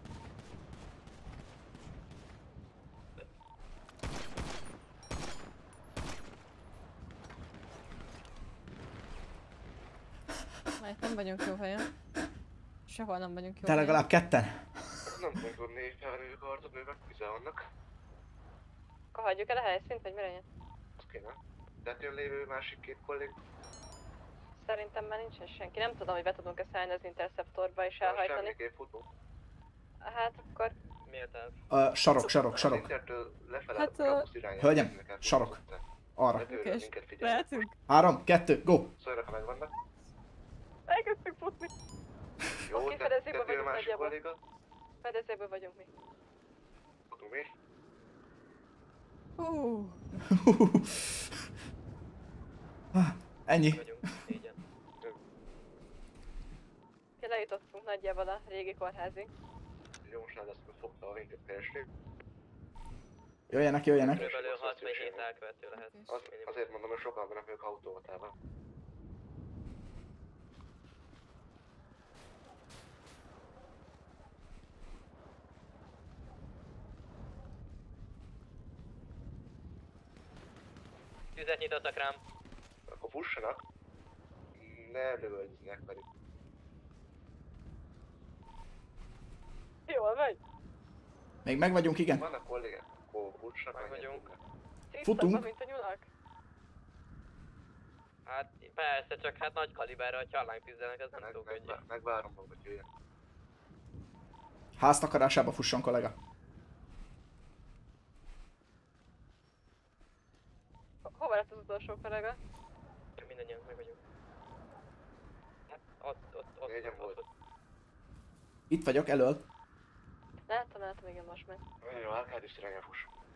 M: Majd nem vagyunk jó helyen. Sehol nem vagyunk jó
A: De legalább ketten.
R: Nem fogunk tudni felvenni a harcot, mivel közel vannak.
M: Akkor hagyjuk el a helyszínt, vagy mire jön?
R: Azt kéne. Tetőn lévő másik két kollég.
M: Szerintem már nincsen senki. Nem tudom, hogy be tudunk-e szállni az Interceptorba és elhajtani.
R: Semmiképp futunk.
M: Hát akkor...
L: Miért el?
A: Sarok.
R: Az Intertől lefele
M: Hát,
R: a campus irányába.
A: Hölgyem, sarok. Arra.
M: Oké, lehetünk.
A: 3, 2, go!
R: Szóljanak, ha megvannak.
M: Elkezdtünk futni.
R: Jó,
M: Oké, fedezékben
R: tető a
M: vagyunk
R: másik
M: nagyjából.
R: kolléga.
M: Fedezékben vagyunk mi.
R: Tumi.
A: Ennyi.
M: Lejutottunk nagyjából a régi kórházig.
R: Jó, most lesz, hogy fogta a véget keresni.
A: Jöjjenek, jöjjenek.
L: Körülbelül 67 elkövető lehet.
R: Azért mondom, hogy sokan vannak ők autómatában.
L: Tüzet nyitottak rám.
R: Akkor fussanak. Ne lövöldjenek pedig.
M: Jól vagy?
A: Még meg vagyunk, igen.
R: Vannak kollégák, akkor fussanak.
L: Meg vagyunk.
A: Futunk.
M: Mint a nyulak?
L: Hát persze, csak hát nagy kaliberre, ha hallánk tüzdelnek, ez nem túl könnyű.
R: Megvárom magad, hogy jöjjön.
A: Háztakarásába fusson, kollega.
M: Hova lett az utolsó kollega?
L: Mindannyian meg vagyunk. Hát ott.
R: Négyen volt.
A: Itt vagyok, elől.
M: Látom, igen, most meg.
R: Nagyon jó, Arkádis irányá fuss.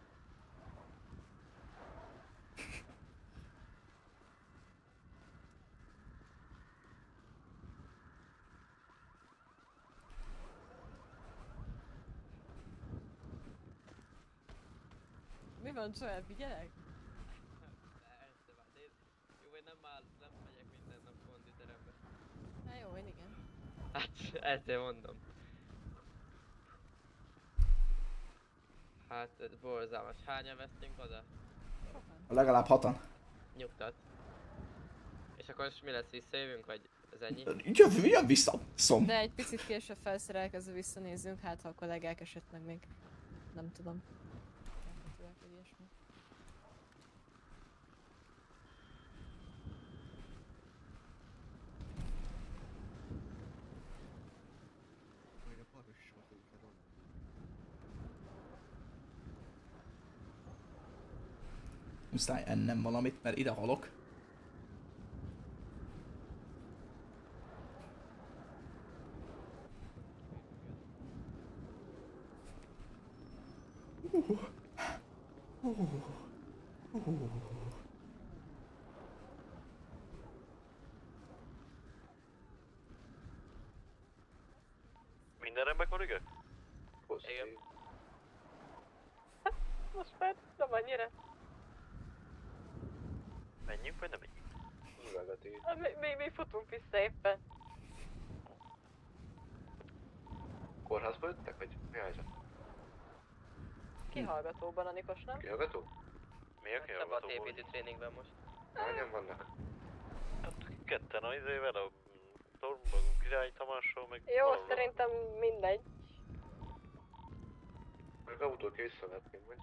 M: Mi van, Joel, figyelek?
L: Persze, hát jó, én nem megyek minden nap konditerembe.
M: Hát jó, én igen.
L: Hát, ezt mondom. Hát, ez borzalmas. Hányan vesztünk oda?
A: Legalább 6-an.
L: Nyugtat. És akkor mi lesz, visszajövünk, vagy ez ennyi?
A: Jön vissza, szom.
M: De egy picit később felszerelkezve visszanézzünk, hát ha a kollégák esetleg még nem tudom. Vagy ilyesmi.
A: Muszáj ennem valamit, mert ide halok.
N: Minden rendben, kolléga?
L: Igen.
M: Most már nem annyira.
N: Menjünk, vagy nem menjünk?
M: Hát mi futunk vissza éppen.
R: Kórházba jöttek, vagy mi a helyzet?
M: Kihallgatóban a Nikos, nem?
R: Kihallgató?
N: Mi a kihallgató?
L: Szabad építő tréningben most.
R: Hányan vannak?
N: Hát ketten a izével, a Tormban, Király Tamással, meg...
M: Jó, szerintem mindegy.
R: Meg autót kell visszavetni, vagy?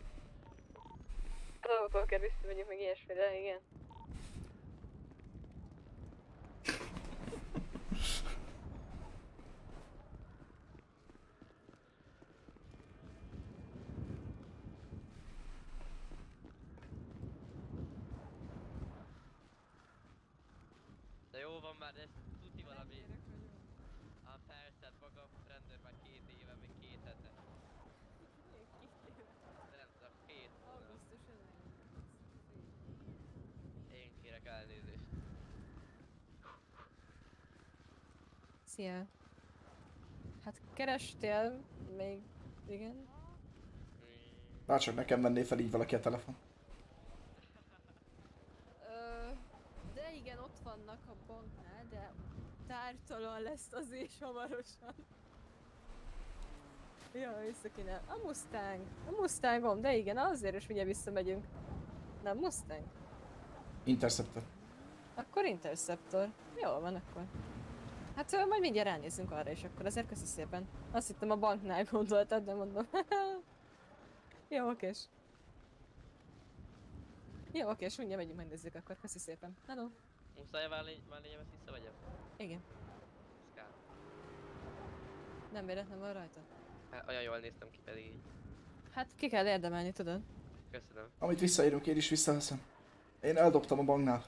M: Az autót kell visszamegyünk meg ilyesmire, igen.
L: De jó van már, ez tuti valami... Á, persze, maga rendőr már 2 éve, még 2 hete. De nem tudom, 2 hónap. Én kérek elnézést.
M: Szia. Hát kerestél még, igen?
A: Bárcsak nekem venné fel így valaki a telefon.
M: De igen, ott vannak a banknál, de tártalan lesz azért hamarosan. Ja, vissza kéne. A Mustangom, de igen, azért is ugye visszamegyünk. Nem Mustang?
A: Interceptor.
M: Akkor Interceptor. Jól van akkor. Hát majd mindjárt ránézzünk arra is, akkor azért köszi szépen. Azt hittem a banknál gondoltad, de mondom. Jó, okés. Jó, okés, mindjárt megyünk, megnézzük akkor, köszi szépen. Hello.
L: Muszáj válni, ezt visszavegyem?
M: Igen.
L: Ez kár.
M: Nem véletlen van rajta?
L: Hát, olyan jól néztem ki pedig így.
M: Hát ki kell érdemelni, tudod?
L: Köszönöm.
A: Amit visszaírunk, én is visszaveszem. Én eldobtam a banknál.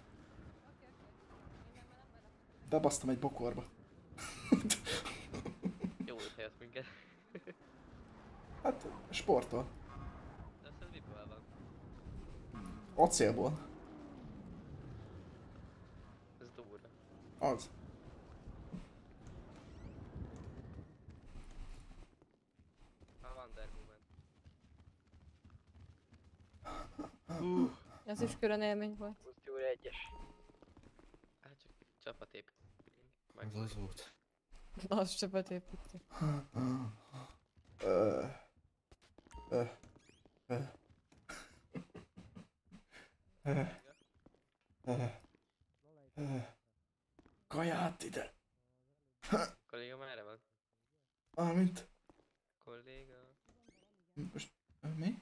A: Bebasztam egy bokorba.
L: Jó, hogy helyett minket.
A: Hát, sporttól.
L: De ez miből van?
A: Acélból.
L: Ez durva.
A: Az.
L: A Wonder Woman.
M: Ez is külön élmény volt.
L: Puszti úr 1-es. Hát csak csapatépítünk.
O: Az az volt.
M: Az csapatépítő.
A: Kaját ide.
L: Kolléga merre van?
A: Mármint?
L: Kolléga...
A: Most... Mi?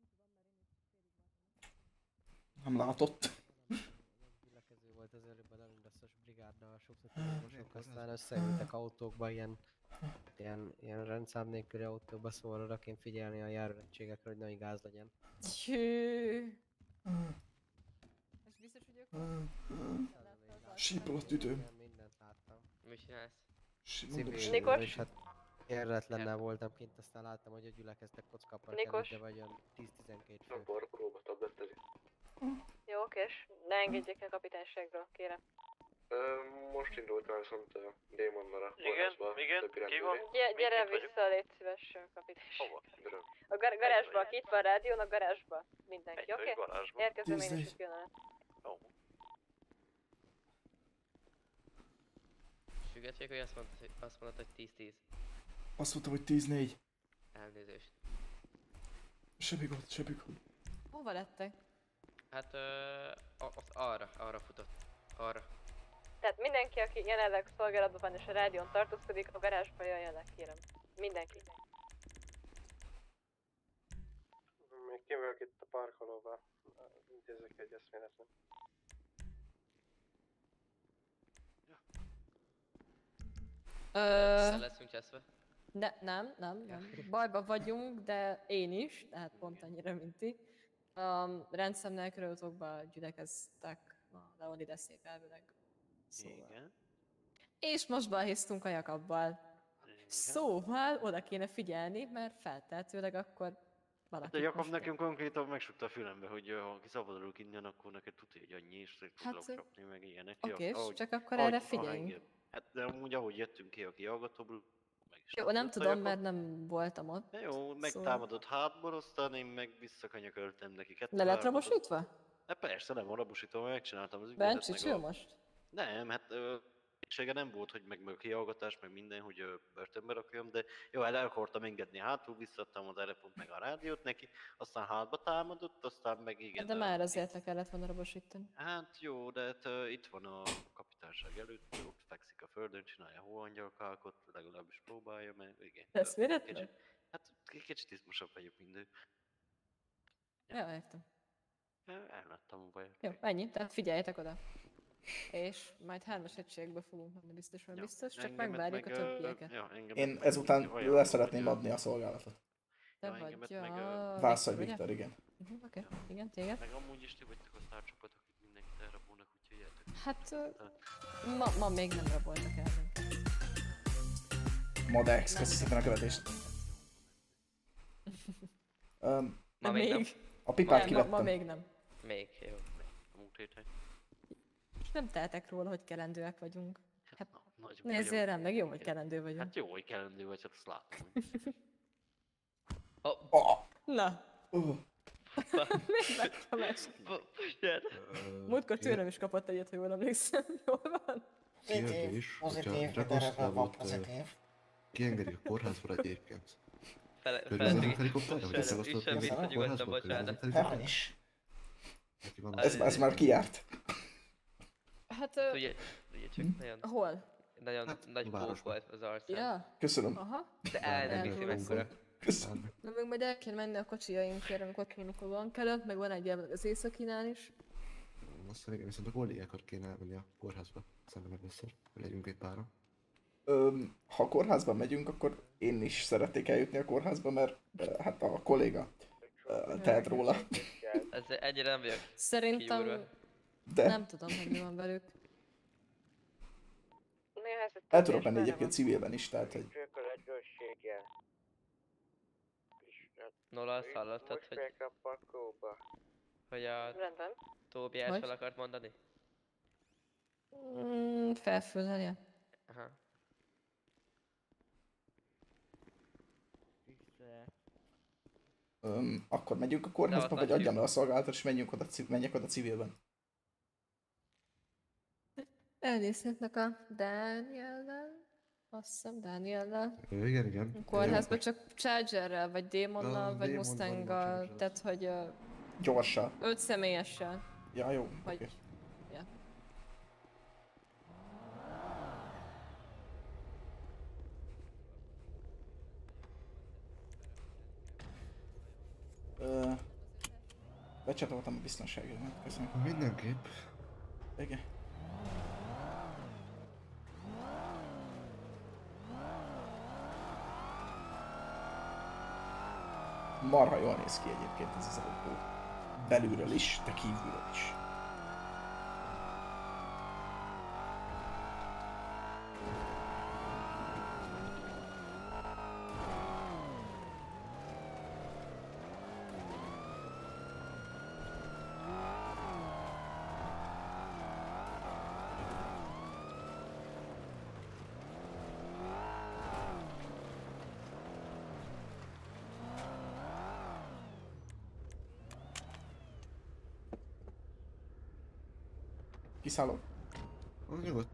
A: Nem látott.
B: Gyülekező volt az előbb a Dalindaszos brigáddal, sokszor aztán összeültek autókba, ilyen rendszám nélküli autókba, szóval oda kéne figyelni a járőregységekre, hogy nagy gáz legyen.
M: Hű. És biztos, hogy ők...
A: Sípolott ütőm.
B: Mindent láttam.
L: Mit csinálsz?
B: Civilből, és hát érdetlennel voltam kint, aztán láttam, hogy gyülekeztek kockapart előtte, vagy olyan 10-12 fő.
R: Próba tablettezni.
M: Jó, okés. Ne engedjék el kapitányságról, kérem.
R: Most indultam viszont Démonnal a
N: Igen, ki van?
M: Gyere vissza, légy szíves, kapitányság.
N: Hova?
M: A garázsba, aki itt van a rádión, a garázsba. Mindenki, oké?
N: Egy garázsba.
M: Érkezem én is egy pillanat.
N: Jó.
L: Sügetjék, hogy azt mondod, hogy 10-10.
A: Azt mondtam, hogy 10-4.
L: Elnézést.
A: Semmi gond.
M: Hova lettek?
L: Hát arra futott. Arra.
M: Tehát mindenki, aki jelenleg szolgálatban van és a rádión tartózkodik, a garázsba jöjjön le, kérem. Mindenki.
Q: Még kívülök itt a parkolóba. Intézek egy eszméletlen.
L: Leszünk cseszve?
M: Nem. Bajba vagyunk, de én is, tehát pont annyira, mint ti. Rendszemnel körülöttokba gyülekeztek a Leonideszék elvileg. Szóval.
N: Igen.
M: És most balhéztunk a Jakabbal. Szóval oda kéne figyelni, mert feltehetőleg akkor valaki.
N: Hát a Jakab nekem konkrétan megsukta a fülembe, hogy ha kiszabadulok innen, akkor neked tudja, hogy annyi, és tudlak csapni, meg ilyenek.
M: Oké, csak akkor erre figyeljünk.
N: Hát de amúgy ahogy jöttünk ki a kihallgatóból, meg is
M: jó, nem tudom, mert nem voltam ott.
N: De jó, megtámadott hátból, aztán én meg visszakanyagöltem neki.
M: Le lett rabosítva?
N: Hát persze, nem van rabosítva, megcsináltam az ügyletet.
M: Bencsicsül most?
N: Nem, hát kétsége nem volt, hogy meg a kihallgatás, meg minden, hogy börtönbe rakjam, de jó, el akartam engedni hátul, visszadtam az erepont meg a rádiót neki, aztán hátba támadott, aztán meg igen.
M: De már azért le kellett volna rabosítani.
N: Hát jó, de hát, itt van a kapitányság előtt, ott fekszik a földön, csinálja hóangyalkákot, legalábbis próbálja, mert igen.
M: Ez véletlen?
N: Hát kicsit izmosabb vagyok mindő.
M: Ja, értem.
N: Ellettem a bajt.
M: Jó, ennyi, tehát figyeljetek oda. És majd 3-as egységbe fogunk menni biztos, vagy biztos, csak megvárjuk a többieket.
A: Én ezután le szeretném adni a szolgálatot.
M: Te vagy a...
A: Vászai Viktor, igen.
M: Oké, igen, téged.
N: Meg amúgy is ti vagytok a sztárcsapat, akik mindenkit elrabolnak, úgyhogy jöjjetek.
M: Hát ma még nem raboltak el minket.
A: Modex, köszi szépen a követést.
L: Ma még nem.
A: A pipát kivettem.
M: Ma még nem.
L: Még, jó.
N: A múlt héten.
M: És nem tehetek róla, hogy kelendőek vagyunk. Hát,
N: Nagyon
M: nézzél rám, meg jó, hogy kelendő vagyunk.
N: Hát jó, hogy kelendő vagy, hát azt látom.
M: Na. Miért vettem ezt? Múltkor tőlem is kapott egyet, ha jól emlékszem. Jól van?
O: Kérdés, hogyha Rekosztávot kiengedik a kórházba egyébként. Körülbelül a helikopterre, hogy összegasztott a kórházba?
A: Nem is. Ez már kijárt.
M: Hát...
L: Ugye csak nagyon...
M: Hol?
L: Nagyon nagy bók volt az arcán.
M: Ja?
A: Köszönöm.
M: Aha.
L: De el nem hiszi mekkora.
A: Köszönöm.
M: Na meg majd el kell menni a kocsijainkért, amikor ott vannak a bank előtt, meg van egy az északinál is.
O: Aztán igen, viszont a kollégákat kéne elmenni a kórházba. Szerintem először, hogy legyünk egy pára.
A: Ha a kórházba megyünk, akkor én is szeretnék eljutni a kórházba, mert hát a kolléga tehet róla.
L: Ez ennyire nem vagyok
M: Szerintem nem tudom, hogy mi van velük.
A: El tudok menni egyébként civilben is, tehát hogy...
L: Nola, azt hallottad, hogy a Tóbiás fel akart mondani?
M: Felfőzelje.
L: Aha.
A: Akkor megyünk a kórházba, vagy adjam le a szolgálatot, és menjek oda civilben.
M: Elnézhetnek a Daniellel. Azt hiszem Daniellel.
O: Igen.
M: A kórházba csak Chargerrel, vagy Démonnal, vagy Mustanggal, tehát hogy...
A: Gyorsan.
M: 5 személyessel.
A: Ja, jó.
M: Vagy...
A: Okay.
M: Ja.
A: Becsatoltam a biztonságot, köszönöm.
O: Mindenképp.
A: Igen. Marha jól néz ki egyébként ez az autó. Belülről is, de kívülről is. Kiszállok.
O: Nyugodt.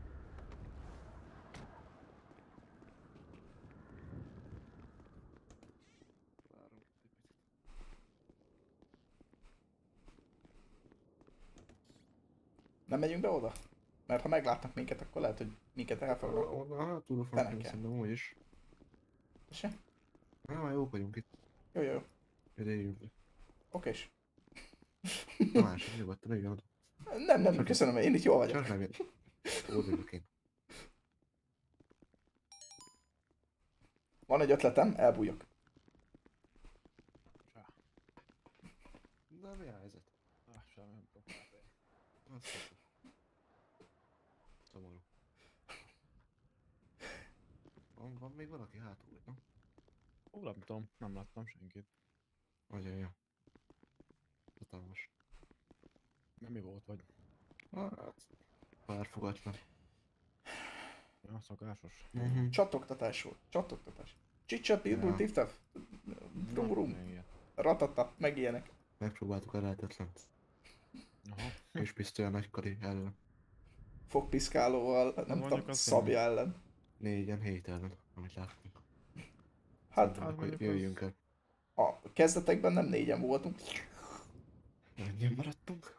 A: Nem megyünk be oda? Mert ha meglátnak minket, akkor lehet, hogy minket elfognak.
O: Hát túl fogunk szerintem úgy is.
A: Se?
O: Már jók vagyunk itt.
A: Jó.
O: Jöjjünk.
A: Okés.
O: Tamás, nyugodtan, igen.
A: Nem, köszönöm, én itt jól vagyok.
O: Csak nem én. Ott vagyok én.
A: Van egy ötletem, elbújok.
O: Na, mi a helyzet?
K: Semmi nem tudom.
O: Szomorú. Van még valaki hátul, nem?
K: Ó, nem tudom, nem láttam senkit.
O: Nagyon jó. Hatalmas.
K: Nem mi volt, vagy?
O: Hát, párfogatlan.
K: Ja, szokásos.
A: Csattogtatás volt, csattogtatás. Csicsa, pilbul, tiftaf. Brum, ratata, meg ilyenek.
O: Megpróbáltuk a lehetetlent. És pisztolyan nagykari ellen.
A: Fogpiszkálóval, nem tudom, szabja ellen.
O: 4-en 7 ellen, amit láttunk.
A: Hát,
O: hogy jöjjünk el.
A: A kezdetekben nem 4-en voltunk.
O: Ennyien maradtunk.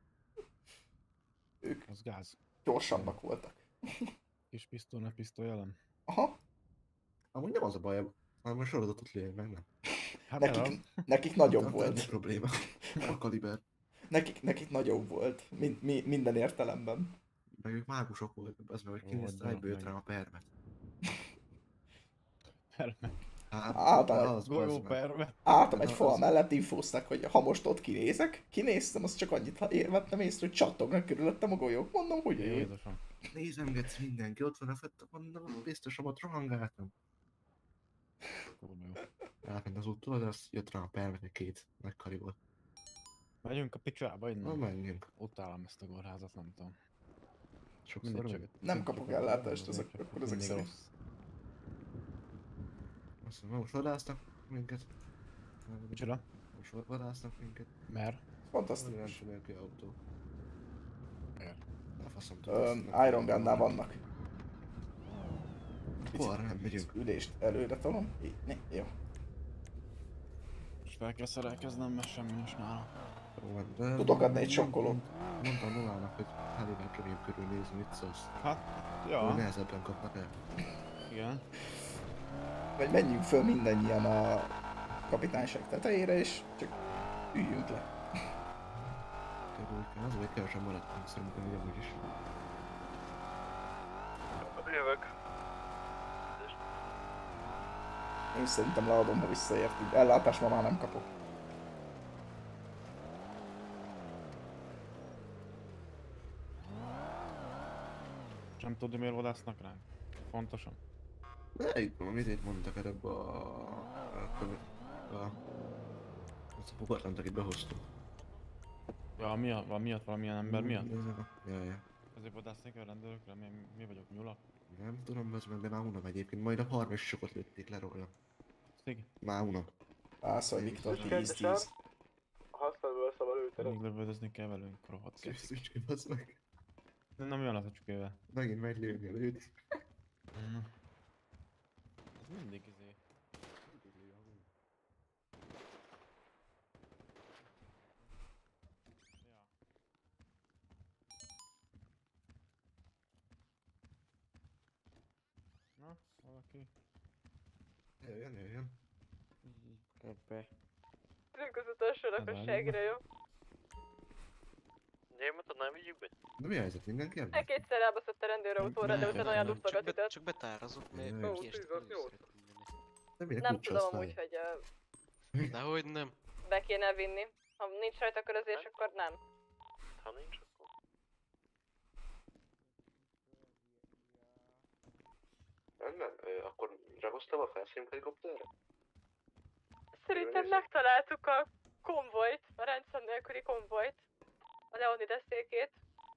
A: Ők
K: az gáz.
A: Gyorsabbak voltak.
K: Kis pisztoly, ne pisztoly ellen.
A: Aha.
O: Amúgy nem az a baj, hanem a sorozatot lényeg meg, nem?
K: Hát
A: nekik nagyobb volt.
O: Nem probléma. A kaliber.
A: Nekik nagyobb volt, minden értelemben.
O: Meg ők mágusok voltak, az meg, hogy kinézte egyből jött rám a permet.
A: Álltam egy fal mellett, infóztak, hogy ha most ott kinéztem, az csak annyit vettem észre, hogy csattognak körülöttem a golyók. Mondom, hogy jó.
O: Nézemgetsz mindenki, ott van a fett, mondom, biztosan ott rohangáltam. Átment az út, tudod, az jött rá a permet, egy 2 nagy kari volt.
K: Megyünk a picsába innen?
O: Na, menjünk.
K: Utálom ezt a kórházat, nem tudom.
O: Sokszor
A: nem kapok ellátást, akkor ezek szerint.
O: Azt mondom, most vadásznak minket.
K: Micsoda?
O: Most vadásznak minket.
K: Mer?
A: Fantasztikus.
O: Nem tudom, autó.
K: Miért?
O: A faszom
A: Iron Gunnál vannak.
O: Hol nem megyünk?
A: Ülést előre tolom. Jó.
K: És fel kell szerelkeznem, mert semmi nincs nálam.
A: Tudok adni egy sokkolót.
O: Mondtam Nolának, hogy Halivel kerüljünk körülnézni, mit szólsz?
K: Hát, ja.
O: Nehezebben kapnak el.
K: Igen.
A: Vagy menjünk föl mindannyian a kapitányság tetejére, és csak üljünk le.
O: Az, hogy kevesen maradtunk, szerintem így amúgy is.
D: Jövök.
A: Én szerintem leadom, ha visszaértünk. Ellátást ma már nem kapok.
K: Nem tudod, miért vadásznak ránk? Fontosan.
O: Ne, itt mit mondtak erre a Azt a fogatlant, akit behoztunk.
K: Ja, miatt valamilyen ember miatt?
O: Ja.
K: Azért vadászni a rendőrökre, mi vagyok nyulak?
O: Nem tudom, az meg, de már unom egyébként. Majd a 30 sokat lőtték le róla.
K: Szig?
O: Már unom.
A: Pászol Viktor 10-10.
V: Használva a szabad őteret.
K: Még lövöldözni kell velünk, rohadt kecik.
O: Szücske, bazd meg.
K: Nem olyan az a csükével.
O: Megint megy lőni a lőd.
K: Ez mindig izé. Na, valaki.
O: Jöjjön.
K: Ebbe.
F: Ülünk az utolsó lakosságra, jó?
N: Gyermet, nem vigyük be?
O: De mi a helyzet? Mindenki ebben?
F: Kétszer elbaszott a rendőrautóra, de utána olyan lusztogat ütött.
E: Csak betárazok, mert
F: Nem tudom úgy, hogy
E: Dehogy nem.
F: be kéne vinni. Ha nincs rajta körözés, akkor nem.
N: Ha nincs, akkor...
R: Rendben, akkor ragoztam a felszínünk helikopterre?
F: Szerintem megtaláltuk a konvojt, a rendszám nélküli konvojt. A Leonidas székét.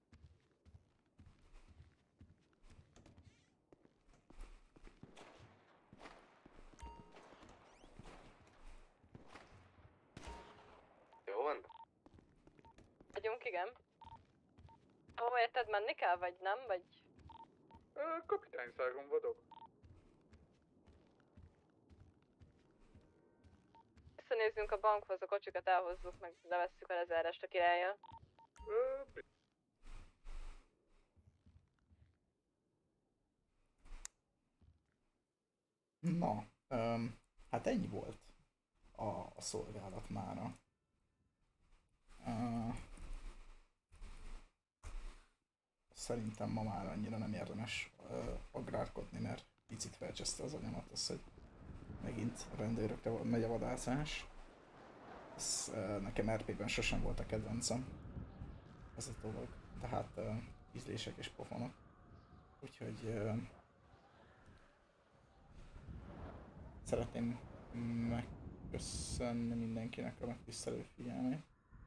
R: Jó van?
F: Vagyunk, igen. Ahova érted menni kell, vagy nem, vagy...
U: Kapitányszágon vagyok.
F: Visszanézzünk a bankhoz, a kocsikat elhozzuk, meg levesszük a lezárást a királlyal.
A: Na, hát ennyi volt a szolgálat mára. Szerintem ma már annyira nem érdemes agrárkodni, mert picit felcseszte az agyamat az, hogy megint a rendőrökre megy a vadászás. Ez nekem RP-ben sosem volt a kedvencem. Ez a dolog. Tehát ízlések és pofonok. Úgyhogy szeretném megköszönni mindenkinek a megtisztelő figyelmét.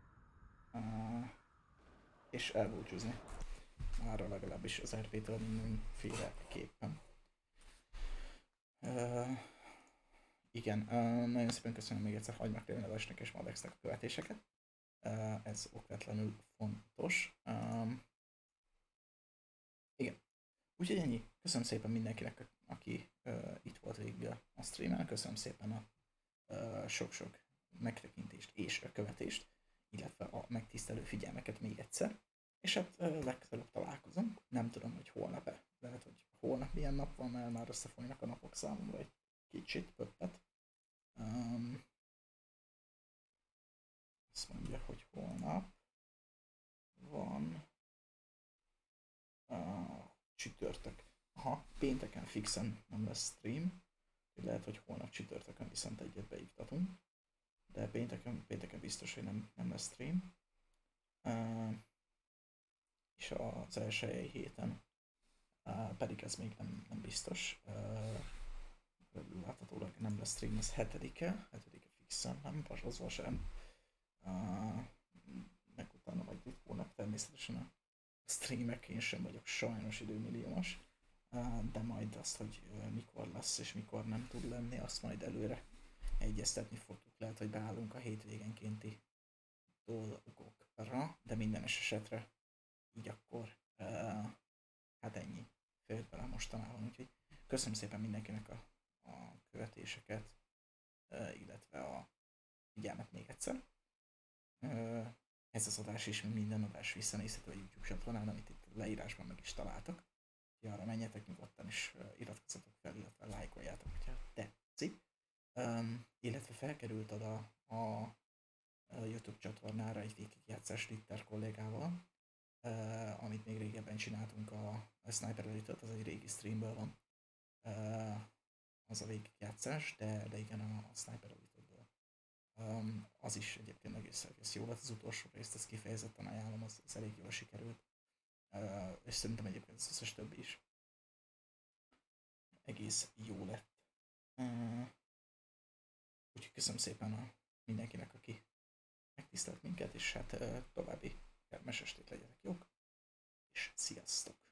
A: És elbúcsúzni. Mára legalábbis az RP-től mindenféleképpen. Igen, nagyon szépen köszönöm még egyszer Hagymak Lélnevesnek és Madexnek a követéseket. Ez okvetlenül fontos. Igen. Úgyhogy ennyi. Köszönöm szépen mindenkinek, aki itt volt végig a streamen. Köszönöm szépen a sok-sok megtekintést és a követést, illetve a megtisztelő figyelmeket még egyszer. És hát legközelebb találkozunk. Nem tudom, hogy holnap-e. Lehet, hogy holnap milyen nap van, mert már összefolynak a napok számomra egy kicsit, pöppet. Azt mondja, hogy holnap van csütörtök. Aha, pénteken fixen nem lesz stream. Lehet, hogy holnap csütörtökön viszont egyet beiktatunk. De pénteken biztos, hogy nem lesz stream. És az első héten pedig ez még nem biztos. Láthatólag nem lesz stream, ez 7-e fixen, nem pasozva sem. Meg utána majd itt hónap természetesen a streamek, én sem vagyok sajnos időmilliómos. De majd azt, hogy mikor lesz és mikor nem tud lenni, azt majd előre egyeztetni fogjuk. Lehet, hogy beállunk a hétvégenkénti dolgokra, de minden esetre így akkor hát ennyi fért bele mostanában, úgyhogy köszönöm szépen mindenkinek a követéseket, illetve a figyelmet még egyszer. Ez az adás is, mint minden adás visszanézhető a YouTube csatornán, amit itt leírásban meg is találtak. Arra menjetek nyugodtan és iratkozzatok fel, illetve lájkoljátok, hogyha tetszik. Illetve felkerült oda a YouTube csatornára egy végigjátszás Ritter kollégával, amit még régebben csináltunk a Sniper Elite-t, az egy régi streamből van. Az a végigjátszás, de igen, a Sniper Elite-ből. Az is egyébként egész jó lett, az utolsó részt, ezt kifejezetten ajánlom, az elég jól sikerült. És szerintem egyébként az összes többi is egész jó lett. Úgyhogy köszönöm szépen mindenkinek, aki megtisztelt minket, és hát további kellemes estét legyetek jók, és sziasztok!